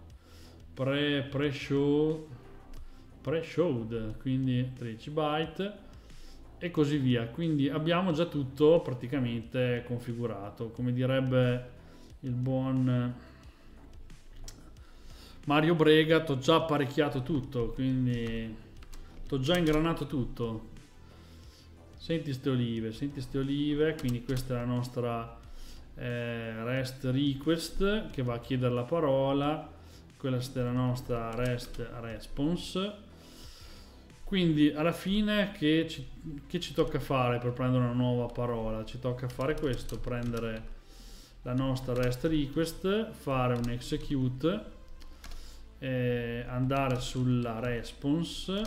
pre-showed, quindi 13 byte e così via. Quindi abbiamo già tutto praticamente configurato, come direbbe il buon Mario Brega, t'ho già apparecchiato tutto, quindi t'ho già ingranato tutto. Senti ste olive, quindi questa è la nostra REST request che va a chiedere la parola, questa è la nostra REST response. Quindi alla fine che ci tocca fare per prendere una nuova parola? Ci tocca fare questo, prendere la nostra REST request, fare un execute, andare sulla response,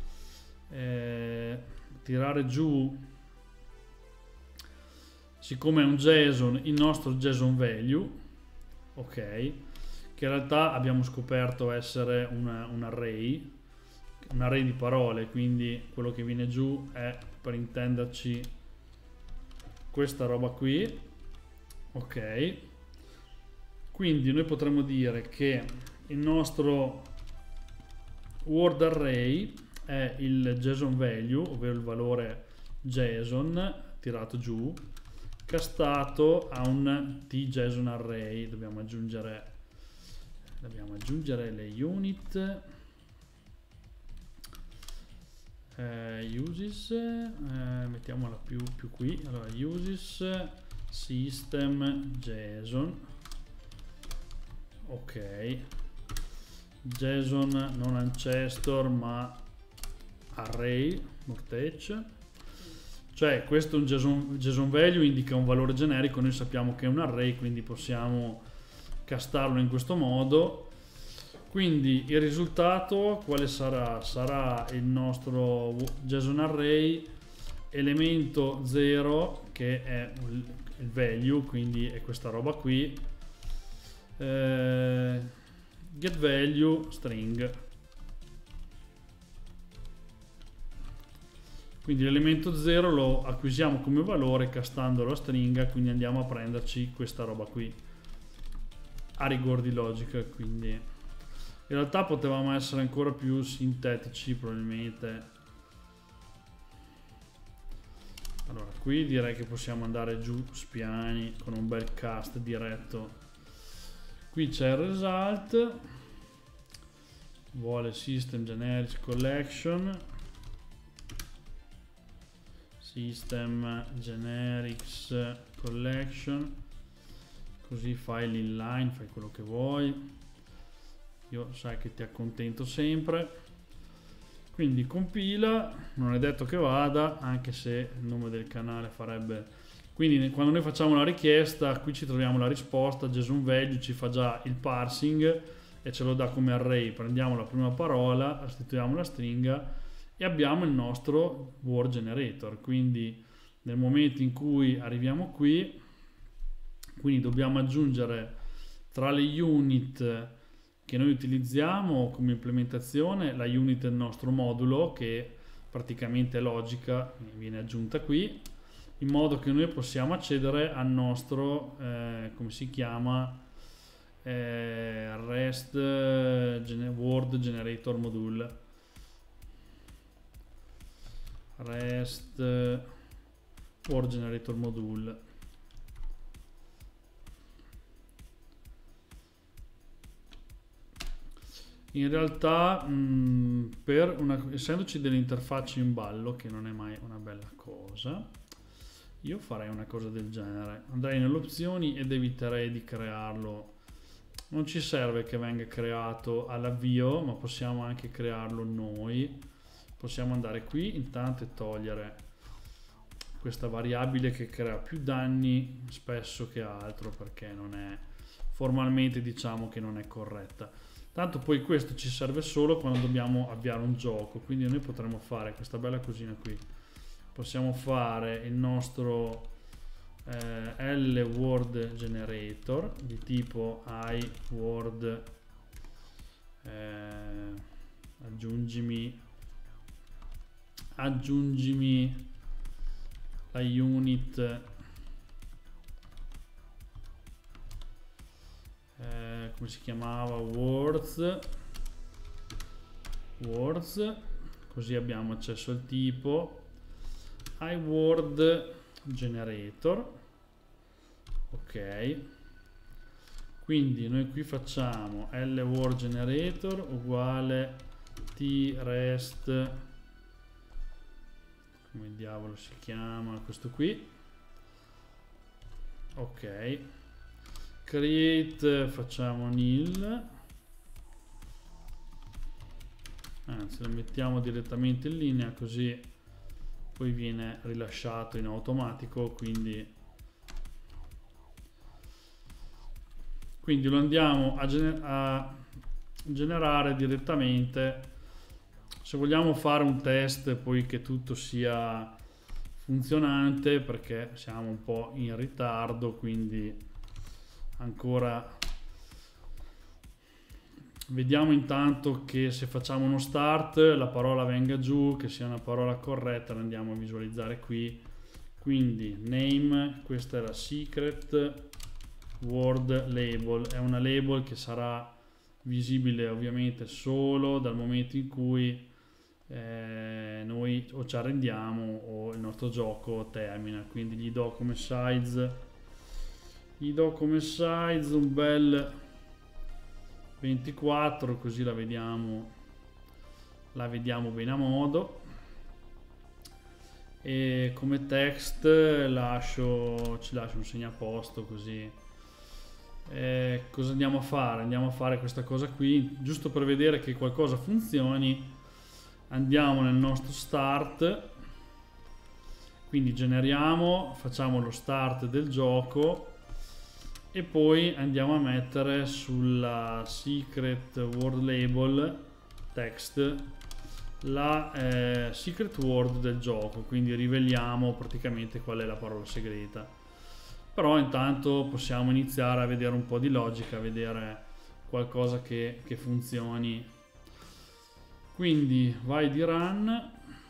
tirare giù, siccome è un JSON, il nostro JSON value, ok, che in realtà abbiamo scoperto essere un array di parole, quindi quello che viene giù è, per intenderci, questa roba qui, ok. Quindi noi potremmo dire che il nostro word array è il JSON value, ovvero il valore JSON tirato giù, castato a un tJSON array. Dobbiamo aggiungere le unit, uses, mettiamola più qui, allora uses system JSON, ok, JSON non ancestor ma array mortech, cioè questo è un JSON value, indica un valore generico, noi sappiamo che è un array, quindi possiamo castarlo in questo modo. Quindi il risultato quale sarà? Sarà il nostro JSON array elemento 0 che è il value, quindi è questa roba qui, get value string. Quindi l'elemento 0 lo acquisiamo come valore castandolo a stringa, quindi andiamo a prenderci questa roba qui a rigor di logica. Quindi in realtà potevamo essere ancora più sintetici probabilmente. Allora, qui direi che possiamo andare giù spiani con un bel cast diretto. Qui c'è il result, vuole System Generics Collection, System Generics Collection, così fai l'inline, fai quello che vuoi, io sai che ti accontento sempre. Quindi compila, non è detto che vada, anche se il nome del canale farebbe. Quindi quando noi facciamo la richiesta, qui ci troviamo la risposta, JSON value ci fa già il parsing e ce lo dà come array. Prendiamo la prima parola, restituiamo la stringa e abbiamo il nostro word generator. Quindi nel momento in cui arriviamo qui, quindi dobbiamo aggiungere tra le unit che noi utilizziamo come implementazione la unit del nostro modulo, che praticamente è logica, viene aggiunta qui, in modo che noi possiamo accedere al nostro come si chiama, REST Word Generator Module, REST Word Generator Module. In realtà, essendoci delle interfacce in ballo, che non è mai una bella cosa, io farei una cosa del genere. Andrei nelle opzioni ed eviterei di crearlo. Non ci serve che venga creato all'avvio, ma possiamo anche crearlo noi. Possiamo andare qui intanto e togliere questa variabile che crea più danni spesso che altro, perché non è formalmente, diciamo che non è corretta. Tanto poi questo ci serve solo quando dobbiamo avviare un gioco, quindi noi potremmo fare questa bella cosina qui. Possiamo fare il nostro L-Word Generator di tipo iWord, aggiungimi la unit come si chiamava, words, così abbiamo accesso al tipo iWord Generator. Ok, quindi noi qui facciamo LWord Generator uguale trest, come diavolo si chiama questo qui, ok. Create facciamo nil, anzi lo mettiamo direttamente in linea, così poi viene rilasciato in automatico, quindi lo andiamo a generare direttamente. Se vogliamo fare un test poi che tutto sia funzionante, perché siamo un po' in ritardo, quindi ancora vediamo intanto che se facciamo uno start la parola venga giù, che sia una parola corretta, la andiamo a visualizzare qui. Quindi name, questa è la secret word label, è una label che sarà visibile ovviamente solo dal momento in cui noi o ci arrendiamo o il nostro gioco termina. Quindi gli do come size un bel 24, così la vediamo bene a modo, e come text ci lascio un segnaposto, così. Cosa andiamo a fare? Andiamo a fare questa cosa qui, giusto per vedere che qualcosa funzioni. Andiamo nel nostro start, quindi generiamo, facciamo lo start del gioco e poi andiamo a mettere sulla secret word label text la secret word del gioco, quindi riveliamo praticamente qual è la parola segreta. Però intanto possiamo iniziare a vedere un po' di logica, a vedere qualcosa che funzioni. Quindi vai di run,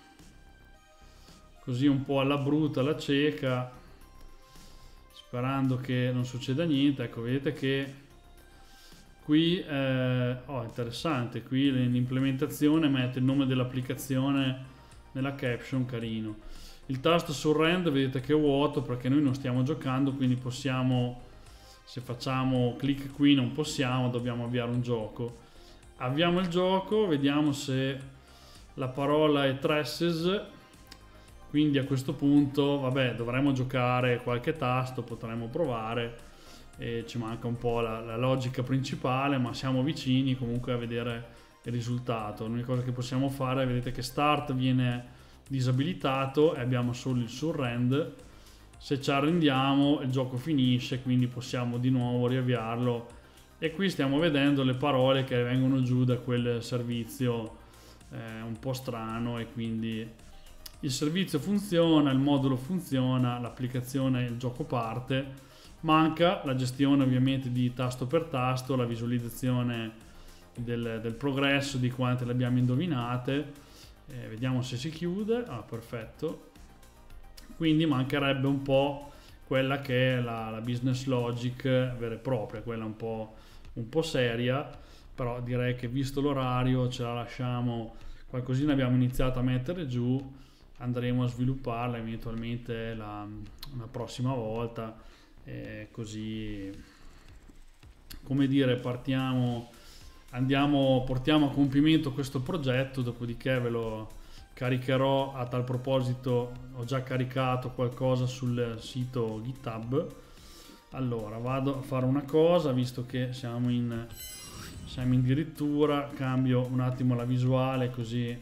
così un po' alla brutta, alla cieca, sperando che non succeda niente. Ecco, vedete che qui interessante, qui l'implementazione mette il nome dell'applicazione nella caption, carino. Il tasto surrender vedete che è vuoto perché noi non stiamo giocando, quindi possiamo, se facciamo clic qui non possiamo, dobbiamo avviare un gioco. Avviamo il gioco, vediamo se la parola è Tresses, quindi a questo punto vabbè, dovremmo giocare qualche tasto, potremmo provare, e ci manca un po' la logica principale, ma siamo vicini comunque a vedere il risultato. L'unica cosa che possiamo fare, vedete che start viene disabilitato e abbiamo solo il surrend. Se ci arrendiamo il gioco finisce, quindi possiamo di nuovo riavviarlo, e qui stiamo vedendo le parole che vengono giù da quel servizio un po' strano, e quindi il servizio funziona, il modulo funziona, l'applicazione, il gioco parte. Manca la gestione ovviamente di tasto per tasto, la visualizzazione del progresso, di quante le abbiamo indovinate. Vediamo se si chiude. Perfetto. Quindi mancherebbe un po' quella che è la business logic vera e propria, quella un po' seria, però direi che visto l'orario ce la lasciamo, qualcosina abbiamo iniziato a mettere giù, andremo a svilupparla eventualmente una prossima volta, così, come dire, portiamo a compimento questo progetto, dopodiché ve lo caricherò. A tal proposito ho già caricato qualcosa sul sito GitHub. Allora vado a fare una cosa, visto che siamo in addirittura, cambio un attimo la visuale così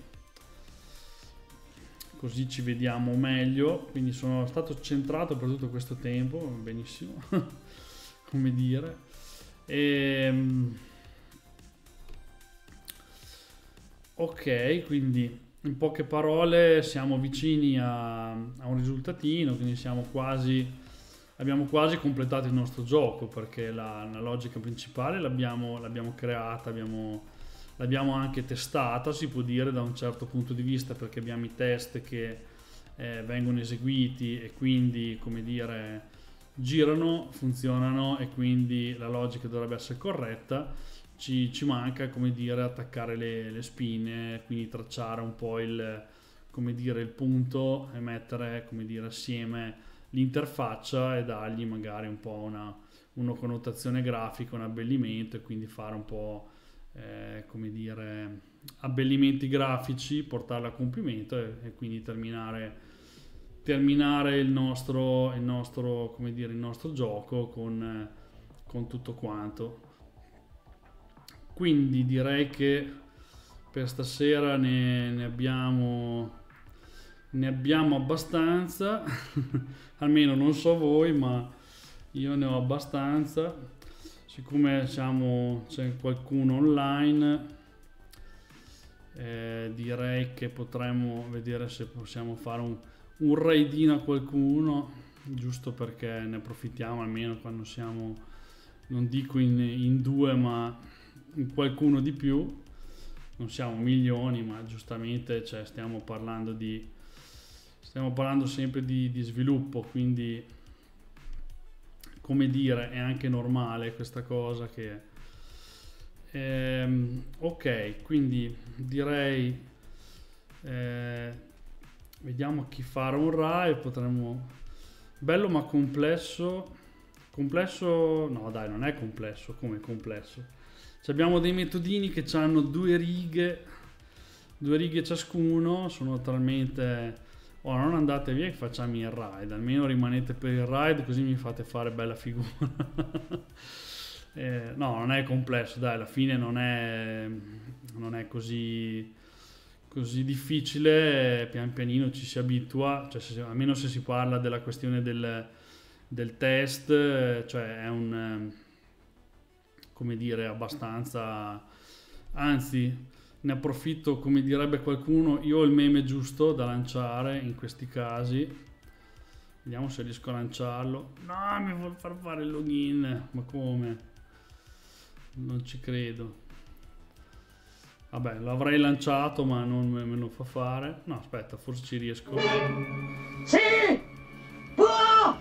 ci vediamo meglio. Quindi sono stato centrato per tutto questo tempo, benissimo. Come dire, ok, quindi in poche parole siamo vicini a un risultatino, quindi abbiamo quasi completato il nostro gioco, perché la logica principale l'abbiamo creata, l'abbiamo anche testata, si può dire, da un certo punto di vista, perché abbiamo i test che vengono eseguiti e quindi, come dire, girano, funzionano, e quindi la logica dovrebbe essere corretta. Ci manca, come dire, attaccare le spine, quindi tracciare un po' il punto e mettere, come dire, assieme l'interfaccia e dargli magari un po' una connotazione grafica, un abbellimento, e quindi fare un po' come dire, abbellimenti grafici, portarla a compimento e quindi terminare il nostro come dire, il nostro gioco con tutto quanto. Quindi direi che per stasera ne abbiamo abbastanza. Almeno non so voi, ma io ne ho abbastanza. Siccome c'è qualcuno online, direi che potremmo vedere se possiamo fare un raidino a qualcuno, giusto perché ne approfittiamo almeno quando siamo, non dico in due, ma in qualcuno di più. Non siamo milioni, ma giustamente, cioè, stiamo parlando sempre di sviluppo, quindi, come dire, è anche normale questa cosa che ok, quindi direi vediamo a chi fare un RAI. Potremmo, bello ma complesso, no dai, non è complesso. Come complesso? Abbiamo dei metodini che hanno due righe ciascuno, sono talmente... non andate via che facciamo il ride, almeno rimanete per il ride, così mi fate fare bella figura. No, non è complesso, dai, alla fine non è così difficile, pian pianino ci si abitua, cioè almeno se si parla della questione del test, cioè è come dire, abbastanza, anzi ne approfitto, come direbbe qualcuno, io ho il meme giusto da lanciare in questi casi. Vediamo se riesco a lanciarlo. No, mi vuol far fare il login, ma come? Non ci credo. Vabbè, l'avrei lanciato, ma non me lo fa fare. No, aspetta, forse ci riesco. Sì! Può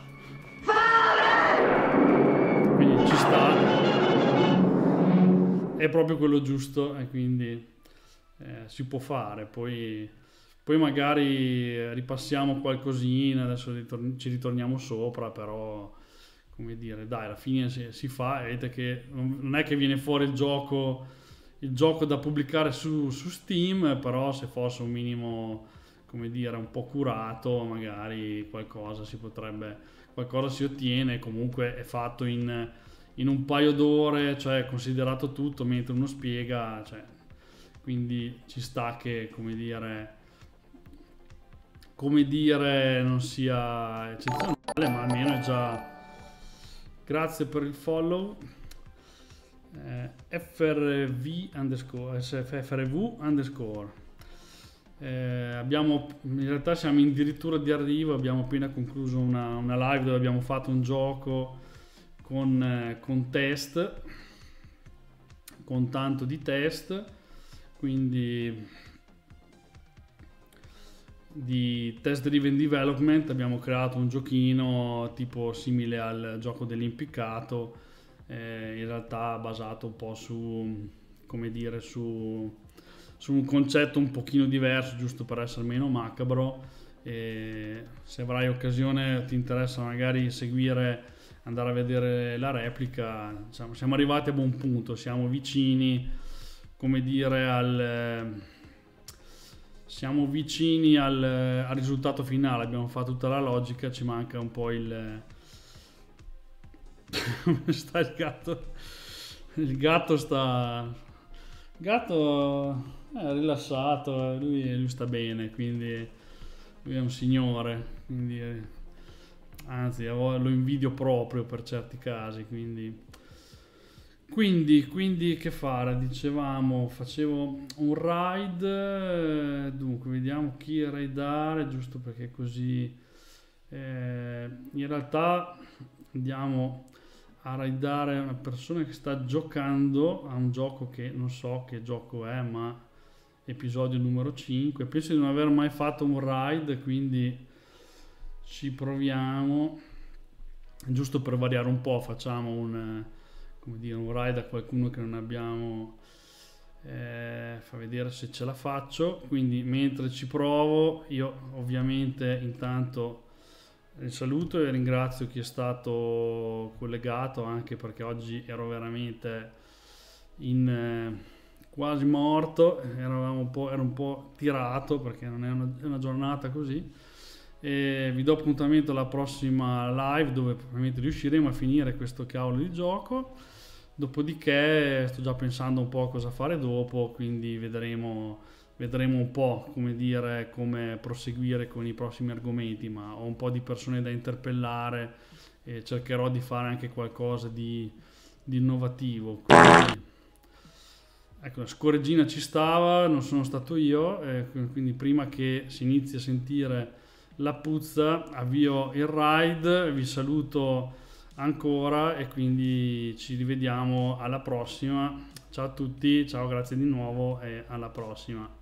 fare! Quindi ci sta. È proprio quello giusto, e quindi si può fare. Poi Poi magari ripassiamo qualcosina, adesso ci ritorniamo sopra, però come dire, dai, alla fine si fa, e vedete che non è che viene fuori il gioco da pubblicare su Steam, però se fosse un minimo, come dire, un po' curato, magari qualcosa si ottiene. Comunque è fatto in un paio d'ore, cioè considerato tutto mentre uno spiega, cioè, quindi ci sta che, come dire, non sia eccezionale, ma almeno è già. Grazie per il follow. FRV_. In realtà siamo addirittura di arrivo, abbiamo appena concluso una live dove abbiamo fatto un gioco con test, con tanto di test, quindi di test driven development. Abbiamo creato un giochino tipo simile al gioco dell'impiccato, in realtà basato un po' su, come dire, su un concetto un pochino diverso, giusto per essere meno macabro. E se avrai occasione, ti interessa magari andare a vedere la replica, diciamo, siamo arrivati a buon punto, siamo vicini, come dire, siamo vicini al risultato finale. Abbiamo fatto tutta la logica, ci manca un po' come sta il gatto? Il gatto è rilassato, lui sta bene, quindi lui è un signore, quindi anzi lo invidio proprio per certi casi, quindi che fare? Dicevamo, facevo un raid, dunque vediamo chi raidare, giusto perché così in realtà andiamo a raidare una persona che sta giocando a un gioco che non so che gioco è, ma episodio numero 5. Penso di non aver mai fatto un raid, quindi ci proviamo, giusto per variare un po'. Facciamo un raid a qualcuno che non abbiamo, fa vedere se ce la faccio. Quindi mentre ci provo, io ovviamente intanto saluto e ringrazio chi è stato collegato, anche perché oggi ero veramente quasi morto, ero un po' tirato perché non è una giornata così. E vi do appuntamento alla prossima live, dove probabilmente riusciremo a finire questo cavolo di gioco. Dopodiché sto già pensando un po' a cosa fare dopo, quindi vedremo un po', come dire, come proseguire con i prossimi argomenti, ma ho un po' di persone da interpellare e cercherò di fare anche qualcosa di innovativo. Quindi, ecco, la scorreggina ci stava, non sono stato io, quindi prima che si inizi a sentire la puzza avvio il raid, vi saluto ancora e quindi ci rivediamo alla prossima. Ciao a tutti, ciao, grazie di nuovo e alla prossima.